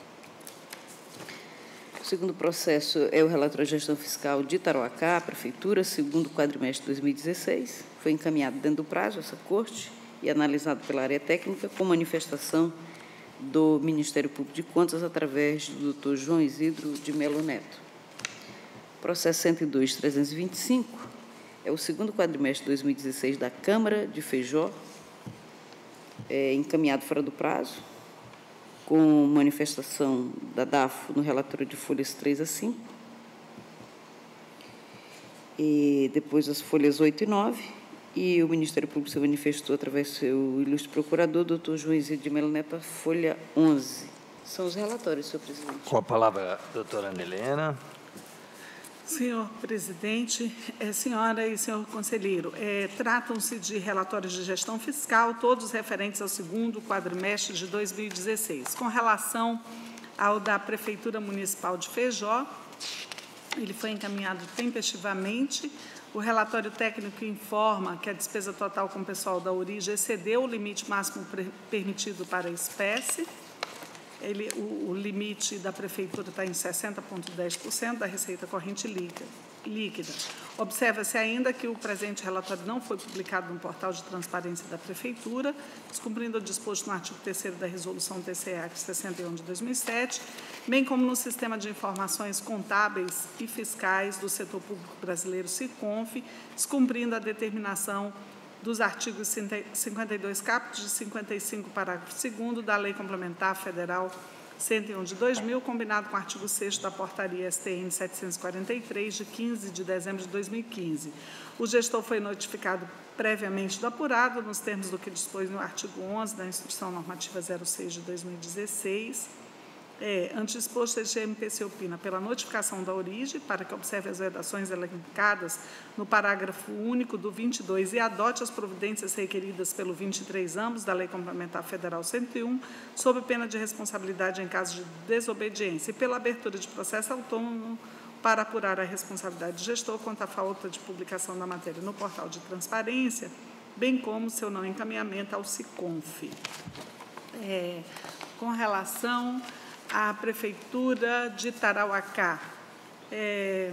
O segundo processo é o relatório de gestão fiscal de Tarauacá, Prefeitura, segundo quadrimestre de dois mil e dezesseis. Foi encaminhado dentro do prazo essa corte e analisado pela área técnica com manifestação do Ministério Público de Contas através do doutor João Isidro de Melo Neto. Processo cento e dois mil trezentos e vinte e cinco é o segundo quadrimestre de dois mil e dezesseis da Câmara de Feijó, é, encaminhado fora do prazo, com manifestação da D A F no relatório de folhas três a cinco, e depois as folhas oito e nove, e o Ministério Público se manifestou através do seu ilustre procurador, doutor João Isidro de Melo Neto, folha onze. São os relatórios, senhor presidente. Com a palavra, a doutora Ana Helena. Senhor presidente, é, senhora e senhor conselheiro, é, tratam-se de relatórios de gestão fiscal, todos referentes ao segundo quadrimestre de dois mil e dezesseis. Com relação ao da Prefeitura Municipal de Feijó, ele foi encaminhado tempestivamente. O relatório técnico informa que a despesa total com o pessoal da origem excedeu o limite máximo permitido para a espécie. Ele, o, o limite da Prefeitura está em sessenta vírgula dez por cento da receita corrente líquida. Observa-se ainda que o presente relatório não foi publicado no portal de transparência da Prefeitura, descumprindo o disposto no artigo terceiro da Resolução T C E A C sessenta e um de dois mil e sete, bem como no Sistema de Informações Contábeis e Fiscais do Setor Público Brasileiro, SICONF, descumprindo a determinação dos artigos cinquenta e dois caput de cinquenta e cinco, parágrafo segundo da Lei Complementar Federal cento e um de dois mil, combinado com o artigo sexto da Portaria S T N setecentos e quarenta e três, de quinze de dezembro de dois mil e quinze. O gestor foi notificado previamente do apurado, nos termos do que dispõe no artigo onze da Instrução Normativa zero seis de dois mil e dezesseis. É, ante exposto, a G M P C opina pela notificação da origem, para que observe as vedações elencadas no parágrafo único do vinte e dois e adote as providências requeridas pelo vinte e três ambos da Lei Complementar Federal cento e um, sob pena de responsabilidade em caso de desobediência, e pela abertura de processo autônomo para apurar a responsabilidade do gestor quanto à falta de publicação da matéria no portal de transparência, bem como seu não encaminhamento ao SICONF. É, com relação à Prefeitura de Tarauacá, é,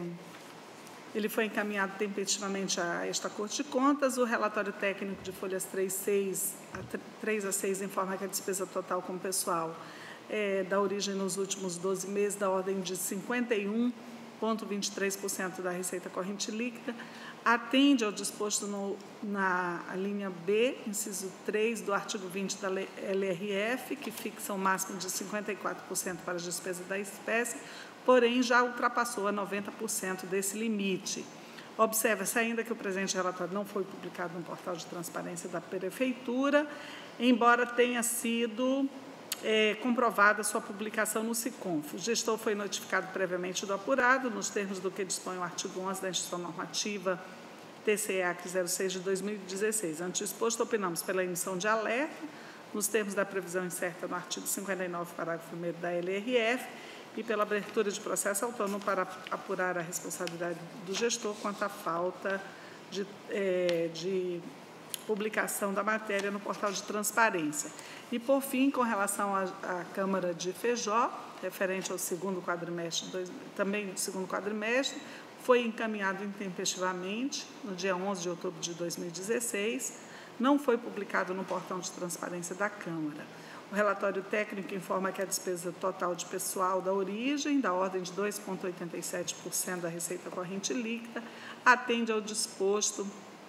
ele foi encaminhado tempestivamente a esta Corte de Contas. O relatório técnico de folhas três a seis informa que a despesa total com o pessoal é, da origem nos últimos doze meses da ordem de cinquenta e um vírgula vinte e três por cento da receita corrente líquida, atende ao disposto no, na linha B, inciso três do artigo vinte da L R F, que fixa o máximo de cinquenta e quatro por cento para as despesas da espécie, porém já ultrapassou a noventa por cento desse limite. Observa-se ainda que o presente relatório não foi publicado no portal de transparência da Prefeitura, embora tenha sido É, comprovada sua publicação no SICONF. O gestor foi notificado previamente do apurado, nos termos do que dispõe o artigo onze da Instrução Normativa T C E A C zero seis de dois mil e dezesseis. Ante exposto, opinamos pela emissão de alerta, nos termos da previsão incerta no artigo cinquenta e nove, parágrafo primeiro da L R F, e pela abertura de processo autônomo para apurar a responsabilidade do gestor quanto à falta de, é, de publicação da matéria no portal de transparência. E, por fim, com relação à, à Câmara de Feijó, referente ao segundo quadrimestre, dois, também do segundo quadrimestre, foi encaminhado intempestivamente, no dia onze de outubro de dois mil e dezesseis, não foi publicado no portal de transparência da Câmara. O relatório técnico informa que a despesa total de pessoal da origem, da ordem de dois vírgula oitenta e sete por cento da receita corrente líquida, atende ao disposto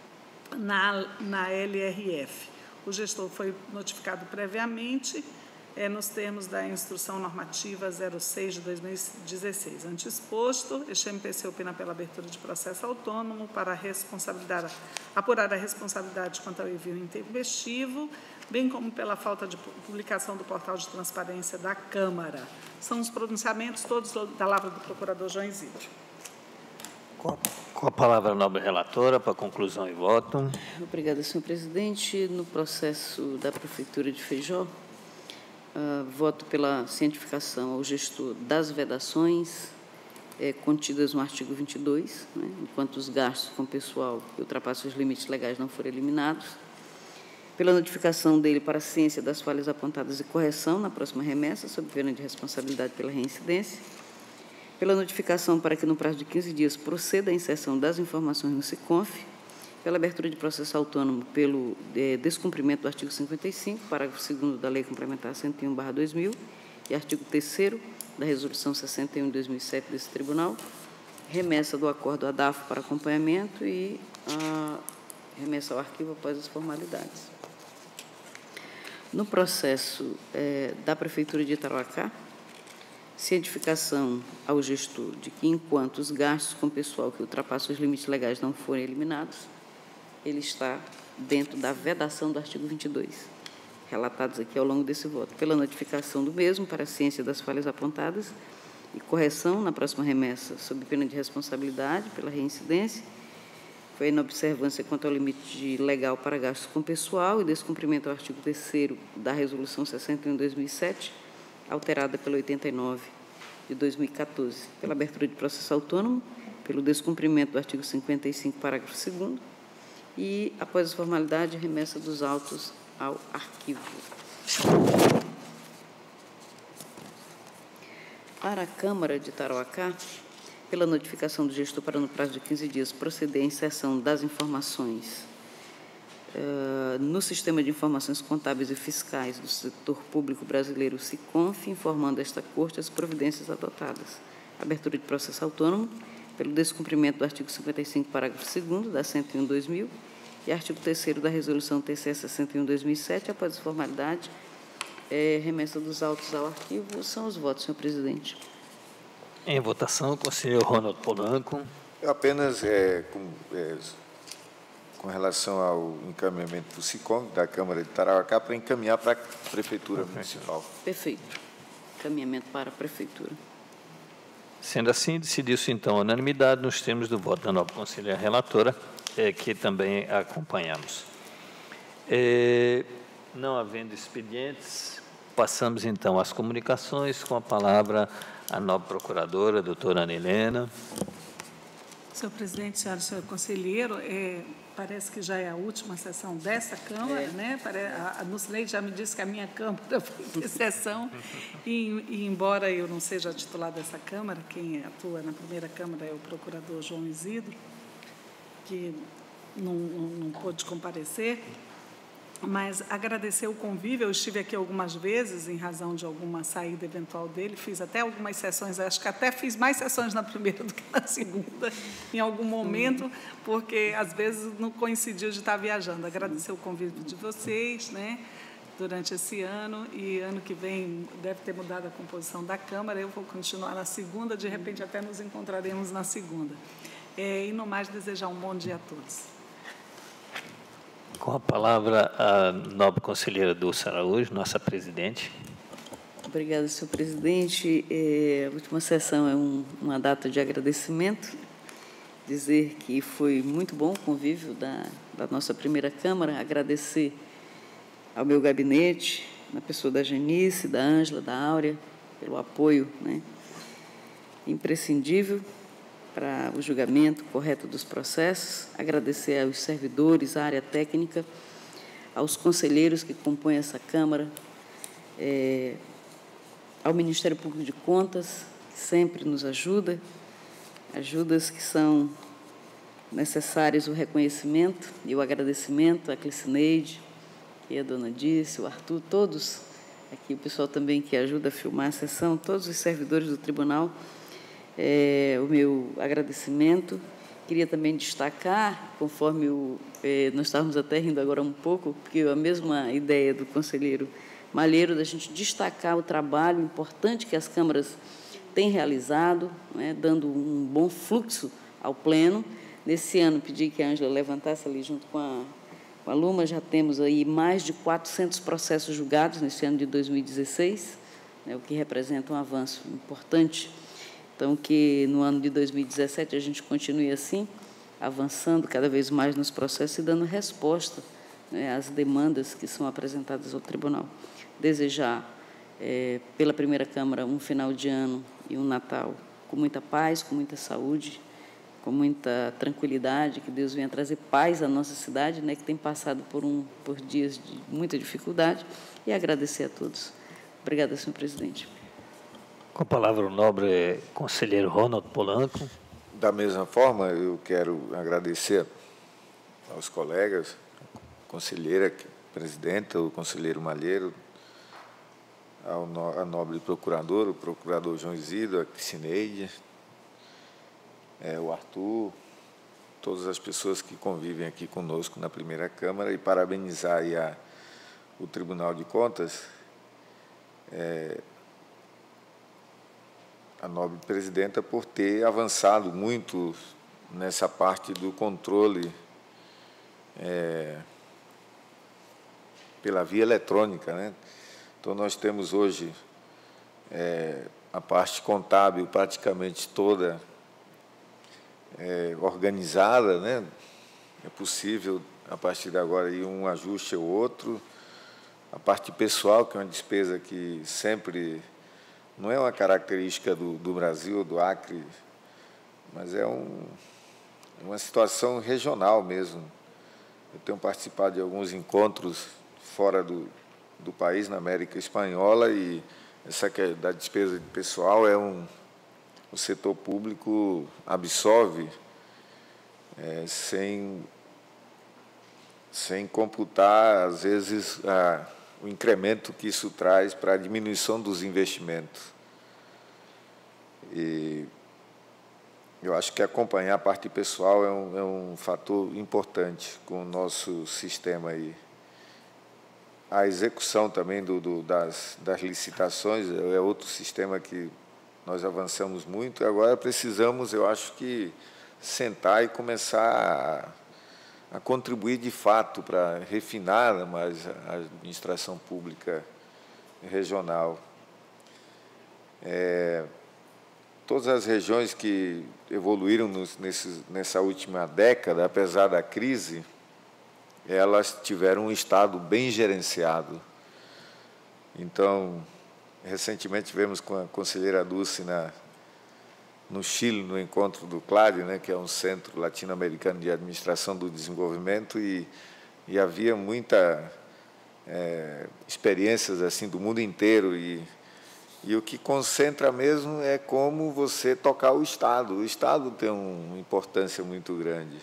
na, na L R F. O gestor foi notificado previamente, é, nos termos da Instrução Normativa zero seis de dois mil e dezesseis. Ante exposto, este M P C opina pela abertura de processo autônomo para responsabilidade, apurar a responsabilidade quanto ao envio intempestivo, bem como pela falta de publicação do portal de transparência da Câmara. São os pronunciamentos todos da palavra do procurador João Isidro. Com a palavra a nobre relatora, para conclusão e voto. Obrigada, senhor presidente. No processo da Prefeitura de Feijó, uh, voto pela cientificação ao gestor das vedações é, contidas no artigo vinte e dois, né, enquanto os gastos com pessoal que ultrapassam os limites legais não forem eliminados. pela notificação dele para a ciência das falhas apontadas e correção na próxima remessa, sob pena de responsabilidade pela reincidência, pela notificação para que, no prazo de quinze dias, proceda a inserção das informações no SICONF, pela abertura de processo autônomo pelo é, descumprimento do artigo cinquenta e cinco, parágrafo segundo da Lei Complementar cento e um barra dois mil e artigo terceiro da Resolução sessenta e um de dois mil e sete desse Tribunal, remessa do acordo à D A F para acompanhamento e a remessa ao arquivo após as formalidades. No processo é, da Prefeitura de Tarauacá, cientificação ao gestor de que, enquanto os gastos com pessoal que ultrapassam os limites legais não forem eliminados, ele está dentro da vedação do artigo vinte e dois, relatados aqui ao longo desse voto, pela notificação do mesmo para a ciência das falhas apontadas e correção na próxima remessa, sob pena de responsabilidade pela reincidência, foi a inobservância quanto ao limite de legal para gastos com pessoal e descumprimento ao artigo terceiro da Resolução sessenta e um de dois mil e sete, alterada pela oitenta e nove de dois mil e quatorze, pela abertura de processo autônomo, pelo descumprimento do artigo cinquenta e cinco, parágrafo segundo, e, após a formalidade, remessa dos autos ao arquivo. Para a Câmara de Tarauacá, pela notificação do gestor para, no prazo de quinze dias, proceder à inserção das informações uh, no Sistema de Informações Contábeis e Fiscais do Setor Público Brasileiro, SICONF, informando esta Corte as providências adotadas. Abertura de processo autônomo, pelo descumprimento do artigo cinquenta e cinco, parágrafo segundo da cento e um de dois mil e artigo terceiro da Resolução T C E sessenta e um de dois mil e sete, após as formalidades, é, remessa dos autos ao arquivo. São os votos, senhor presidente. Em votação, o conselheiro Ronaldo Polanco. Eu apenas, é, com, é, com relação ao encaminhamento do SICOM, da Câmara de Tarauacá, para encaminhar para a Prefeitura Municipal. Perfeito. Encaminhamento para a Prefeitura. Sendo assim, decidiu-se, então, a unanimidade nos termos do voto da nova conselheira relatora, é, que também acompanhamos. É, não havendo expedientes, passamos, então, às comunicações, com a palavra a nova procuradora, a doutora Ana Helena. Senhor presidente, senhora e senhor conselheiro, é, parece que já é a última sessão dessa Câmara, é. né? A, a Nucleide já me disse que a minha Câmara foi de sessão, e, e embora eu não seja titular dessa Câmara, quem atua na primeira Câmara é o procurador João Isidro, que não, não, não pôde comparecer, mas agradecer o convívio. Eu estive aqui algumas vezes em razão de alguma saída eventual dele, fiz até algumas sessões, acho que até fiz mais sessões na primeira do que na segunda, em algum momento, porque às vezes não coincidiu de estar viajando. Agradecer o convívio de vocês, né, durante esse ano, e ano que vem deve ter mudado a composição da Câmara, eu vou continuar na segunda, de repente até nos encontraremos na segunda. É, e no mais, desejar um bom dia a todos. Com a palavra, a nobre conselheira Dulce Araújo, nossa presidente. Obrigada, senhor presidente. É, a última sessão é um, uma data de agradecimento. Dizer que foi muito bom o convívio da, da nossa primeira Câmara. Agradecer ao meu gabinete, na pessoa da Genice, da Ângela, da Áurea, pelo apoio, né, imprescindível para o julgamento correto dos processos, agradecer aos servidores, à área técnica, aos conselheiros que compõem essa Câmara, é, ao Ministério Público de Contas, que sempre nos ajuda, ajudas que são necessárias o reconhecimento e o agradecimento, a Clicineide e a dona Dice, o Arthur, todos, aqui o pessoal também que ajuda a filmar a sessão, todos os servidores do tribunal, É, o meu agradecimento. Queria também destacar, conforme o, é, nós estávamos até rindo agora um pouco, porque a mesma ideia do conselheiro Malheiro, da gente destacar o trabalho importante que as câmaras têm realizado, né, dando um bom fluxo ao pleno. Nesse ano, pedi que a Ângela levantasse ali junto com a, com a Luma, já temos aí mais de quatrocentos processos julgados nesse ano de dois mil e dezesseis, né, o que representa um avanço importante. Então, que no ano de dois mil e dezessete a gente continue assim, avançando cada vez mais nos processos e dando resposta, né, às demandas que são apresentadas ao tribunal. Desejar, é, pela primeira Câmara, um final de ano e um Natal com muita paz, com muita saúde, com muita tranquilidade, que Deus venha trazer paz à nossa cidade, né, que tem passado por, um, por dias de muita dificuldade, e agradecer a todos. Obrigada, senhor presidente. Com a palavra o nobre conselheiro Ronald Polanco. Da mesma forma, eu quero agradecer aos colegas, a conselheira, a presidenta, o conselheiro Malheiro, ao no, a nobre procurador, o procurador João Isidro, a Cricineide, é, o Arthur, todas as pessoas que convivem aqui conosco na primeira Câmara, e parabenizar aí a, o Tribunal de Contas, é, a nobre presidenta, por ter avançado muito nessa parte do controle é, pela via eletrônica, né? Então, nós temos hoje é, a parte contábil praticamente toda é, organizada, né? É possível, a partir de agora, ir um ajuste ou outro. A parte pessoal, que é uma despesa que sempre não é uma característica do, do Brasil, do Acre, mas é um, uma situação regional mesmo. Eu tenho participado de alguns encontros fora do, do país, na América Espanhola, e essa que é da despesa de pessoal é um... o setor público absorve é, sem, sem computar, às vezes, a, o incremento que isso traz para a diminuição dos investimentos. E eu acho que acompanhar a parte pessoal é um, é um fator importante com o nosso sistema aí. A execução também do, do, das, das licitações é outro sistema que nós avançamos muito, e agora precisamos, eu acho que, sentar e começar a, a contribuir de fato para refinar mais a administração pública regional. É, todas as regiões que evoluíram nos, nesse, nessa última década, apesar da crise, elas tiveram um Estado bem gerenciado. Então, recentemente tivemos com a conselheira Dulce na, no Chile, no encontro do CLADE, né, que é um centro latino-americano de administração do desenvolvimento, e, e havia muita é, experiências assim do mundo inteiro, e, e o que concentra mesmo é como você tocar o Estado. O Estado tem uma importância muito grande.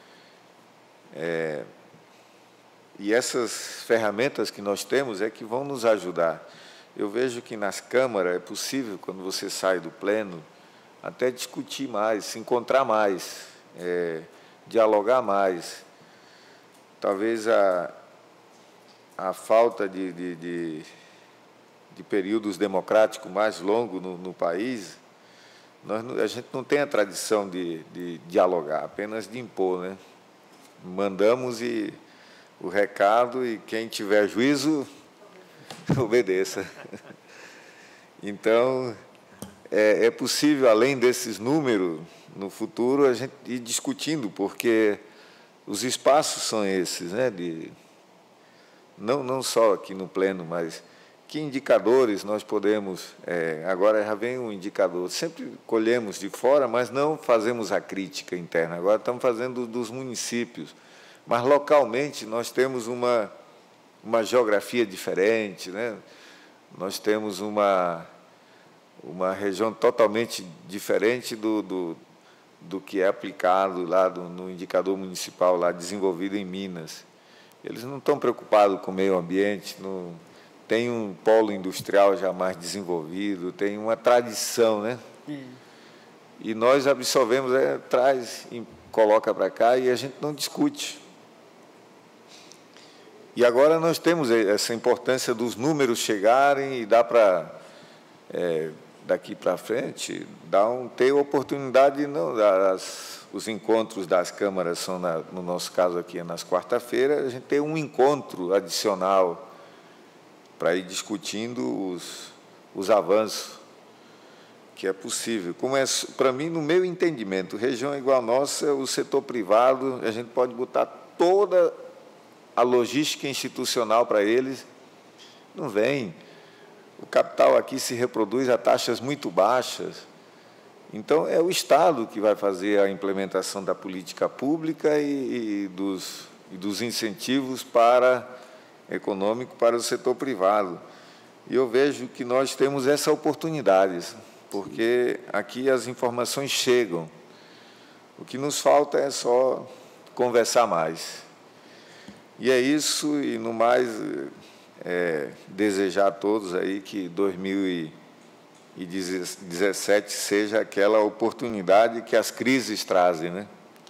É, e essas ferramentas que nós temos é que vão nos ajudar. Eu vejo que nas câmaras é possível, quando você sai do pleno, até discutir mais, se encontrar mais, é, dialogar mais. Talvez a, a falta de, de, de, de períodos democráticos mais longos no, no país, nós, a gente não tem a tradição de, de dialogar, apenas de impor, né? Mandamos e o recado, e quem tiver juízo, obedeça. Então, é, é possível, além desses números, no futuro, a gente ir discutindo, porque os espaços são esses, né? De, não, não só aqui no pleno, mas que indicadores nós podemos... É, agora já vem um indicador, sempre colhemos de fora, mas não fazemos a crítica interna. Agora estamos fazendo dos municípios, mas localmente nós temos uma... uma geografia diferente, né? Nós temos uma, uma região totalmente diferente do, do, do que é aplicado lá do, no indicador municipal, lá desenvolvido em Minas. Eles não estão preocupados com o meio ambiente, não, tem um polo industrial já mais desenvolvido, tem uma tradição, né? Hum. E nós absorvemos, é, traz, coloca para cá, e a gente não discute. E agora nós temos essa importância dos números chegarem, e dá para, é, daqui para frente, dar um, ter oportunidade, não, das, os encontros das câmaras são, na, no nosso caso aqui, é nas quarta-feiras, a gente tem um encontro adicional para ir discutindo os, os avanços que é possível. Como é, para mim, no meu entendimento, região igual a nossa, o setor privado, a gente pode botar toda a logística institucional para eles, não vem. O capital aqui se reproduz a taxas muito baixas, Então, é o Estado que vai fazer a implementação da política pública e, e, dos, e dos incentivos para, econômico para o setor privado. E eu vejo que nós temos essa oportunidade, porque aqui as informações chegam. O que nos falta é só conversar mais. E é isso, e no mais, é, desejar a todos aí que dois mil e dezessete seja aquela oportunidade que as crises trazem, né?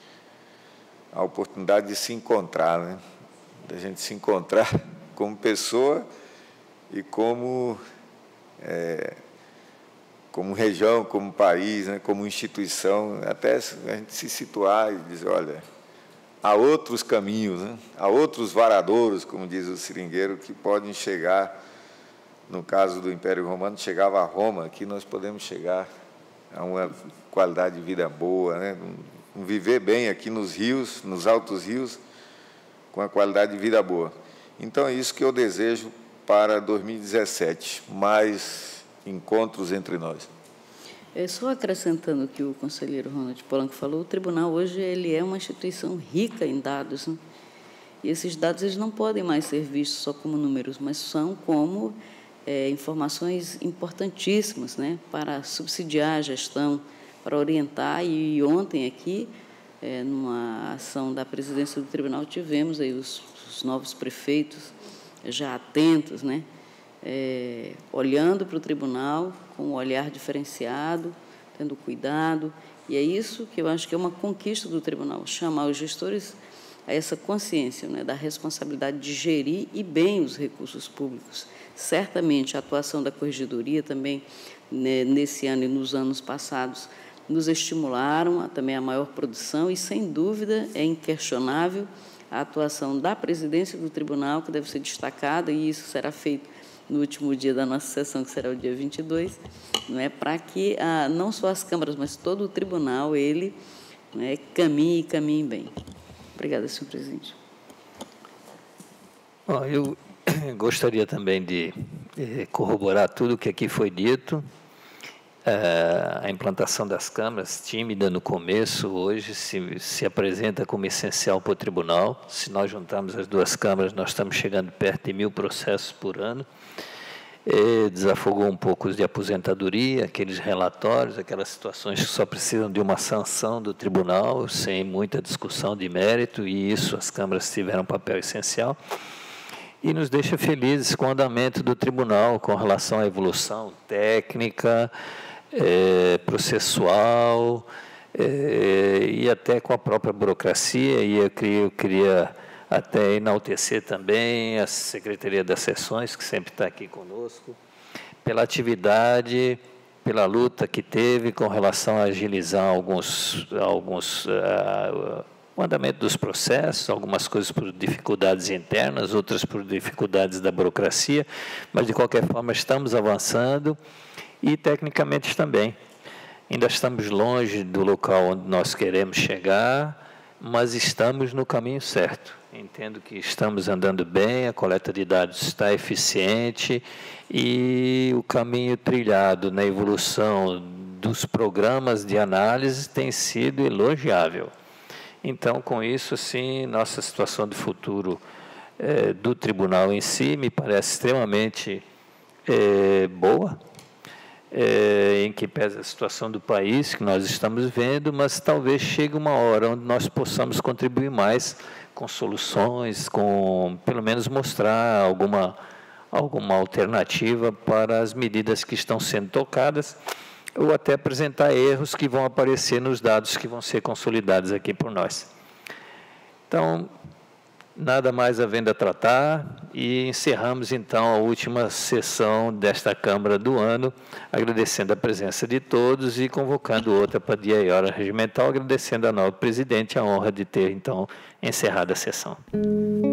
A oportunidade de se encontrar, né? Da gente se encontrar como pessoa e como, é, como região, como país, né? Como instituição, até a gente se situar e dizer, olha, há outros caminhos, né? Há outros varadouros, como diz o seringueiro, que podem chegar. No caso do Império Romano, chegava a Roma, aqui nós podemos chegar a uma qualidade de vida boa, né? Um viver bem aqui nos rios, nos altos rios, com a qualidade de vida boa. Então, é isso que eu desejo para dois mil e dezessete, mais encontros entre nós. É, só acrescentando o que o conselheiro Ronald Polanco falou, o tribunal hoje ele é uma instituição rica em dados, né? E esses dados eles não podem mais ser vistos só como números, mas são como É, informações importantíssimas, né, para subsidiar a gestão, para orientar. E ontem aqui, é, numa ação da presidência do tribunal, tivemos aí os, os novos prefeitos já atentos, né, é, olhando para o tribunal com um olhar diferenciado, tendo cuidado. E é isso que eu acho que é uma conquista do tribunal, chamar os gestores a essa consciência, né, da responsabilidade de gerir e bem os recursos públicos. Certamente, a atuação da Corregedoria também, né, nesse ano e nos anos passados, nos estimularam a, também a maior produção e, sem dúvida, é inquestionável a atuação da presidência do tribunal, que deve ser destacada, e isso será feito no último dia da nossa sessão, que será o dia vinte e dois, não é, para que a, não só as câmaras, mas todo o tribunal, ele, né, caminhe e caminhe bem. Obrigada, senhor presidente. Bom, eu gostaria também de eh, corroborar tudo o que aqui foi dito. Eh, a implantação das câmaras, tímida no começo, hoje se, se apresenta como essencial para o tribunal. Se nós juntarmos as duas câmaras, nós estamos chegando perto de mil processos por ano. Eh, desafogou um pouco os de aposentadoria, aqueles relatórios, aquelas situações que só precisam de uma sanção do tribunal, sem muita discussão de mérito, e isso as câmaras tiveram um papel essencial. E nos deixa felizes com o andamento do tribunal, com relação à evolução técnica, é, processual, é, e até com a própria burocracia. E eu queria, eu queria até enaltecer também a Secretaria das Sessões, que sempre está aqui conosco, pela atividade, pela luta que teve com relação a agilizar alguns... alguns uh, o andamento dos processos, algumas coisas por dificuldades internas, outras por dificuldades da burocracia, mas, de qualquer forma, estamos avançando e, tecnicamente, também. Ainda estamos longe do local onde nós queremos chegar, mas estamos no caminho certo. Entendo que estamos andando bem, a coleta de dados está eficiente e o caminho trilhado na evolução dos programas de análise tem sido elogiável. Então, com isso, assim, nossa situação de futuro é, do tribunal em si me parece extremamente é, boa, é, em que pesa a situação do país que nós estamos vendo, mas talvez chegue uma hora onde nós possamos contribuir mais com soluções, com, pelo menos, mostrar alguma, alguma alternativa para as medidas que estão sendo tocadas, ou até apresentar erros que vão aparecer nos dados que vão ser consolidados aqui por nós. Então, nada mais havendo a tratar, e encerramos, então, a última sessão desta Câmara do ano, agradecendo a presença de todos e convocando outra para dia e hora regimental, agradecendo ao novo presidente a honra de ter, então, encerrado a sessão.